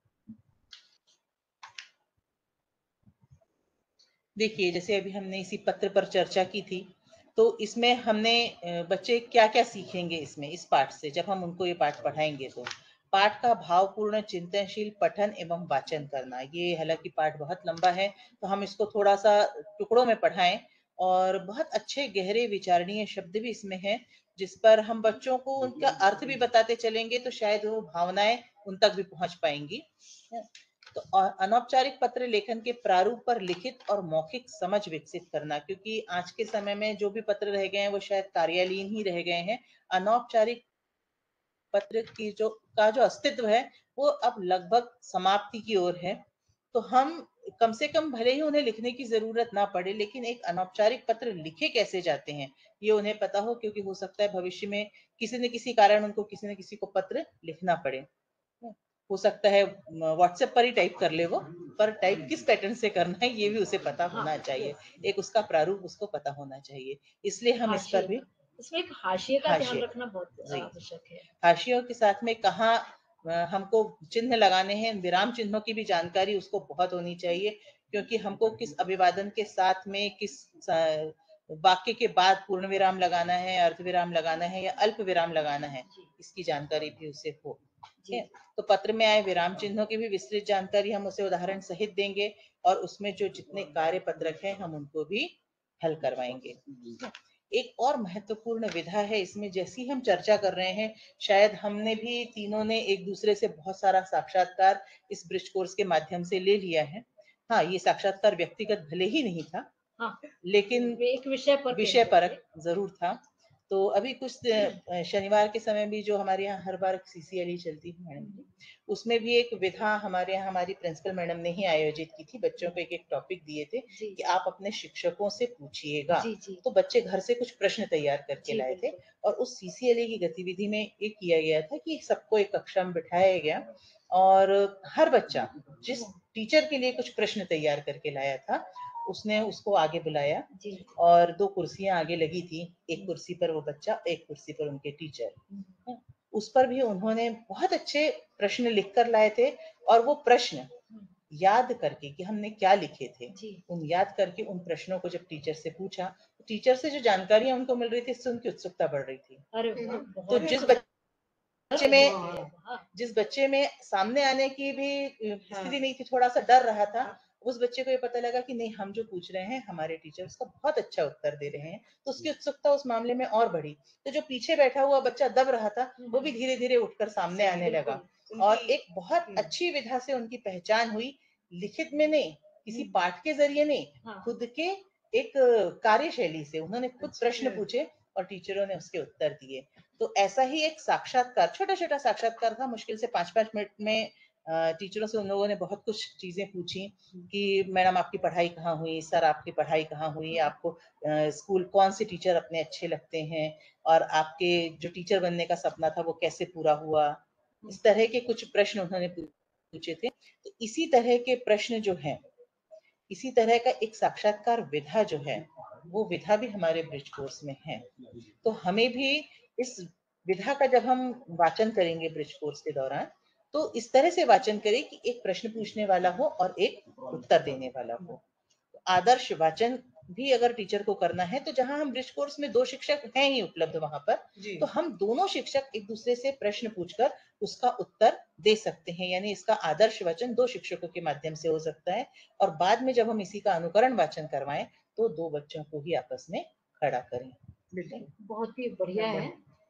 देखिए जैसे अभी हमने इसी पत्र पर चर्चा की थी, तो इसमें हमने बच्चे क्या क्या सीखेंगे इसमें, इस पाठ से जब हम उनको ये पाठ पढ़ाएंगे तो पाठ का भावपूर्ण चिंतनशील पठन एवं वाचन करना। ये हालांकि पाठ बहुत लंबा है तो हम इसको थोड़ा सा टुकड़ों में पढ़ाएं, और बहुत अच्छे गहरे विचारणीय शब्द भी इसमें हैं जिस पर हम बच्चों को उनका अर्थ भी बताते चलेंगे तो शायद वो भावनाएं उन तक भी पहुंच पाएंगी। तो अनौपचारिक पत्र लेखन के प्रारूप पर लिखित और मौखिक समझ विकसित करना, क्योंकि आज के समय में जो भी पत्र रह गए हैं वो शायद कार्यालयीन ही रह गए हैं। अनौपचारिक पत्र की जो अस्तित्व है वो अब लगभग समाप्ति की ओर है। तो हम कम से कम भले ही उन्हें लिखने की जरूरत ना पड़े, लेकिन एक अनौपचारिक पत्र लिखे कैसे जाते हैं ये उन्हें पता हो, क्योंकि हो सकता है भविष्य में किसी न किसी कारण उनको किसी न किसी को पत्र लिखना पड़े। हो सकता है व्हाट्सएप पर ही टाइप कर ले वो, पर टाइप किस पैटर्न से करना है ये भी उसे पता होना चाहिए, एक उसका प्रारूप उसको पता होना चाहिए। इसलिए हम इस पर भी इसमें एक हाशिए का ध्यान हाशिए, रखना बहुत जी। आवश्यक है। हाशियों के साथ में कहाँ हमको चिन्ह लगाने हैं, विराम चिन्हों की भी जानकारी उसको बहुत होनी चाहिए, क्योंकि हमको किस अभिवादन के साथ में किस वाक्य के बाद पूर्ण विराम लगाना है, अर्ध विराम लगाना है या अल्प विराम लगाना है, इसकी जानकारी भी उसे हो। ठीक है, तो पत्र में आए विराम चिन्हों की भी विस्तृत जानकारी हम उसे उदाहरण सहित देंगे, और उसमें जो जितने कार्य पत्रक हैं हम उनको भी हल करवाएंगे। एक और महत्वपूर्ण विधा है इसमें, जैसी हम चर्चा कर रहे हैं, शायद हमने भी तीनों ने एक दूसरे से बहुत सारा साक्षात्कार इस ब्रिज कोर्स के माध्यम से ले लिया है। हाँ, ये साक्षात्कार व्यक्तिगत भले ही नहीं था, हाँ, लेकिन एक विषय पर विषय परक जरूर था। तो अभी कुछ शनिवार के समय भी जो हमारे यहाँ हर बार CCLE चलती है मैडम की, उसमें भी एक विधा हमारे यहाँ हमारी प्रिंसिपल मैडम ने ही आयोजित की थी। बच्चों को एक एक टॉपिक दिए थे कि आप अपने शिक्षकों से पूछिएगा। तो बच्चे घर से कुछ प्रश्न तैयार करके लाए थे, और उस CCLE की गतिविधि में ये किया गया था कि सबको एक कक्षा में बिठाया गया, और हर बच्चा जिस टीचर के लिए कुछ प्रश्न तैयार करके लाया था, उसने उसको आगे बुलाया, और 2 कुर्सियां आगे लगी थी, एक कुर्सी पर वो बच्चा, एक कुर्सी पर उनके टीचर। उस पर भी उन्होंने बहुत अच्छे प्रश्न लिख कर लाए थे, और वो प्रश्न याद करके कि हमने क्या लिखे थे, उन याद करके उन प्रश्नों को जब टीचर से पूछा, तो टीचर से जो जानकारियां उनको मिल रही थी, इससे उनकी उत्सुकता बढ़ रही थी। तो जिस बच्चे में सामने आने की भी स्थिति नहीं थी, थोड़ा सा डर रहा था, उस बच्चे को ये पता लगा कि नहीं, हम जो पूछ रहे हैं हमारे टीचर उसका बहुत अच्छा उत्तर दे रहे हैं, तो उसकी उत्सुकता उस मामले में और बढ़ी। तो जो पीछे बैठा हुआ बच्चा दब रहा था, वो भी धीरे धीरे उठकर सामने आने लगा, और एक बहुत अच्छी विधा से उनकी पहचान हुई, लिखित में नहीं, किसी पाठ के जरिए नहीं, खुद के एक कार्यशैली से उन्होंने खुद प्रश्न पूछे और टीचरों ने उसके उत्तर दिए। तो ऐसा ही एक साक्षात्कार, छोटा छोटा साक्षात्कार था, मुश्किल से 5-5 मिनट में टीचरों से उन लोगों ने बहुत कुछ चीजें पूछी कि मैडम आपकी पढ़ाई कहाँ हुई, सर आपकी पढ़ाई कहाँ हुई, आपको स्कूल कौन से टीचर अपने अच्छे लगते हैं, और आपके जो टीचर बनने का सपना था वो कैसे पूरा हुआ। इस तरह के कुछ प्रश्न उन्होंने पूछे थे। तो इसी तरह के प्रश्न जो है, इसी तरह का एक साक्षात्कार विधा जो है, वो विधा भी हमारे ब्रिज कोर्स में है। तो हमें भी इस विधा का जब हम वाचन करेंगे ब्रिज कोर्स के दौरान, तो इस तरह से वाचन करें कि एक प्रश्न पूछने वाला हो और एक उत्तर देने वाला हो। आदर्श वाचन भी अगर टीचर को करना है, तो जहां हम ब्रिज कोर्स में 2 शिक्षक हैं ही उपलब्ध वहां पर, तो हम दोनों शिक्षक एक दूसरे से प्रश्न पूछकर उसका उत्तर दे सकते हैं। यानी इसका आदर्श वाचन 2 शिक्षकों के माध्यम से हो सकता है, और बाद में जब हम इसी का अनुकरण वाचन करवाएं, तो 2 बच्चों को ही आपस में खड़ा करें। बहुत ही बढ़िया है।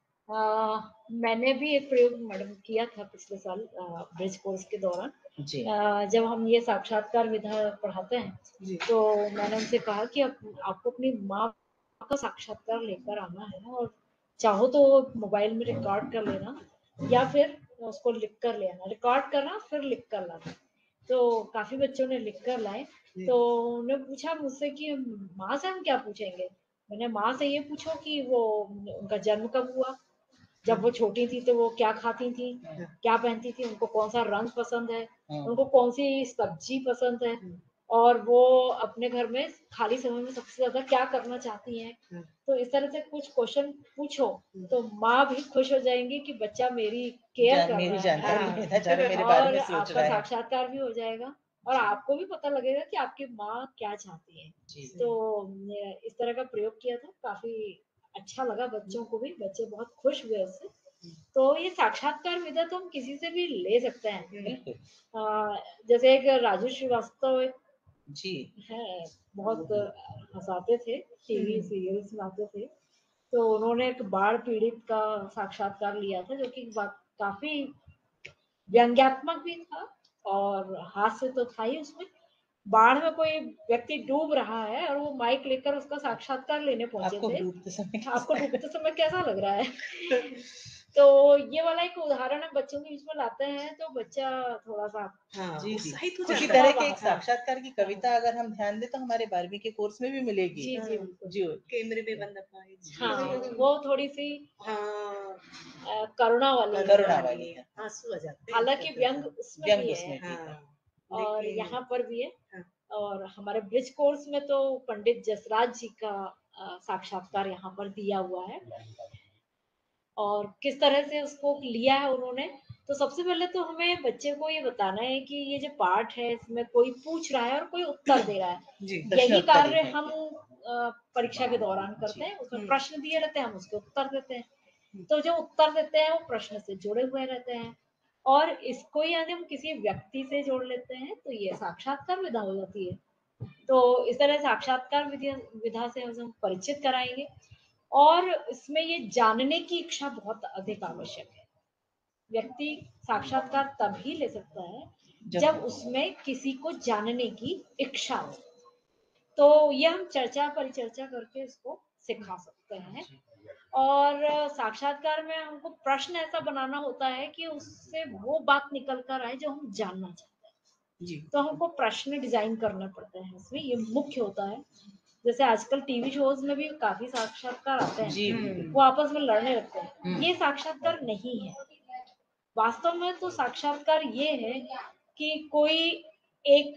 मैंने भी एक प्रयोग मैडम किया था पिछले साल ब्रिज कोर्स के दौरान। जब हम ये साक्षात्कार विधा पढ़ाते हैं, तो मैंने उनसे कहा कि आपको अपनी माँ का साक्षात्कार लेकर आना है, और चाहो तो मोबाइल में रिकॉर्ड कर लेना, या फिर उसको लिख कर ले आना। रिकॉर्ड करना फिर लिख कर लाना। तो काफी बच्चों ने लिख कर लाए। तो उन्होंने पूछा मुझसे कि माँ से हम क्या पूछेंगे। मैंने माँ से ये पूछो कि वो उनका जन्म कब हुआ, जब वो छोटी थी तो वो क्या खाती थी, क्या पहनती थी, उनको कौन सा रंग पसंद है, उनको कौन सी सब्जी पसंद है, और वो अपने घर में खाली समय में सबसे ज्यादा क्या करना चाहती हैं। तो इस तरह से कुछ क्वेश्चन पूछो, तो माँ भी खुश हो जाएंगी कि बच्चा मेरी केयर कर रहा है, और आपका साक्षात्कार भी हो जाएगा, और आपको भी पता लगेगा कि आपकी माँ क्या चाहती है। तो इस तरह का प्रयोग किया था, काफी अच्छा लगा बच्चों को भी, बच्चे बहुत खुश हुए इससे। तो ये साक्षात्कार विधा तो हम किसी से भी ले सकते हैं। जैसे एक राजू श्रीवास्तव जी है, बहुत हंसाते थे, टीवी सीरियल्स में आते थे। तो उन्होंने एक बाढ़ पीड़ित का साक्षात्कार लिया था, जो कि काफी व्यंग्यात्मक भी था, और हास्य तो था ही उसमें। बाढ़ में कोई व्यक्ति डूब रहा है और वो माइक लेकर उसका साक्षात्कार लेने पहुंचे थे। आपको डूबते समय कैसा लग रहा है? तो ये वाला एक उदाहरण है, बच्चों के बीच में लाते हैं तो बच्चा थोड़ा सा इसी तरह के एक साक्षात्कार की कविता अगर हम ध्यान दें तो हमारे 12वीं के कोर्स में भी मिलेगी। जी जी केंद्र में बंद पाए। हाँ, वो थोड़ी सी करुणा वाली है, आंसू आ जाते हैं। हालांकि व्यंग उसमें भी है, और यहाँ पर भी है। हाँ। और हमारे ब्रिज कोर्स में तो पंडित जसराज जी का साक्षात्कार यहाँ पर दिया हुआ है और किस तरह से उसको लिया है उन्होंने। तो सबसे पहले तो हमें बच्चे को ये बताना है कि ये जो पाठ है इसमें कोई पूछ रहा है और कोई उत्तर दे रहा है। जी, यही कार्य है। हम परीक्षा के दौरान करते हैं। उसमें प्रश्न दिए रहते हैं, हम उसके उत्तर देते हैं। तो जो उत्तर देते हैं वो प्रश्न से जुड़े हुए रहते हैं और इसको यदि हम किसी व्यक्ति से जोड़ लेते हैं तो ये साक्षात्कार विधा हो जाती है। तो इस तरह साक्षात्कार विधा से हम परिचित कराएंगे और इसमें ये जानने की इच्छा बहुत अधिक आवश्यक है। व्यक्ति साक्षात्कार तभी ले सकता है जब उसमें किसी को जानने की इच्छा हो। तो ये हम चर्चा परिचर्चा करके इसको सिखा सकते हैं और साक्षात्कार में हमको प्रश्न ऐसा बनाना होता है कि उससे वो बात निकल कर आए जो हम जानना चाहते हैं। जी। तो हमको प्रश्न डिजाइन करने पड़ते हैं, इसमें ये मुख्य होता है। जैसे आजकल टीवी शोज में भी काफी साक्षात्कार आते हैं, वो आपस में लड़ने लगते हैं। ये साक्षात्कार नहीं है। वास्तव में तो साक्षात्कार ये है कि कोई एक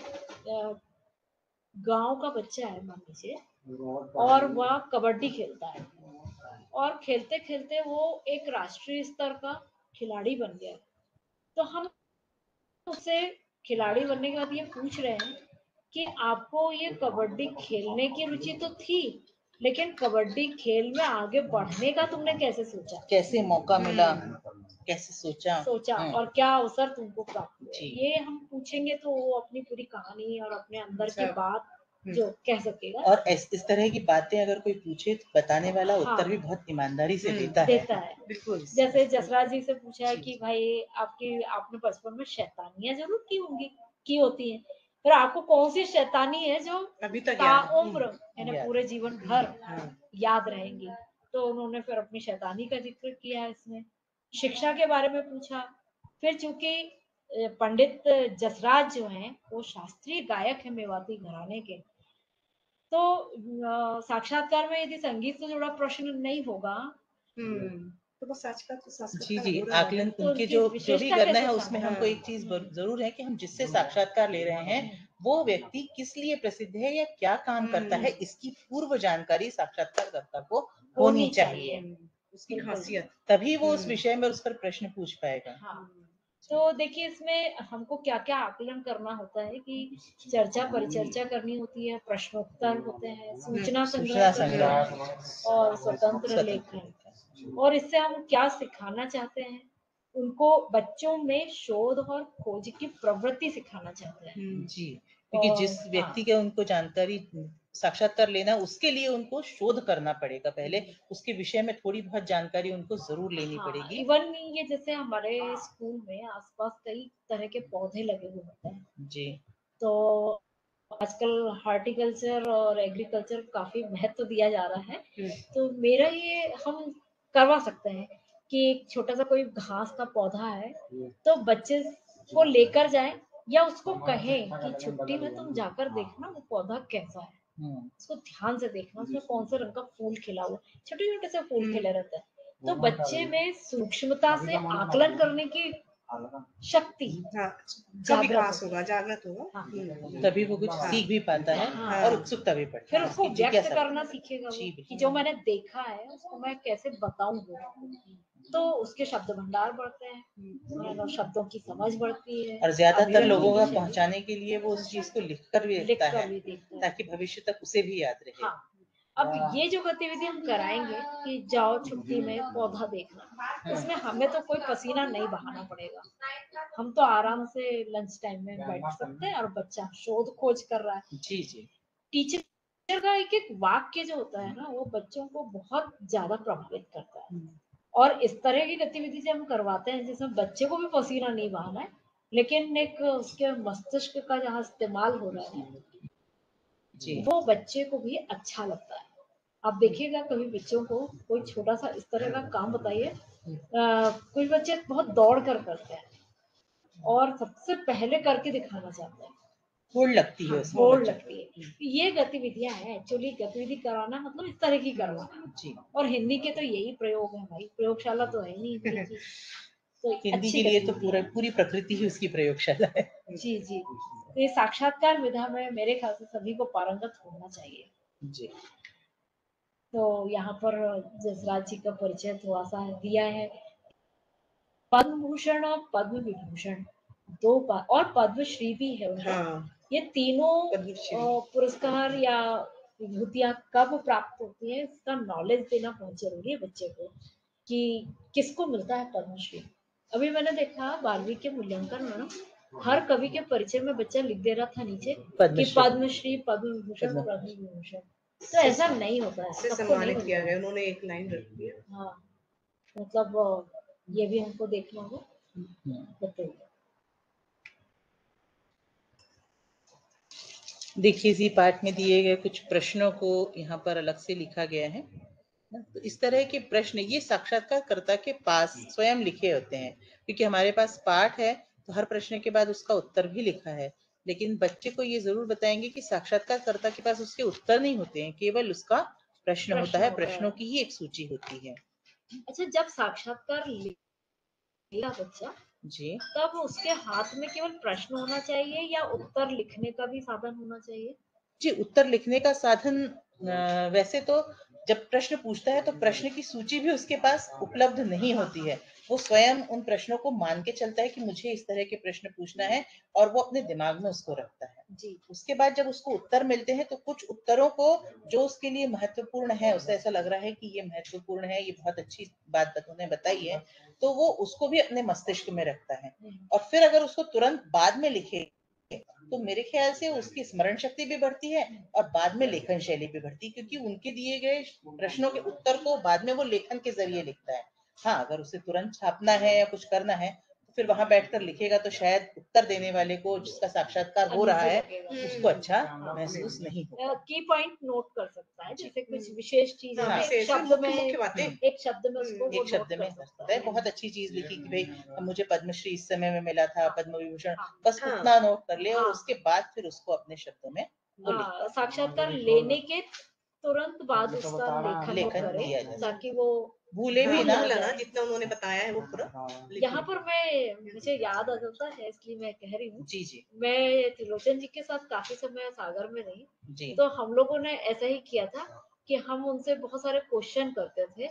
गांव का बच्चा है मान लीजिए और वह कबड्डी खेलता है और खेलते खेलते वो एक राष्ट्रीय स्तर का खिलाड़ी बन गया। तो हम उससे खिलाड़ी बनने के बाद ये पूछ रहे हैं कि आपको ये कबड्डी खेलने की रुचि तो थी, लेकिन कबड्डी खेल में आगे बढ़ने का तुमने कैसे सोचा, कैसे मौका मिला, कैसे सोचा और क्या अवसर तुमको प्राप्त हुए। ये हम पूछेंगे तो वो अपनी पूरी कहानी और अपने अंदर की बात जो कह सकेगा। और इस तरह की बातें अगर कोई पूछे तो बताने वाला उत्तर भी बहुत ईमानदारी से देता है। बिल्कुल। जैसे जसराज जी से पूछा है कि भाई आपने बचपन में शैतानियां जरूर की होंगी, की होती हैं, पर आपको कौन सी शैतानी है जो अभी तक ताउम्र यानी पूरे जीवन भर याद रहेंगी। तो उन्होंने फिर अपनी शैतानी का जिक्र किया है इसमें। शिक्षा के बारे में पूछा। फिर चूंकि पंडित जसराज जो हैं वो शास्त्रीय गायक है मेवाती घराने के, तो साक्षात्कार में यदि संगीत से जुड़ा प्रश्न नहीं होगा तो बस जी आकलन तो उनके जो भी करना है उसमें हमको एक चीज जरूर है कि हम जिससे साक्षात्कार ले रहे हैं वो व्यक्ति किस लिए प्रसिद्ध है या क्या काम करता है, इसकी पूर्व जानकारी साक्षात्कारकर्ता को होनी चाहिए। उसकी खासियत, तभी वो उस विषय में उस पर प्रश्न पूछ पाएगा। तो देखिए इसमें हमको क्या क्या आकलन करना होता है कि चर्चा परिचर्चा करनी होती है, प्रश्नोत्तर होते हैं, सूचना संग्रह और स्वतंत्र लेखन। और इससे हम क्या सिखाना चाहते हैं, उनको बच्चों में शोध और खोज की प्रवृत्ति सिखाना चाहते हैं। जी, क्योंकि जिस व्यक्ति के उनको जानकारी साक्षात्कार लेना उसके लिए उनको शोध करना पड़ेगा, पहले उसके विषय में थोड़ी बहुत जानकारी उनको जरूर लेनी पड़ेगी। इवन ये जैसे हमारे स्कूल में आसपास कई तरह के पौधे लगे हुए होते हैं जी, तो आजकल हॉर्टिकल्चर और एग्रीकल्चर काफी महत्व दिया जा रहा है। तो मेरा ये हम करवा सकते हैं कि एक छोटा सा कोई घास का पौधा है तो बच्चे को लेकर जाएं या उसको कहें कि छुट्टी में तुम जाकर देखना वो पौधा कैसा है, उसको ध्यान से देखना उसमें कौन से रंग का फूल खिला हुआ, छोटे छोटे से फूल खिले रहते हैं। तो बच्चे में सूक्ष्मता से आकलन करने की शक्ति का विकास होगा, जागृत होगा। तभी वो कुछ सीख भी पाता है और उत्सुकता भी बढ़ती है, फिर उसको व्यक्त करना सीखेगा वो कि जो मैंने देखा है उसको मैं कैसे बताऊंगा। तो उसके शब्द भंडार बढ़ते हैं, शब्दों की समझ बढ़ती है और ज्यादातर लोगों का पहुंचाने के लिए वो उस चीज को लिखकर भी देखता है ताकि भविष्य तक उसे भी याद रहे। अब ये जो गतिविधि हम कराएंगे कि जाओ छुट्टी में पौधा देखना, इसमें हमें तो कोई पसीना नहीं बहाना पड़ेगा। हम तो आराम से लंच टाइम में बैठ सकते हैं और बच्चा शोध खोज कर रहा है। जी जी, टीचर का एक एक वाक्य जो होता है ना वो बच्चों को बहुत ज्यादा प्रभावित करता है। और इस तरह की गतिविधि जब हम करवाते हैं जिसमें बच्चे को भी पसीना नहीं बहाना है, लेकिन एक उसके मस्तिष्क का जहाँ इस्तेमाल हो रहा है जी, वो बच्चे को भी अच्छा लगता है। आप देखिएगा कभी बच्चों को कोई छोटा सा इस तरह का काम बताइए, कुछ बच्चे बहुत दौड़ कर करते हैं और सबसे पहले करके दिखाना चाहते हैं, होड़ लगती है, होड़ लगती है। ये गतिविधियां हैं, एक्चुअली गतिविधि कराना मतलब इस तरह की करवाना जी। और हिंदी के तो यही प्रयोग है भाई, प्रयोगशाला तो है नहीं हिंदी की। तो हिंदी के लिए तो पूरी प्रकृति ही उसकी प्रयोगशाला है। जी जी, तो ये साक्षात्कार विधा में मेरे ख्याल से सभी को पारंगत होना चाहिए। जी। तो यहाँ पर जसराज जी का परिचय थोड़ा सा दिया है। पद्म भूषण और पद्म विभूषण और पद्मश्री भी है उनको। हाँ, ये तीनों पद्मश्री। पुरस्कार या विभूतियां कब प्राप्त होती है, इसका नॉलेज देना बहुत जरूरी है बच्चे को कि किसको मिलता है पद्मश्री। अभी मैंने देखा 12वीं के मूल्यांकन में ना, हर कवि के परिचय में बच्चा लिख दे रहा था नीचे कि पद्मश्री। पद्मश्री, पद्म विभूषण, पद्म विभूषण। तो ऐसा नहीं होता है, से सबको नहीं सम्मानित मिलता किया है। गया, उन्होंने एक लाइन रख दिया। हाँ, मतलब ये भी हमको देखना होगा। बताइए। देखिए, इसी पाठ में दिए गए कुछ प्रश्नों को यहाँ पर अलग से लिखा गया है। तो इस तरह के प्रश्न ये साक्षात्कारकर्ता के पास स्वयं लिखे होते हैं, क्योंकि हमारे पास पाठ है तो हर प्रश्न के बाद उसका उत्तर भी लिखा है, लेकिन बच्चे को ये जरूर बताएंगे कि साक्षात्कारकर्ता के पास उसके उत्तर नहीं होते हैं, केवल उसका प्रश्न होता है, प्रश्नों की ही एक सूची होती है। अच्छा, जब साक्षात्कार लेगा बच्चा जी, तब उसके हाथ में केवल प्रश्न होना चाहिए या उत्तर लिखने का भी साधन होना चाहिए? जी, उत्तर लिखने का साधन वैसे तो जब प्रश्न पूछता है तो प्रश्न की सूची भी उसके पास उपलब्ध नहीं होती है। वो स्वयं उन प्रश्नों को मान के चलता है कि मुझे इस तरह के प्रश्न पूछना है, और वो अपने दिमाग में उसको रखता है। जी। उसके बाद जब उसको उत्तर मिलते हैं तो कुछ उत्तरों को जो उसके लिए महत्वपूर्ण है, उसे ऐसा लग रहा है कि ये महत्वपूर्ण है, ये बहुत अच्छी बात उन्होंने बताई है, तो वो उसको भी अपने मस्तिष्क में रखता है। और फिर अगर उसको तुरंत बाद में लिखे तो मेरे ख्याल से उसकी स्मरण शक्ति भी बढ़ती है और बाद में लेखन शैली भी बढ़ती है, क्योंकि उनके दिए गए प्रश्नों के उत्तर को बाद में वो लेखन के जरिए लिखता है। हाँ, अगर उसे तुरंत छापना है या कुछ करना है तो फिर वहां बैठकर लिखेगा तो शायद उत्तर देने वाले को, जिसका साक्षात्कार हो रहा है, उसको अच्छा महसूस नहीं होगा। की पॉइंट नोट कर सकता है, जी। जैसे कुछ विशेष चीज हाँ, है, विशेष शब्द मुख्य में मुख्य बातें। एक शब्द में उसको वो एक शब्द नोट में कर कर सकता सकता है, बहुत अच्छी चीज लिखी कि भाई मुझे पद्मश्री इस समय में मिला था, पद्म विभूषण, बस हाँ। उतना नोट कर ले और हाँ। उसके बाद फिर उसको अपने शब्दों में वो लिख पाए। साक्षात्कार लेने के तुरंत बाद उसका लेखन लेखन करे किया जा सकता है। ताकि वो भूले भी हाँ, ना। भूला ना, जितना उन्होंने बताया है वो पूरा लिख यहाँ लें। पर मुझे याद आ जाता है, इसलिए मैं कह रही हूँ। जी जी मैं त्रिलोचन जी के साथ काफी समय सागर में रही, जी। तो हम लोगों ने ऐसा ही किया था कि हम उनसे बहुत सारे क्वेश्चन करते थे,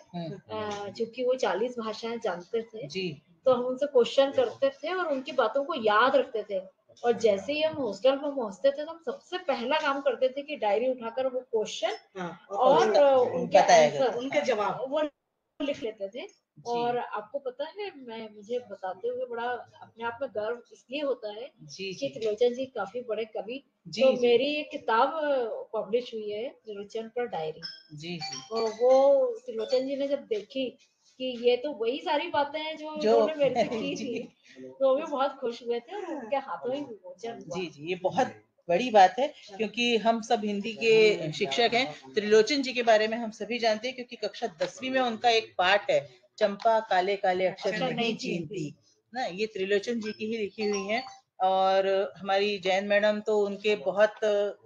चूंकि वो 40 भाषाएं जानते थे, जी तो हम उनसे क्वेश्चन करते थे और उनकी बातों को याद रखते थे। और जैसे ही हम हॉस्टल में पहुंचते थे तो हम सबसे पहला काम करते थे कि डायरी उठाकर वो क्वेश्चन हाँ, और उनके बताया गया आंसर, उनके जवाब। वो लिख लेते थे। जी और आपको पता है, मुझे बताते हुए बड़ा अपने आप में गर्व इसलिए होता है जी कि जी त्रिलोचन जी काफी बड़े कवि। जी तो जी मेरी एक किताब पब्लिश हुई है, त्रिलोचन पर डायरी। जी जी और वो त्रिलोचन जी ने जब देखी कि ये तो वही सारी बातें हैं जो जो उन्होंने मेरे से की जी थी, तो वो भी बहुत खुश हुए थे और उनके हाथों ही विमोचन हुआ। जी जी, ये बहुत बड़ी बात है, क्योंकि हम सब हिंदी के शिक्षक हैं। त्रिलोचन जी के बारे में हम सभी जानते हैं, क्योंकि कक्षा 10वीं में उनका एक पाठ है, चंपा काले काले अक्षर अक्षर नहीं नहीं चीनती चीनती। ना, ये त्रिलोचन जी की ही लिखी हुई है। और हमारी जैन मैडम तो उनके बहुत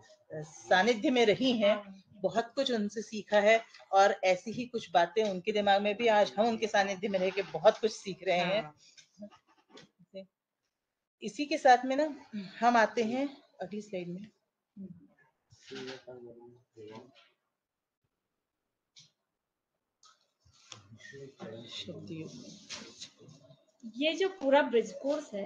सानिध्य में रही हैं, बहुत कुछ उनसे सीखा है, और ऐसी ही कुछ बातें उनके दिमाग में भी आज हम उनके सानिध्य में रह के बहुत कुछ सीख रहे हैं। इसी के साथ में ना हम आते हैं अगली स्लाइड में। शब्द ये जो पूरा ब्रिज कोर्स है,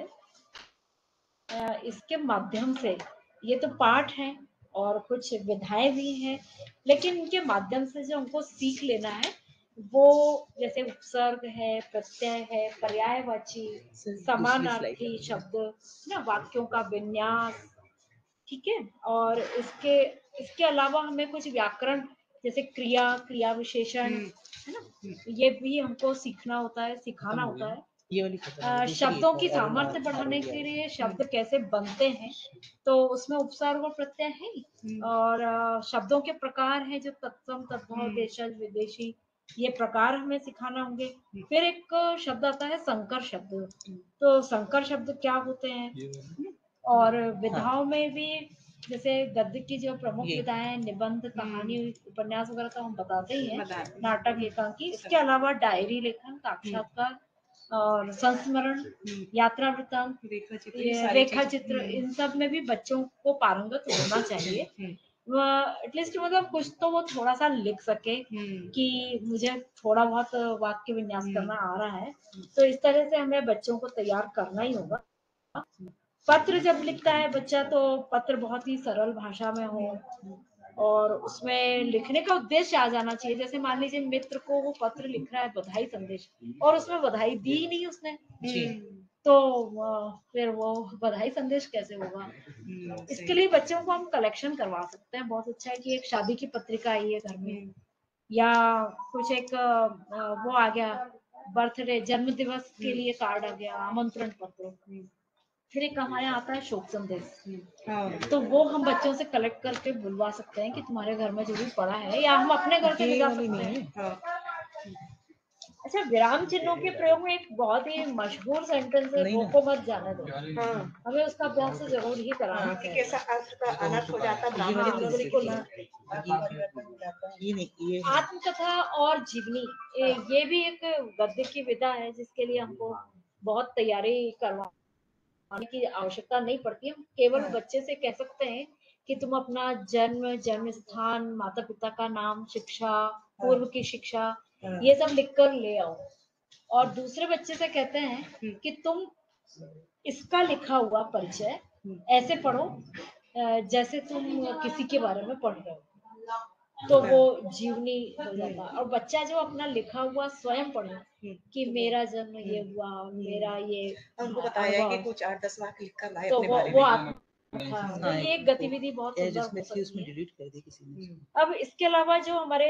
इसके माध्यम से, ये तो पाठ है और कुछ विधाएं भी हैं, लेकिन इनके माध्यम से जो हमको सीख लेना है वो जैसे उपसर्ग है, प्रत्यय है, पर्यायवाची, समानार्थी शब्द ना, वाक्यों का विन्यास, ठीक है। और इसके इसके अलावा हमें कुछ व्याकरण, जैसे क्रिया, क्रिया विशेषण, है ना, ये भी हमको सीखना होता है, सिखाना होता है। ये वाली शब्दों की सामर्थ्य बढ़ाने के लिए शब्द कैसे बनते हैं, तो उसमें उपसर्ग और प्रत्यय है ही। और शब्दों के प्रकार हैं जो तत्सम, तद्भव, देशज, विदेशी, ये प्रकार हमें सिखाना होंगे। फिर एक शब्द आता है संकर शब्द, तो संकर शब्द क्या होते हैं। और विधाओं में भी जैसे गद्य की जो प्रमुख विधाएं, निबंध, कहानी, उपन्यास वगैरह तो हम बताते ही हैं, नाटक, एकांकी। इसके अलावा डायरी लेखन, साक्षात्कार और संस्मरण, यात्रा वृत्तांत, रेखा चित्र, इन सब में भी बच्चों को पारंगत होना चाहिए। एटलीस्ट मतलब कुछ तो वो थोड़ा सा लिख सके कि मुझे थोड़ा बहुत वाक्य विन्यास करना आ रहा है। तो इस तरह से हमें बच्चों को तैयार करना ही होगा। पत्र जब लिखता है बच्चा तो पत्र बहुत ही सरल भाषा में हो और उसमें लिखने का उद्देश्य आ जाना चाहिए। जैसे मान लीजिए मित्र को वो पत्र लिख रहा है, बधाई संदेश, और उसमें बधाई दी ही नहीं उसने, जी तो फिर वो बधाई संदेश कैसे होगा? इसके लिए बच्चों को हम कलेक्शन करवा सकते हैं। बहुत अच्छा है कि एक शादी की पत्रिका आई है घर में, या कुछ एक वो आ गया, बर्थडे जन्म दिवस के लिए कार्ड आ गया, आमंत्रण पत्र। फिर एक हमारे यहाँ आता है शोक संदेश, तो वो हम बच्चों से कलेक्ट करके बुलवा सकते हैं कि तुम्हारे घर में जो भी पड़ा है, या हम अपने घर से ये भिजवा वाली सकते नहीं हैं। है। अच्छा, विराम चिन्हों के प्रयोग में एक बहुत ही मशहूर सेंटेंस है, नहीं ना। रोको मत जाने दो। हाँ हमें उसका अभ्यास तो जरूर ही कराना हाँ, कि चाहिए। कैसा अर्थ का अनर्थ हो जाता है, ये वाली ब्राह्मण तो बिल्कुल। अर्थ परिवर्तन हो जाता है। ये नहीं, ये है। आत्मकथा और जीवनी, ये भी एक गद्य की विधा है जिसके लिए हमको बहुत तैयारी करवाने की आवश्यकता नहीं पड़ती। हम केवल बच्चे से कह सकते हैं कि तुम अपना जन्म, जन्म स्थान, माता पिता का नाम, शिक्षा, पूर्व की शिक्षा, ये सब लिख कर ले आओ, और दूसरे बच्चे से कहते हैं कि तुम इसका लिखा हुआ परिचय ऐसे पढ़ो जैसे तुम किसी के बारे में पढ़ रहे हो, तो वो जीवनी हो जाता है। और बच्चा जो अपना लिखा हुआ स्वयं पढ़े कि मेरा जन्म ये हुआ, मेरा ये उनको बताया है कि अनुभव, कुछ 8-10 वाक्य लिख कर लाए तो अपने बारे वो में। हाँ, तो हाँ, ये एक गतिविधि बहुत सुंदर जिसमें हो थी उसमें सकती है। डिलीट कर दी किसी ने। अब इसके अलावा जो हमारे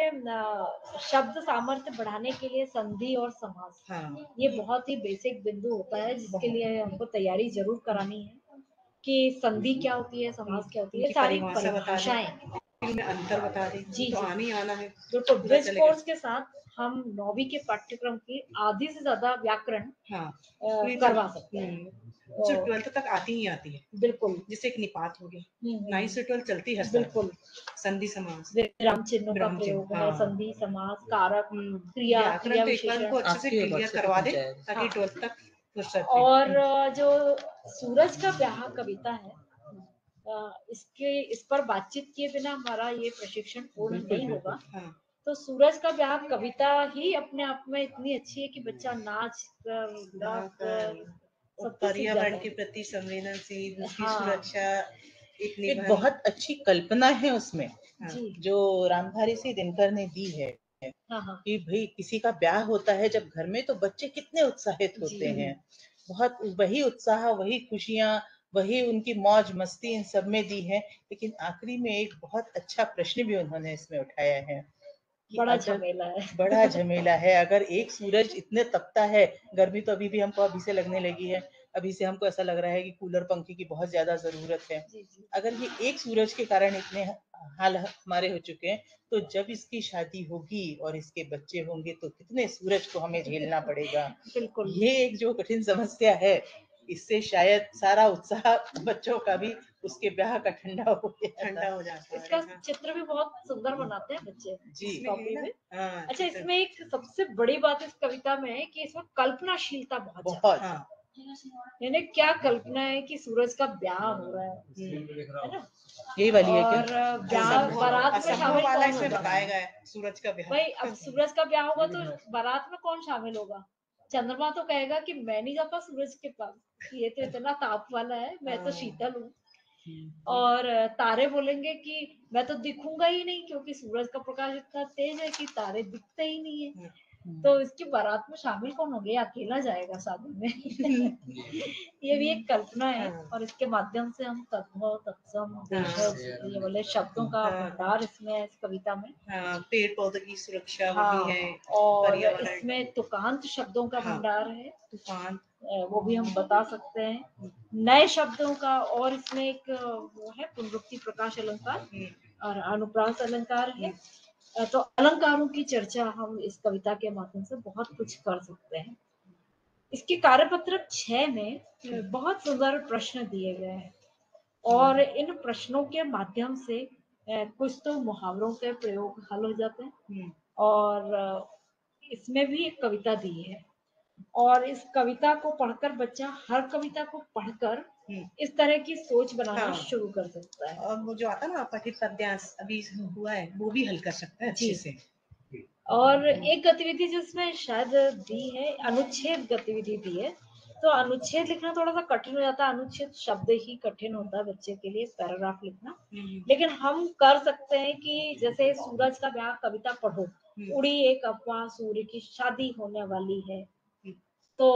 शब्द सामर्थ्य बढ़ाने के लिए संधि और समास, हाँ ये बहुत ही बेसिक बिंदु होता है जिसके लिए हमको तैयारी जरूर करानी है कि संधि क्या होती है, समास क्या होती है, ये उनकी सारी परिभाषा बता दें, परिभाषाएं। इनमें अंतर बता दें, जी तो जी आने ही आना है, बिल्कुल। पता ब्रिज चलेगा। कोर्स के साथ हम 9वीं के पाठ्यक्रम की आधी से ज्यादा व्याकरण हाँ करवा सकते हैं। जो 12th तक आती ही आती है, बिल्कुल। जैसे एक निपात हो गई, हम्म, 9 से 12 चलती है। बिल्कुल। संधि समास, विराम चिन्हों का विराम चिन्ह, प्रयोग है, हाँ। संधि, समास, कारक, क्रिया, व्याकरण क्रिया तो एक बार उनको विशेषण। अच्छे से आपके क्लियर व्हाट्सएप पे करवा दे, पहुंचाया था। ताकि हाँ। 12th तक फुर्सत में। और जो सूरज का ब्याह कविता है, इसके इस पर बातचीत किए बिना हमारा ये प्रशिक्षण पूर्ण बिल्कुल, नहीं बिल्कुल। होगा। हाँ तो सूरज का ब्याह कविता ही अपने आप में इतनी अच्छी है कि बच्चा नाच कर, गा कर और सब कुछ सीख जाता पर्यावरण के है। प्रति संवेदनशील, उसकी हाँ सुरक्षा, एक एक निबंध। बहुत अच्छी कल्पना है उसमें, हाँ जी जो रामधारी सिंह दिनकर ने दी है हाँ हाँ कि भाई किसी का ब्याह होता है जब घर में, तो बच्चे कितने उत्साहित होते जी हैं। बहुत वही उत्साह, वही खुशियां, वही उनकी मौज मस्ती इन सब में दी है। लेकिन आखिरी में एक बहुत अच्छा प्रश्न भी उन्होंने इसमें उठाया है कि बड़ा अगर झमेला है। बड़ा झमेला है, अगर एक सूरज इतने तपता है, गर्मी तो अभी भी हमको अभी से लगने लगी है, अभी से हमको ऐसा लग रहा है कि कूलर पंखे की बहुत ज्यादा जरूरत है। जी जी अगर ये एक सूरज के कारण इतने हाल हमारे हो चुके हैं, तो जब इसकी शादी होगी और इसके बच्चे होंगे तो कितने सूरज को हमें झेलना पड़ेगा। बिल्कुल। ये एक जो कठिन समस्या है, इससे शायद सारा उत्साह बच्चों का भी उसके ब्याह का ठंडा हो गया ठंडा था। हो जाता है। इसका हाँ। चित्र भी बहुत सुंदर बनाते हैं बच्चे जी इस कॉपी में। हाँ, अच्छा, इसमें एक सबसे बड़ी बात इस कविता में है कि इसमें कल्पनाशीलता बहुत ज्यादा बहुत। हाँ है। यानी क्या कल्पना है कि सूरज का ब्याह हो रहा है ना? यही वाली है क्या? और ब्याह बारात में असंभव शामिल वाला कौन इसमें होगा? बताया गया है, सूरज का ब्याह। भाई अब सूरज का ब्याह होगा तो बारात में कौन शामिल होगा? चंद्रमा तो कहेगा कि मैं नहीं जाता सूरज के पास, ये तो इतना ताप वाला है, मैं तो शीतल हूँ। और तारे बोलेंगे कि मैं तो दिखूंगा ही नहीं क्योंकि सूरज का प्रकाश इतना तेज है कि तारे दिखते ही नहीं है। तो इसकी बारात में शामिल कौन हो गया? अकेला जाएगा शादी में। ये भी एक कल्पना है, और इसके माध्यम से हम तद्भव, तत्सम, देशज, ये वाले शब्दों का भंडार इसमें है इस कविता में। पेड़ पौधों की सुरक्षा वो हाँ, भी है, और पर्यावरण, इसमें तुकांत शब्दों का भंडार है, तूफान, वो भी हम बता सकते हैं। नए शब्दों का, और इसमें एक वो है पुनरुक्ति प्रकाश अलंकार और अनुप्रास अलंकार है। तो अलंकारों की चर्चा हम इस कविता के माध्यम से बहुत कुछ कर सकते हैं। इसके कार्यपत्रक 6 में बहुत सुंदर प्रश्न दिए गए हैं, और इन प्रश्नों के माध्यम से कुछ तो मुहावरों के प्रयोग हल हो जाते हैं, और इसमें भी एक कविता दी है। और इस कविता को पढ़कर बच्चा हर कविता को पढ़कर इस तरह की सोच बनाना हाँ। शुरू कर सकता है। और वो जो आता है ना पठित पद्यांश अभी हुआ है, वो भी हल कर सकता है अच्छे जी। से। और एक गतिविधि जिसमें शायद दी है, अनुच्छेद गतिविधि दी है। तो अनुच्छेद लिखना थोड़ा सा कठिन हो जाता है, अनुच्छेद शब्द ही कठिन होता है बच्चे के लिए पैराग्राफ लिखना। लेकिन हम कर सकते हैं कि जैसे सूरज का ब्याह कविता पढ़ो, उड़ी एक अफवाह सूर्य की शादी होने वाली है। तो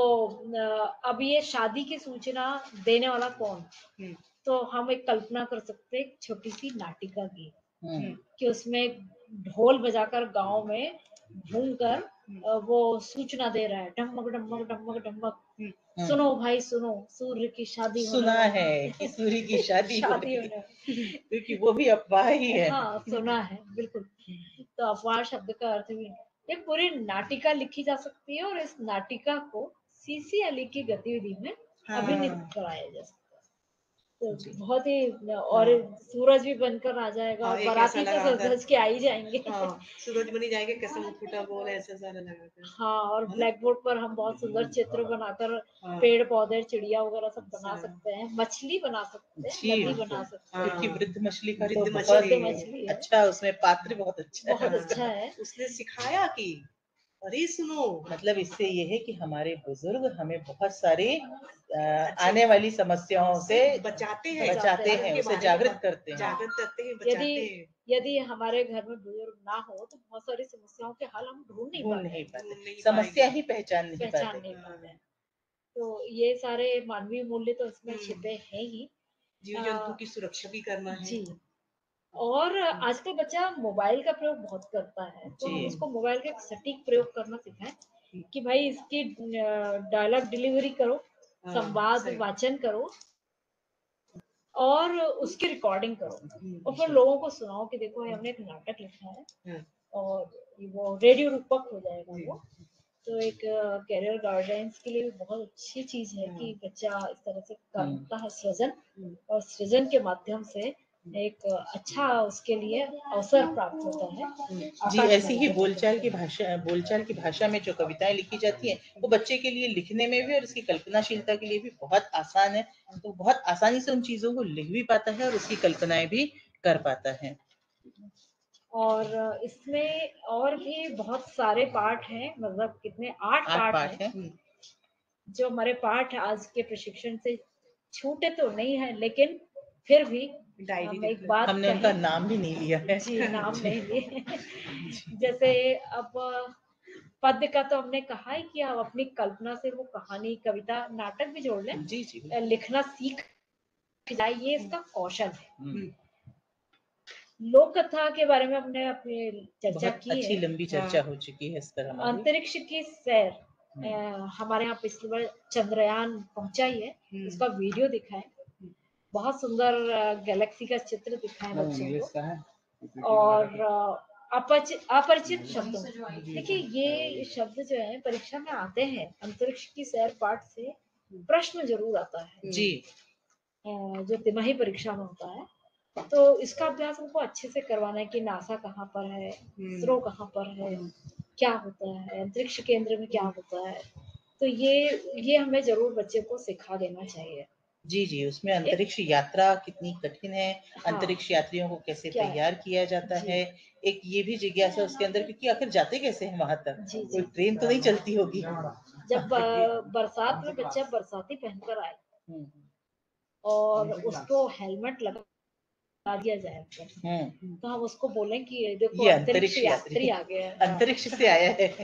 अब ये शादी की सूचना देने वाला कौन? तो हम एक कल्पना कर सकते हैं एक छोटी सी नाटिका की, कि उसमें ढोल बजाकर गांव में घूमकर वो सूचना दे रहा है, ढमक ढमक ढमक ढमक, सुनो भाई सुनो, सूर्य की शादी होने सुना वाली है कि सूर्य की शादी हो शादी रही होने है, वाली। क्योंकि वो भी अफवाह ही है। हाँ, सुना है, बिल्कुल। तो अफवाह शब्द का अर्थ भी ये पूरी नाटिका लिखी जा सकती है और इस नाटिका को सीसीएलई की गतिविधि में अभिनीत कराया जा सकता है। तो जी। बहुत ही और सूरज भी बनकर आ जाएगा हाँ, और एक बाराती ऐसा तो लगाकर सज के आ ही जाएंगे। हाँ, सूरज बनी जाएंगे कैसे मुकुटा गोल ऐसा सारा लगाकर। हाँ, और ब्लैक बोर्ड पर हम बहुत सुंदर चित्र बनाकर हाँ। पेड़ पौधे चिड़िया वगैरह सब बना अच्छा। सकते हैं, मछली बना सकते हैं, जी, नदी बना सकते हैं। क्योंकि वृद्ध मछली का तो वृद्ध बहुत वृद्ध मछली है, अच्छा, उसमें पात्र बहुत अच्छा बहुत है अच्छा उसका। है। उसने सिखाया कि अरे सुनो, मतलब इससे ये है कि हमारे बुजुर्ग हमें बहुत सारी अच्छे आने वाली समस्याओं से बचाते हैं, बचाते हैं, उनके उसे बारे में जागृत करते हैं। जागृत करते हैं, यदि बचाते हैं। यदि हमारे घर में बुजुर्ग ना हो तो बहुत सारी समस्याओं के हल हम ढूंढ नहीं ढूंढ पाते, नहीं ढूंढ पाते, नहीं समस्या पाएंगे। ही पहचान नहीं पहचान पाते। नहीं पाते हैं। तो ये सारे मानवीय मूल्य तो इसमें छिपे हैं ही। जीव जंतु की सुरक्षा भी करना है। जी। और आजकल बच्चा मोबाइल का प्रयोग बहुत करता है, तो हम जी। उसको मोबाइल का एक सटीक प्रयोग करना सिखाएं कि भाई इसकी डायलॉग डिलीवरी करो, हाँ, संवाद सही। वाचन करो और उसकी रिकॉर्डिंग करो और फिर लोगों को सुनाओ कि देखो ये हमने एक नाटक लिखा है और वो रेडियो रूपक हो जाएगा वो। तो एक कैरियर गाइडेंस के लिए भी बहुत अच्छी चीज है कि बच्चा इस तरह से करता है सृजन, और सृजन के माध्यम से एक अच्छा उसके लिए अवसर प्राप्त होता है। जी, ऐसी ही आकाशवाणी बोलचाल की भाषा में जो कविताएं लिखी जाती हैं, वो बच्चे के लिए लिखने में भी और उसकी कल्पनाशीलता के लिए भी बहुत आसान है। तो बहुत आसानी से उन चीजों को लिख भी पाता है और उसकी कल्पनाएं भी कर पाता है। और इसमें और भी बहुत सारे पाठ हैं, मतलब कितने 8 8 पाठ पाठ हैं। है। जो हमारे पाठ आज के प्रशिक्षण से छूटे तो नहीं है, लेकिन फिर भी डायरी हम लिख एक लो। बात हमने उनका कहें। नाम भी नहीं लिया है। जी, नाम जी। नहीं लिए। जैसे अब पद्य का तो हमने कहा है कि आप अपनी कल्पना से वो कहानी, कविता, नाटक भी जोड़ लें। जी, जी। लिखना सीख जाए, ये इसका कौशल है। हम्म। लोक कथा के बारे में हमने अपनी चर्चा बहुत की अच्छी है। लंबी चर्चा हो चुकी है इस पर हमारी। अंतरिक्ष की सैर हमारे यहाँ पिछली बार चंद्रयान पहुंचा ही है, उसका वीडियो दिखाएं, बहुत सुंदर गैलेक्सी का चित्र दिखाएं बच्चों को। और अपरिचित शब्दों, देखिए ये शब्द जो है परीक्षा में आते हैं। अंतरिक्ष की सैर पाठ से प्रश्न जरूर आता है जी। जो तिमाही परीक्षा में होता है। तो इसका अभ्यास हमको अच्छे से करवाना है कि नासा कहाँ पर है, इसरो कहाँ पर है, क्या होता है, अंतरिक्ष केंद्र में क्या होता है। तो ये हमें जरूर बच्चे को सिखा देना चाहिए। जी, जी, उसमें अंतरिक्ष यात्रा कितनी कठिन है, हाँ, अंतरिक्ष यात्रियों को कैसे क्या है? तैयार किया जाता जी। है, एक ये भी जिज्ञासा उसके अंदर, क्योंकि आखिर जाते कैसे हैं वहां तक? जी, कोई जी। ट्रेन तो नहीं चलती होगी। जब बरसात में बच्चा बरसाती पहनकर आए हम्म, और उसको हेलमेट लगा दिया जाए, हम्म। तो हम उसको बोलें कि ये देखो ये अंतरिक्ष अंतरिक्ष यात्री यात्री आ गया है। अंतरिक्ष से आया है।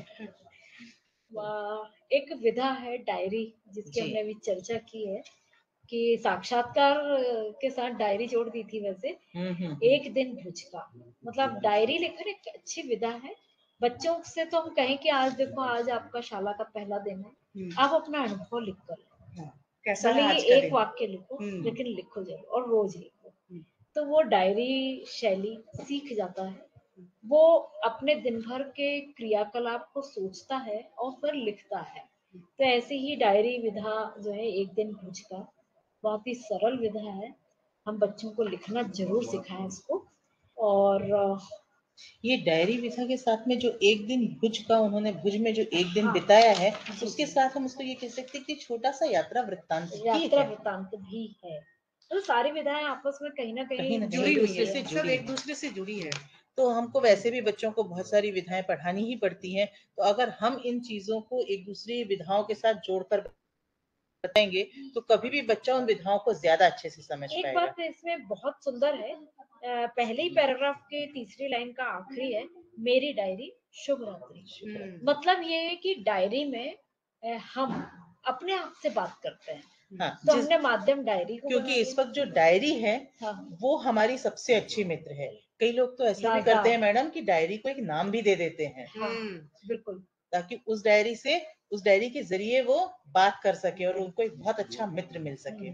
एक विधा है डायरी, जिसकी जी। हमने अभी चर्चा की है कि साक्षात्कार के साथ डायरी जोड़ दी थी वैसे। एक दिन भुज का मतलब डायरी लिखना एक अच्छी विधा है। बच्चों से तो हम कहें कि आज देखो आज आपका शाला का पहला दिन है, आप अपना अनुभव लिख कर कैसा भले है ही आज का एक दिन? वाक्य लिखो, लेकिन लिखो जरूर और रोज लिखो। तो वो डायरी शैली सीख जाता है, वो अपने दिन भर के क्रियाकलाप को सोचता है और फिर लिखता है। तो ऐसे ही डायरी विधा जो है एक दिन भुज का बहुत ही सरल विधा है। हम बच्चों को लिखना जरूर सिखाएं इसको। और ये डायरी विधा के साथ में जो एक दिन भुज का उन्होंने भुज में जो एक दिन हाँ, बिताया है, जी, उसके जी। साथ हम उसको ये कह सकते हैं कि छोटा सा यात्रा वृत्तांत भी यात्रा है। वृत्तांत भी है। तो सारी विधाएँ आपस में कहीं न कहीं न कहीं कहीं जुड़ी एक हुई दूसरे है, से सब जुड़ी एक हैं। दूसरे से जुड़ी है। तो हमको वैसे भी बच्चों को बहुत सारी विधाएं पढ़ानी ही पड़ती हैं, तो अगर हम इन चीजों को एक दूसरी विधाओं के साथ जोड़कर बताएंगे तो कभी भी बच्चा उन विधाओं को ज्यादा अच्छे से समझ एक पाएगा। बात इसमें बहुत सुंदर है, पहले ही पैराग्राफ की तीसरी लाइन का आखिरी है, मेरी डायरी शुभ रात्रि। मतलब ये है कि डायरी में हम अपने आप से बात करते हैं। हाँ, तो हमने माध्यम डायरी को क्योंकि बना इस दिया। वक्त जो डायरी है हाँ, वो हमारी सबसे अच्छी मित्र है। कई लोग तो ऐसा भी याददाश्त। करते हैं मैडम कि डायरी को एक नाम भी दे देते हैं, हाँ, बिल्कुल। ताकि उस डायरी के जरिए वो बात कर सके और उनको एक बहुत अच्छा मित्र मिल सके।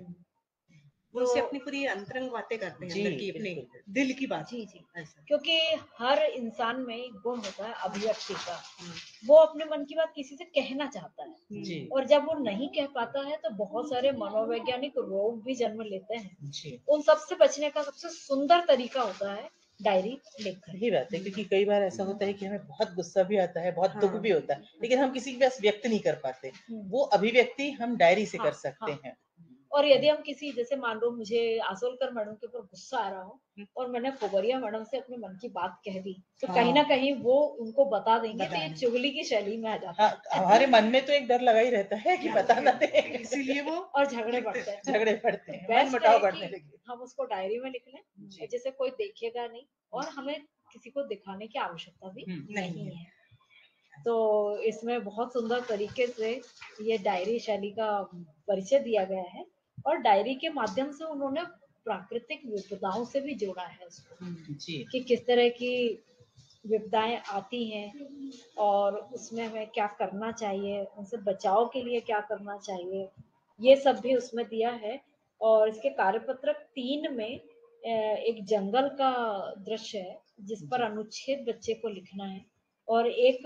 उनसे तो अपनी पूरी अंतरंग बातें करते हैं, जी, अंदर की अपने बिल्कुल। दिल की बात। जी, जी। ऐसा। क्योंकि हर इंसान में एक गुण होता है अभिव्यक्ति का। वो अपने मन की बात किसी से कहना चाहता है जी, और जब वो नहीं कह पाता है तो बहुत सारे मनोवैज्ञानिक रोग भी जन्म लेते हैं। जी। उन सब से बचने का सबसे सुंदर तरीका होता है डायरी लिखकर। सही बात है, क्योंकि कई बार ऐसा होता है कि हमें बहुत गुस्सा भी आता है, बहुत दुख हाँ। भी होता है, लेकिन हम किसी के पास व्यक्त नहीं कर पाते। हम्म। वो अभिव्यक्ति हम डायरी से हाँ, कर सकते हाँ। हैं। और यदि हम किसी जैसे मान लो मुझे आसोलकर मैडम के ऊपर गुस्सा आ रहा हो और मैंने पोगरिया मैडम से अपने मन की बात कह दी, तो हाँ। कहीं ना कहीं वो उनको बता देंगे, तो बता ये देंगे। चुगली की शैली में आ जाता हाँ, है। हमारे मन में तो एक डर लगा ही रहता है कि बता ना दे, इसीलिए वो और झगड़े बढ़ते हैं। झगड़े पड़ते हैं, मन बेस्ट मुटाव है बढ़ने कि लगे। हम उसको डायरी में लिख लें, जी। जिसे कोई देखेगा नहीं और हमें किसी को दिखाने की आवश्यकता भी नहीं है। तो इसमें बहुत सुंदर तरीके से ये डायरी शैली का परिचय दिया गया है और डायरी के माध्यम से उन्होंने प्राकृतिक विपदाओं से भी जोड़ा है इसको, जी, कि किस तरह की विपदाएं आती हैं और उसमें हमें क्या करना चाहिए, उनसे बचाव के लिए क्या करना चाहिए, ये सब भी उसमें दिया है। और इसके कार्यपत्रक 3 में एक जंगल का दृश्य है जिस पर अनुच्छेद बच्चे को लिखना है और एक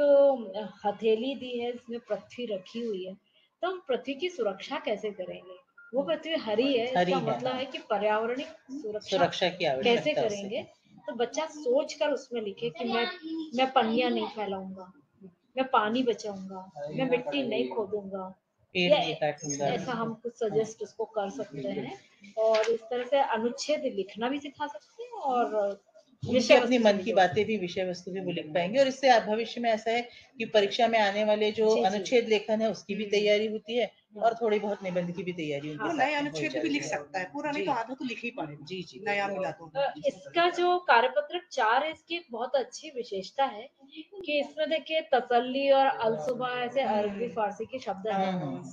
हथेली दी है जिसमें पृथ्वी रखी हुई है। तो हम पृथ्वी की सुरक्षा कैसे करेंगे? वो पृथ्वी हरी है, हरी इसका है, मतलब हाँ। है कि पर्यावरणिक सुरक्षा सुरक्षा की कैसे आवश्यकता उसे करेंगे? है। तो बच्चा सोच कर उसमें लिखे कि मैं पन्नियाँ नहीं फैलाऊँगा, मैं पानी बचाऊँगा, मैं मिट्टी नहीं खोदूँगा। पेड़ या नहीं काटूंगा। ऐसा हम कुछ सजेस्ट उसको कर सकते हैं और इस तरह से अनुच्छेद लिखना भी सिखा सकते हैं और उनकी विषय अपनी वस्तु से मन भी की जोड़ बातें सकते भी, विषय वस्तु भी वो लिख पाएंगे और इससे भविष्य में ऐसा है कि परीक्षा में आने वाले जो जी, जी। अनुच्छेद लेखन है उसकी भी तैयारी होती है और थोड़ी बहुत निबंध की भी तैयारी उनके वो साथ नए में हो अनुच्छेद भी जाती लिख है। सकता है, पूरा नहीं जी, तो आधा तो लिख ही पड़ेगा। जी, जी। नया मिला तो। इसका जो कार्यपत्रक 4 है इसकी एक बहुत अच्छी विशेषता है कि इसमें देखिए तसल्ली और अलसुबह ऐसे अरबी फारसी के शब्द हैं,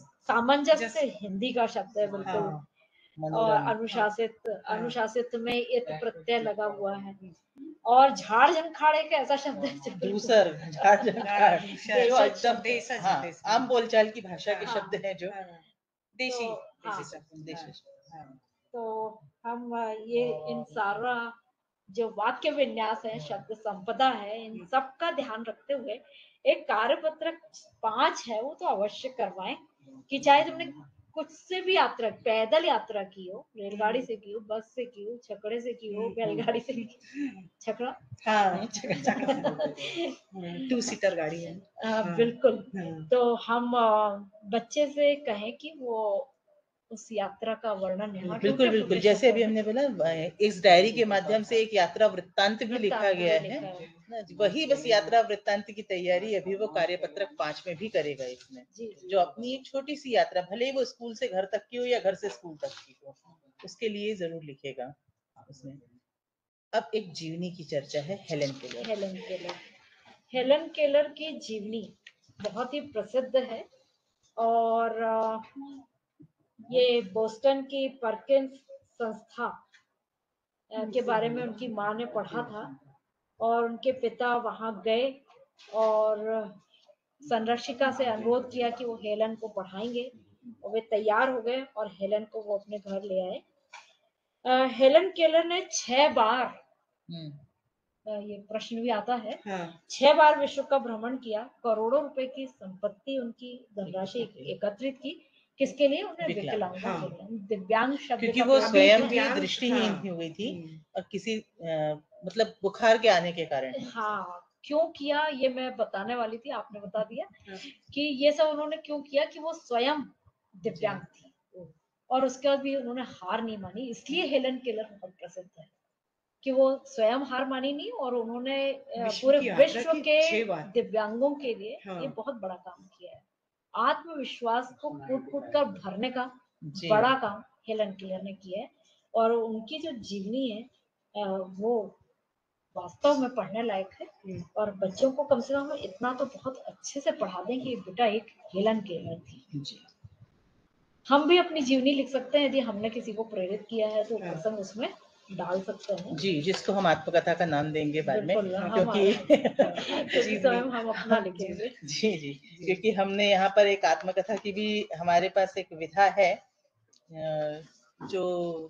सामंजस्य हिंदी का शब्द है बिल्कुल। हाँ। और अनुशासित में इत प्रत्यय लगा हुआ है और झाड़ झंखाड़ एक ऐसा शब्द है जो दूसर, झाड़ झंखाड़, जो देशज एकदम देशज, हाँ देशज। आम बोलचाल की भाषा के हाँ। शब्द हैं जो देशी तो हाँ, देशी शब्द। देश। तो हम ये इन सारा जो वाक्य विन्यास है, शब्द संपदा है, इन सब का ध्यान रखते हुए एक कार्यपत्रक 5 है वो तो अवश्य करवाएं कि चाहे तुमने कुछ से भी यात्रा, पैदल यात्रा की हो, रेलगाड़ी से की हो, बस से की हो, छकड़े से की हो, बैलगाड़ी से की हो, छकड़ा हाँ, टू सीटर गाड़ी है। बिल्कुल। हाँ। तो हम बच्चे से कहें कि वो उस यात्रा का वर्णन यहाँ बिल्कुल बिल्कुल, जैसे अभी हमने बोला इस डायरी के माध्यम से एक यात्रा वृत्तांत भी लिखा गया है ना, वही बस यात्रा वृत्तांत की तैयारी अभी वो कार्यपत्रक 5 में भी करेगा इसमें, जो अपनी एक छोटी सी यात्रा, भले ही वो स्कूल से घर तक की हो या घर से स्कूल तक की हो, उसके लिए जरूर लिखेगा उसमें। अब एक जीवनी की चर्चा है, हेलेन केलर। हेलन केलर की जीवनी बहुत ही प्रसिद्ध है और ये बोस्टन की परकिंस संस्था के बारे में उनकी माँ ने पढ़ा था और उनके पिता वहां गए और संरक्षिका से अनुरोध किया कि वो हेलन को पढ़ाएंगे और वे तैयार हो गए और हेलन को वो अपने घर ले आए। हेलन केलर ने 6 बार, ये प्रश्न भी आता है, 6 बार विश्व का भ्रमण किया, करोड़ों रुपए की संपत्ति उनकी धनराशि एकत्रित की, किसके लिए? उन्हें विकलांगता के लिए, दिव्यांग शब्द क्योंकि का वो प्रयोग स्वयं किया। भी दृष्टिहीन हो गई थी और किसी मतलब बुखार के आने के कारण। हाँ, क्यों किया ये मैं बताने वाली थी, आपने बता दिया हाँ। कि ये सब उन्होंने क्यों किया कि वो स्वयं दिव्यांग थी और उसके बाद भी उन्होंने हार नहीं मानी, इसलिए हेलन केलर बहुत प्रसिद्ध है कि वो स्वयं हार मानी नहीं और उन्होंने पूरे की यात्रा विश्व की के 6 बार। दिव्यांगों के लिए हाँ। ये बहुत बड़ा काम किया है। आत्मविश्वास को कूट-कूट कर भरने का जी। बड़ा काम हेलन केलर ने किया है और उनकी जो जीवनी है वो वास्तव में पढ़ने लायक है और बच्चों को कम से कम इतना तो बहुत अच्छे से पढ़ा दें कि बेटा एक हेलन केलर थी। जी। हम भी अपनी जीवनी लिख सकते हैं, यदि हमने किसी को प्रेरित किया है तो हाँ। प्रसंग उसमें डाल सकते हैं। जी, जिसको हम आत्मकथा का नाम देंगे बाद में, बिल्कुल, क्योंकि क्योंकि स्वयं हम अपना लिखेंगे। जी, जी, क्योंकि हमने यहाँ पर एक आत्मकथा की भी हमारे पास एक विधा है जो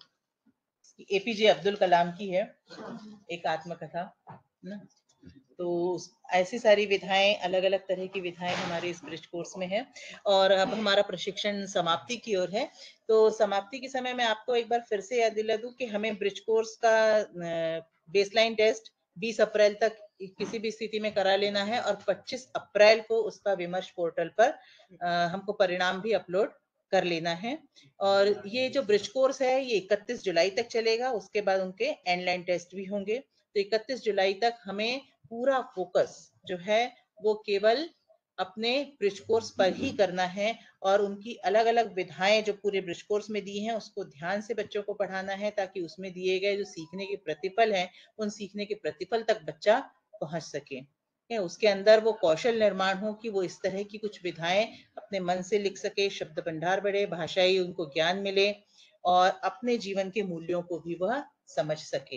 एपीजे अब्दुल कलाम की है, एक आत्मकथा ना। तो ऐसी सारी विधाएं, अलग अलग तरह की विधाएं हमारे इस ब्रिज कोर्स में है और अब हमारा प्रशिक्षण समाप्ति की ओर है। तो समाप्ति के समय मैं आपको एक बार फिर से याद दिला दूं कि हमें ब्रिज कोर्स का बेसलाइन टेस्ट 20 अप्रैल तक किसी भी स्थिति में करा लेना है और 25 अप्रैल को उसका विमर्श पोर्टल पर हमको परिणाम भी अपलोड कर लेना है। और ये जो ब्रिज कोर्स है ये 31 जुलाई तक चलेगा, उसके बाद उनके एंडलाइन टेस्ट भी होंगे। तो 31 जुलाई तक हमें पूरा फोकस जो है वो केवल अपने ब्रिज कोर्स पर ही करना है और उनकी अलग अलग विधाएं जो पूरे ब्रिज कोर्स में दी हैं उसको ध्यान से बच्चों को पढ़ाना है, ताकि उसमें दिए गए जो सीखने के प्रतिफल हैं उन सीखने के प्रतिफल तक बच्चा पहुंच सके। उसके अंदर वो कौशल निर्माण हो कि वो इस तरह की कुछ विधाएं अपने मन से लिख सके, शब्द भंडार बढ़े, भाषाई उनको ज्ञान मिले और अपने जीवन के मूल्यों को भी वह समझ सके।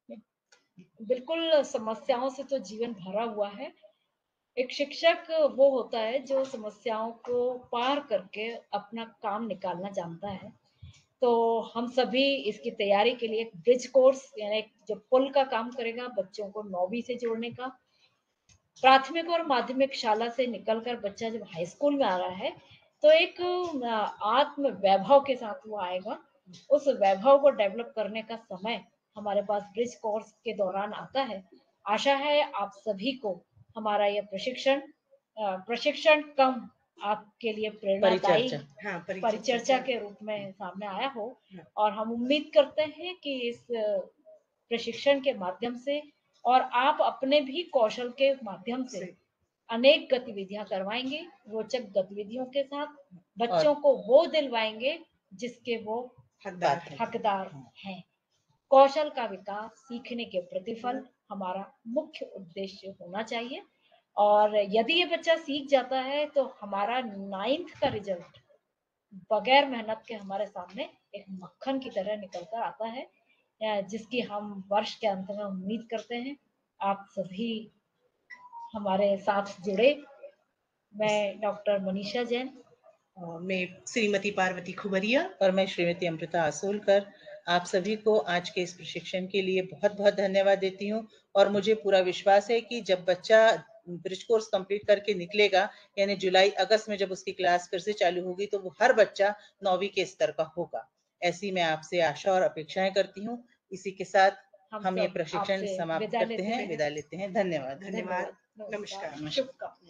बिल्कुल, समस्याओं से तो जीवन भरा हुआ है। एक शिक्षक वो होता है जो समस्याओं को पार करके अपना काम निकालना जानता है। तो हम सभी इसकी तैयारी के लिए एक ब्रिज कोर्स यानी जो पुल का काम करेगा बच्चों को 9वीं से जोड़ने का। प्राथमिक और माध्यमिक शाला से निकलकर बच्चा जब हाई स्कूल में आ रहा है तो एक आत्म वैभव के साथ वो आएगा। उस वैभव को डेवलप करने का समय हमारे पास ब्रिज कोर्स के दौरान आता है। आशा है आप सभी को हमारा यह प्रशिक्षण कम आपके लिए प्रेरणादायी परिचर्चा। हाँ, परिचर्चा के रूप में सामने आया हो हाँ। और हम उम्मीद करते हैं कि इस प्रशिक्षण के माध्यम से और आप अपने भी कौशल के माध्यम से अनेक गतिविधियां करवाएंगे, रोचक गतिविधियों के साथ बच्चों को वो दिलवाएंगे जिसके वो हकदार हैं। कौशल का विकास, सीखने के प्रतिफल हमारा मुख्य उद्देश्य होना चाहिए और यदि ये बच्चा सीख जाता है तो हमारा 9th का रिजल्ट बगैर मेहनत के हमारे सामने एक मक्खन की तरह निकल कर आता है, जिसकी हम वर्ष के अंत में उम्मीद करते हैं आप सभी हमारे साथ जुड़े। मैं डॉक्टर मनीषा जैन, मैं श्रीमती पार्वती खुबरिया और मैं श्रीमती अमृता आसोलकर आप सभी को आज के इस प्रशिक्षण के लिए बहुत बहुत धन्यवाद देती हूँ। और मुझे पूरा विश्वास है कि जब बच्चा ब्रिज कोर्स कंप्लीट करके निकलेगा, यानी जुलाई अगस्त में जब उसकी क्लास फिर से चालू होगी, तो वो हर बच्चा 9वीं के स्तर का होगा, ऐसी मैं आपसे आशा और अपेक्षाएं करती हूँ। इसी के साथ हम ये प्रशिक्षण समाप्त करते हैं, विदा लेते हैं। धन्यवाद। धन्यवाद। नमस्कार। शुभकामनाएं।